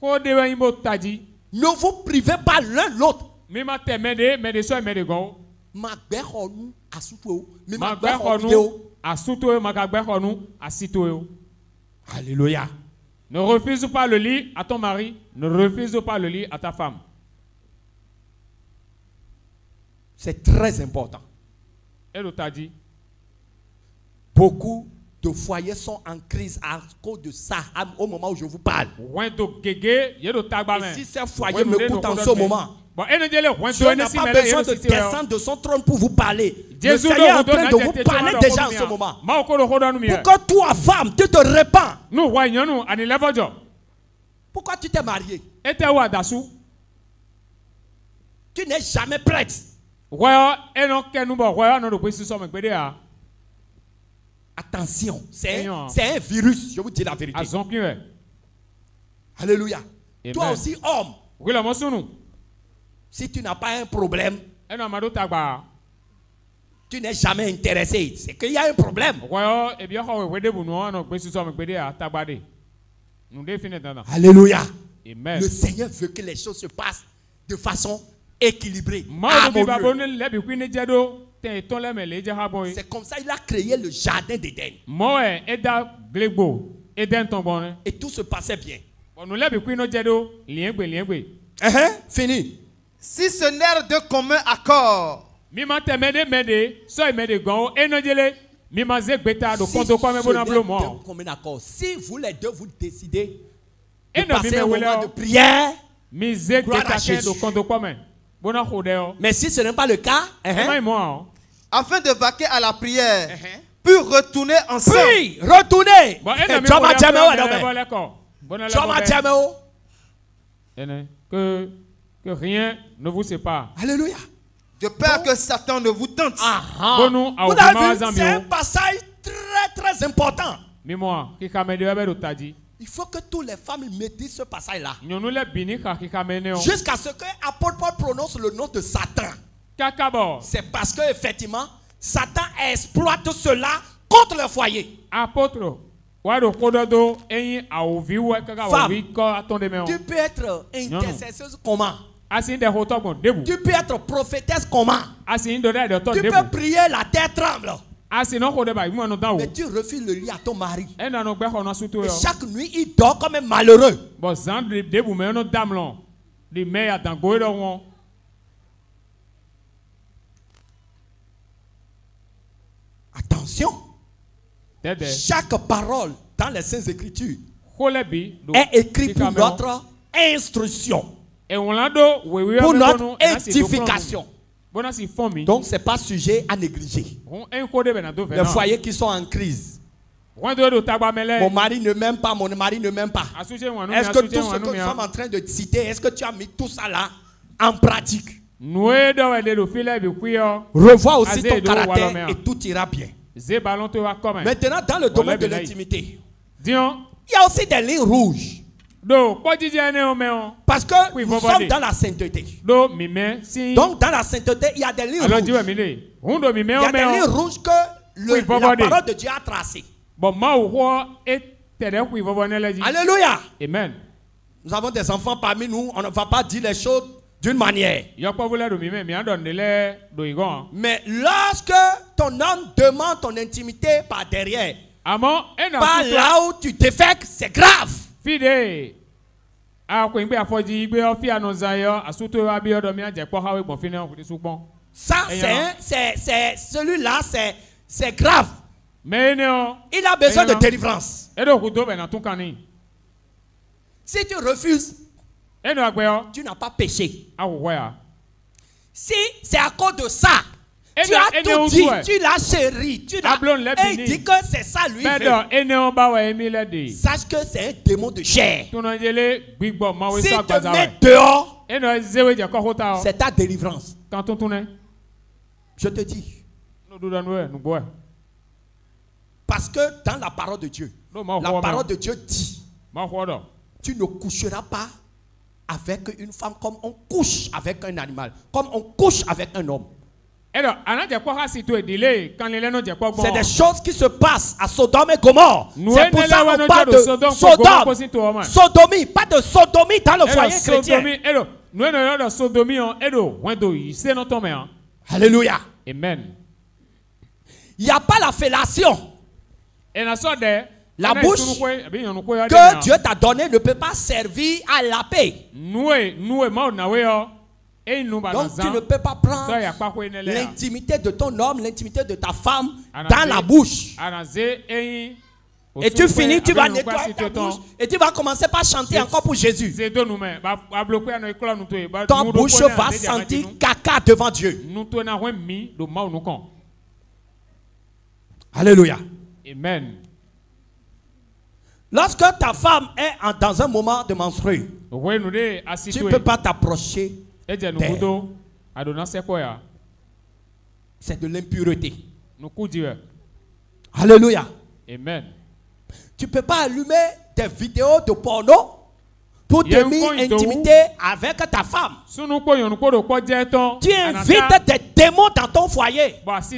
Ne vous privez pas l'un de l'autre. Alléluia. Ne refuse pas le lit à ton mari, ne refuse pas le lit à ta femme. C'est très important. Elle t'a dit. Beaucoup de foyers sont en crise à cause de ça au moment où je vous parle. Et si ces foyers me coûtent en ce moment, Dieu n'a pas besoin de descendre de son trône pour vous parler. Le Seigneur est en train de vous parler déjà en ce moment. Pour que toi, femme, tu te répands. Pourquoi tu t'es marié? Tu n'es jamais prête. Attention, c'est un, un virus, je vous dis la vérité. Alléluia. Amen. Toi aussi, homme, si tu n'as pas un problème, tu n'es jamais intéressé. C'est qu'il y a un problème. Alléluia. Amen. Le Seigneur veut que les choses se passent de façon équilibrée. C'est comme ça qu'il a créé le jardin d'Éden. Et tout se passait bien. Uh-huh. Fini. Si ce n'est de commun accord, si ce n'est de commun accord, si vous les deux vous décidez de passer un moment de prière, gloire à Jésus. Mais si ce n'est pas le cas, uh-huh, afin de vaquer à la prière, uh-huh, puis retourner ensemble. Puis retourner. Que, que rien ne vous sépare. Alléluia. De peur bon, que Satan ne vous tente. Ah, ah. Vous avez vu, c'est un passage très très important. Il faut que toutes les femmes méditent ce passage-là. Jusqu'à ce que l'apôtre Paul prononce le nom de Satan. C'est parce que effectivement, Satan exploite cela contre le foyer. Apôtre. Femme, tu peux être intercesseuse comment? Tu peux être prophétesse comment? Tu peux prier, la terre tremble. Mais tu refuses le lit à ton mari. Et chaque nuit, il dort comme un malheureux. Attention. Chaque parole dans les Saintes Écritures est écrite pour notre instruction, pour notre édification. Donc, ce n'est pas sujet à négliger. Les foyers qui sont en crise. Mon mari ne m'aime pas, mon mari ne m'aime pas. Est-ce que tout ce que nous sommes en train de citer, est-ce que tu as mis tout ça là en pratique? Revois aussi ton caractère et tout ira bien. Maintenant, dans le domaine de l'intimité, il y a aussi des lignes rouges. Parce que nous sommes dans la sainteté. Donc, dans la sainteté, il y a des lignes rouges. Il y a des lignes rouges que le, la parole de Dieu a tracées. Alléluia. Amen. Nous avons des enfants parmi nous, on ne va pas dire les choses d'une manière. Mais lorsque ton homme demande ton intimité par derrière, par là où tu défèques, c'est grave. Ça, c'est celui-là, c'est grave. Il a besoin de délivrance. Si tu refuses, tu n'as pas péché. Si c'est à cause de ça, tu as tout dit, tu l'as chéri, tu l'as et il dit que c'est ça lui veut. Sache que c'est un démon de chair. Si te met dehors, c'est ta délivrance. Je te dis. Parce que dans la parole de Dieu, la parole de Dieu dit, tu ne coucheras pas avec une femme comme on couche avec un animal, comme on couche avec un homme. C'est des choses qui se passent à Sodome et Gomorrhe. C'est pour ça qu'on parle de Sodome. Sodomie, pas de sodomie dans le foyer chrétien. Alléluia. Amen. Il n'y a pas la fellation. La bouche que Dieu t'a donnée ne peut pas servir à la paix. Donc tu ne peux pas prendre l'intimité de ton homme, l'intimité de ta femme dans la bouche. Et tu finis, tu vas nettoyer ta bouche et tu vas commencer par chanter encore pour Jésus. Ton bouche va sentir caca devant Dieu. Alléluia. Amen. Lorsque ta femme est en, dans un moment de menstrues, tu ne peux pas t'approcher d'elle. C'est de l'impureté. Alléluia. Amen. Tu ne peux pas allumer des vidéos de porno pour te mettre intimité avec ta femme. Tu invites des démons dans ton foyer.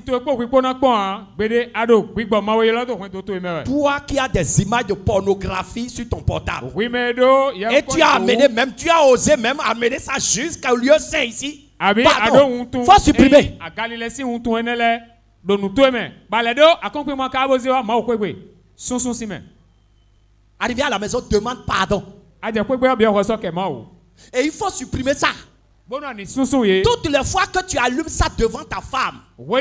Toi qui as des images de pornographie sur ton portable. Et tu as amené même, tu as osé même amener ça jusqu'au lieu saint ici. Pardon. Faut supprimer. Arrivé à la maison, demande pardon. Et il faut supprimer ça. Toutes les fois que tu allumes ça devant ta femme,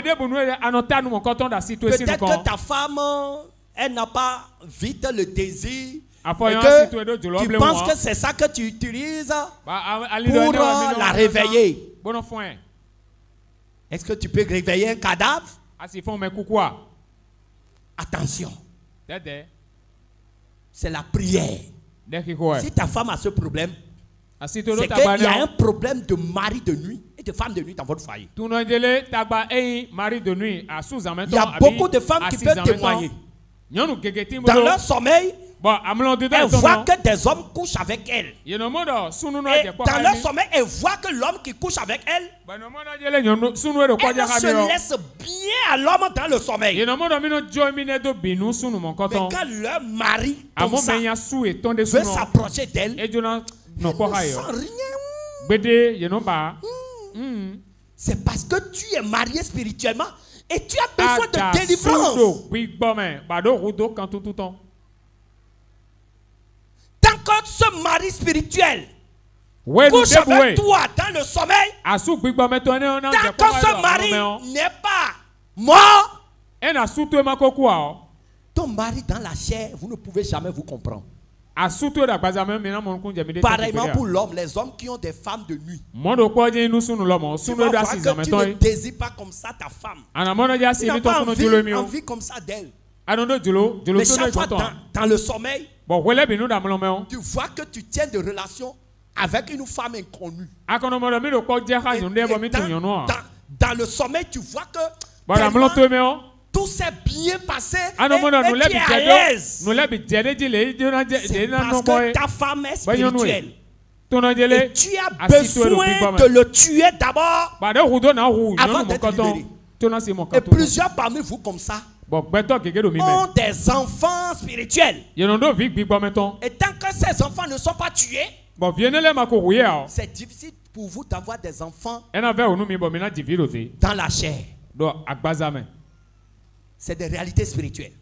peut-être que ta femme, elle n'a pas vite le désir. Et que tu penses que c'est ça que tu utilises pour la réveiller. Est-ce que tu peux réveiller un cadavre? Attention. C'est la prière. Si ta femme a ce problème, c'est qu'il y a un problème de mari de nuit et de femme de nuit dans votre foyer. Il y a beaucoup de femmes qui peuvent témoigner. Dans leur sommeil, elles voient que des hommes couchent avec elles. Et dans leur sommeil, elles voient que l'homme qui couche avec elles, elles se laissent bien à l'homme dans le sommeil. Mais quand leur mari comme ça, veut s'approcher d'elle, elle ne sent rien. C'est parce que tu es marié spirituellement et tu as besoin de délivrance. Tant que ce mari spirituel couche avec toi dans le sommeil, tant que ce mari n'est pas mort, ton mari dans la chair, vous ne pouvez jamais vous comprendre. Pareillement pour l'homme, les hommes qui ont des femmes de nuit. Tu vas voir que tu ne désires pas comme ça ta femme. Tu n'as pas envie, envie comme ça d'elle. Mais chaque fois dans, dans le sommeil, tu vois que tu tiens des relations avec une femme inconnue. Et, et dans, dans, dans le sommeil, tu vois que tout s'est bien passé et, et tu es à l'aise. C'est parce que ta femme est spirituelle. Et tu as besoin de le tuer d'abord avant d'être libéré. Et plusieurs parmi vous comme ça ont des enfants spirituels. Et tant que ces enfants ne sont pas tués, c'est difficile pour vous d'avoir des enfants dans la chair. C'est des réalités spirituelles.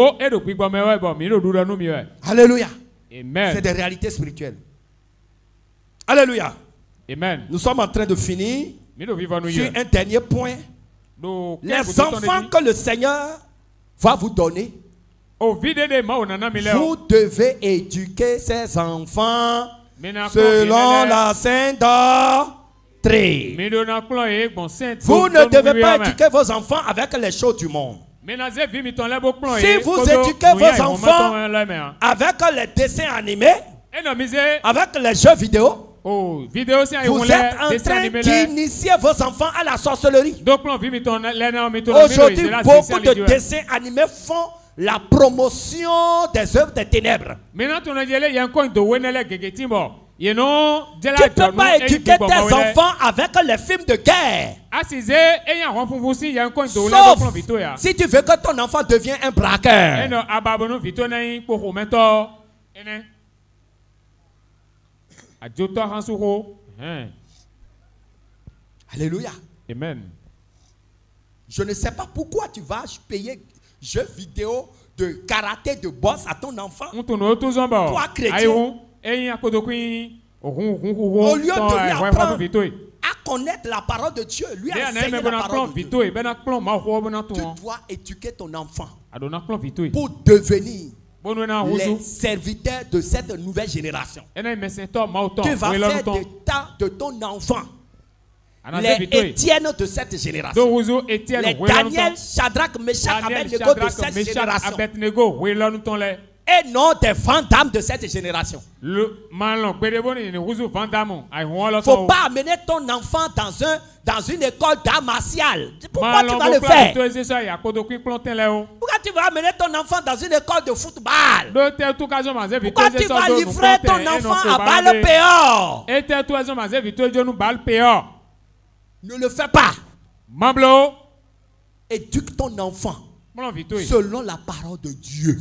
Alléluia. C'est des réalités spirituelles. Alléluia. Amen. Nous sommes en train de finir sur un dernier point. Les enfants que le Seigneur va vous donner, vous devez éduquer ces enfants selon la sainte doctrine. Vous ne devez pas éduquer vos enfants avec les choses du monde. Si vous éduquez vos enfants avec les dessins animés, avec les jeux vidéo, vous êtes en train d'initier vos enfants à la sorcellerie. Aujourd'hui, beaucoup de dessins animés font la promotion des œuvres des ténèbres. Tu ne peux pas éduquer tes enfants avec les films de guerre. Sauf si tu veux que ton enfant devienne un braqueur. Alléluia. Amen. Je ne sais pas pourquoi tu vas payer jeux vidéo de karaté de boss à ton enfant. Toi, chrétien, au lieu de lui apprendre à connaître la parole de Dieu, lui enseigner la parole de Dieu. Tu dois éduquer ton enfant pour devenir les serviteurs de cette nouvelle génération. Tu vas faire des tas de ton enfant les Étienne de cette génération. Les Daniel, Shadrach, Meshach, Abednego de cette génération. Et non des vendames de cette génération. Il ne faut pas amener ton enfant dans, un, dans une école d'art martial. Pourquoi tu vas le faire? Pourquoi tu vas amener ton enfant dans une école de football? Pourquoi tu vas livrer ton enfant à balle péor? Ne le fais pas. Éduque ton enfant selon la parole de Dieu.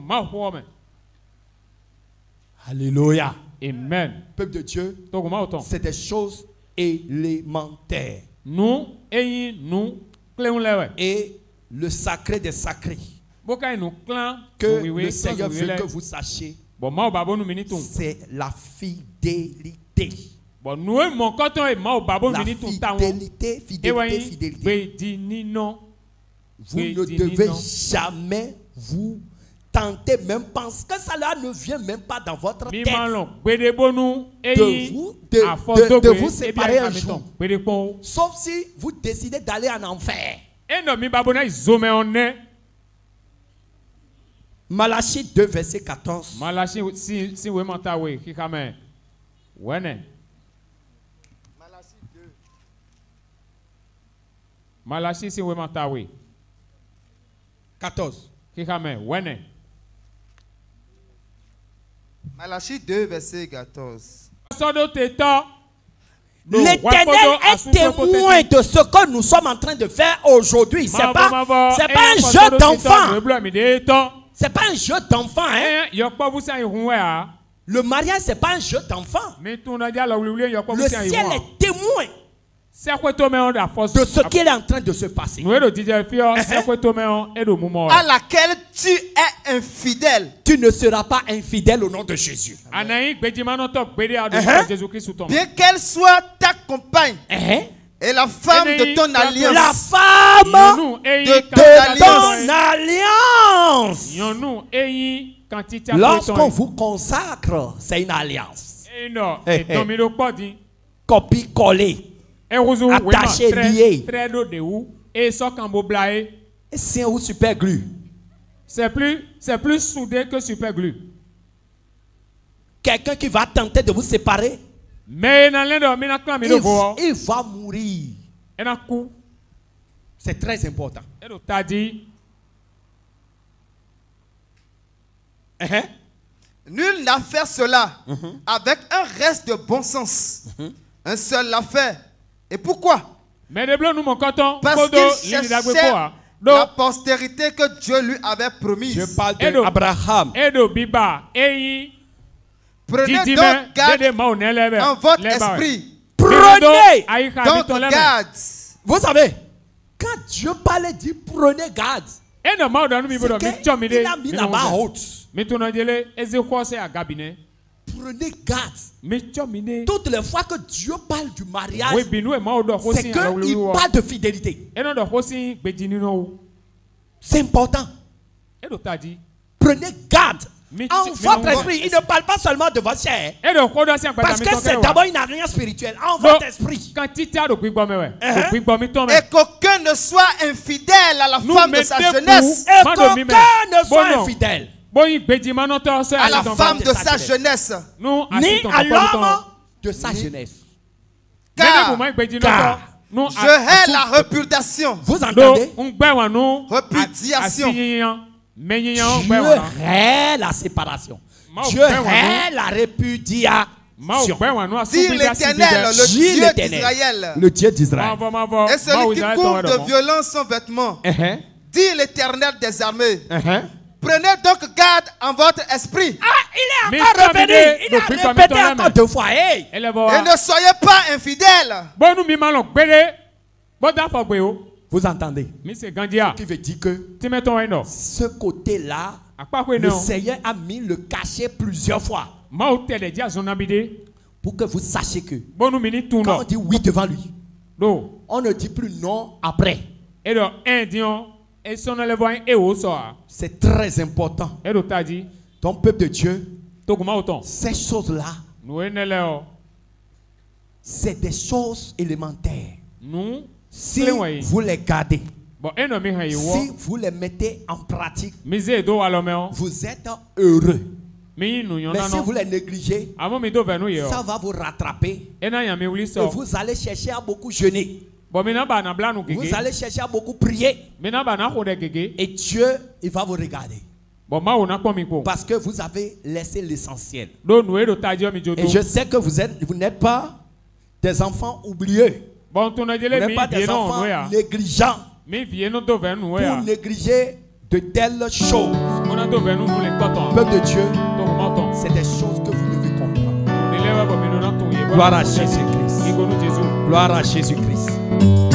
Alléluia. Amen. Peuple de Dieu, c'est des choses élémentaires. Nous, et nous, et le sacré des sacrés que le Seigneur veut que vous sachiez, c'est la fidélité. La fidélité, fidélité, fidélité. Vous ne devez jamais vous tenter, même penser que cela ne vient même pas dans votre tête de vous, de, de, de vous séparer un jour. Sauf si vous décidez d'aller en enfer. Malachie deux, verset quatorze. Malachie si si oui montawe kikame. Wene. Malachie deux. Malachie si oui montawe. quatorze. Kikame wene. Malachie deux, verset quatorze. L'Éternel est témoin de ce que nous sommes en train de faire aujourd'hui. C'est pas, c'est pas un jeu d'enfant. C'est pas un jeu d'enfant. Hein? Le mariage, c'est pas un jeu d'enfant. Le ciel est témoin de ce qui est en train de se passer. À laquelle tu es infidèle. Tu ne seras pas infidèle au nom de Jésus. Uh-huh. Bien qu'elle soit ta compagne. Uh-huh. Et la femme de ton alliance. La femme de ton alliance. Lorsqu'on vous consacre, c'est une alliance. Copie-coller. Attaché, lié. C'est où super glue. C'est plus, c'est plus soudé que super glue. Quelqu'un qui va tenter de vous séparer. Mais il, il va mourir. C'est très important. Uh-huh. Nul n'a fait cela uh-huh. avec un reste de bon sens. Uh-huh. Un seul l'a fait. Et pourquoi? Parce qu'il cherchait la postérité que Dieu lui avait promise. Je parle d'Abraham. Prenez donc garde en votre esprit. Prenez donc garde. Vous savez, quand Dieu parlait, dit prenez garde. C'est qu'il a mis la main haute. Prenez garde. Toutes les fois que Dieu parle du mariage, c'est qu'il parle de fidélité. C'est important. Prenez garde. En votre esprit, il ne parle pas seulement de votre chair. Parce que c'est d'abord une alliance spirituelle. En votre esprit. Uh-huh. Et qu'aucun ne soit infidèle à la femme de sa jeunesse. Et qu'aucun ne soit infidèle à la femme de sa jeunesse. Ni à l'homme de sa jeunesse. Car, car je hais la répudiation. Vous entendez? Répudiation. Dieu hait la séparation. Dieu hait la répudiation. Dit l'Éternel, le Dieu d'Israël. Le Dieu d'Israël. Et celui qui couvre de violence son vêtement. Uh-huh. Dit l'Éternel des armées. Uh-huh. Prenez donc garde en votre esprit. Ah, il est encore revenu. Il a répété encore deux fois. Hey. Et ne soyez pas infidèles. Vous entendez? Qui veut dire que ce côté-là, le Seigneur a mis le cachet plusieurs fois pour que vous sachiez que quand on dit oui devant lui, on ne dit plus non après. C'est très important. Ton peuple de Dieu, ces choses-là, c'est des choses élémentaires. Si vous les gardez, Si vous les mettez en pratique, vous êtes heureux. Mais si vous les négligez, ça va vous rattraper. Et vous allez chercher à beaucoup jeûner. Vous allez chercher à beaucoup prier. Et Dieu, il va vous regarder. Parce que vous avez laissé l'essentiel. Et je sais que vous êtes, vous n'êtes pas des enfants oublieux. Vous n'êtes pas des enfants négligents pour négliger de telles choses. Peuple de Dieu, c'est des choses que vous devez comprendre. Gloire à Jésus-Christ. Gloire à Jésus-Christ.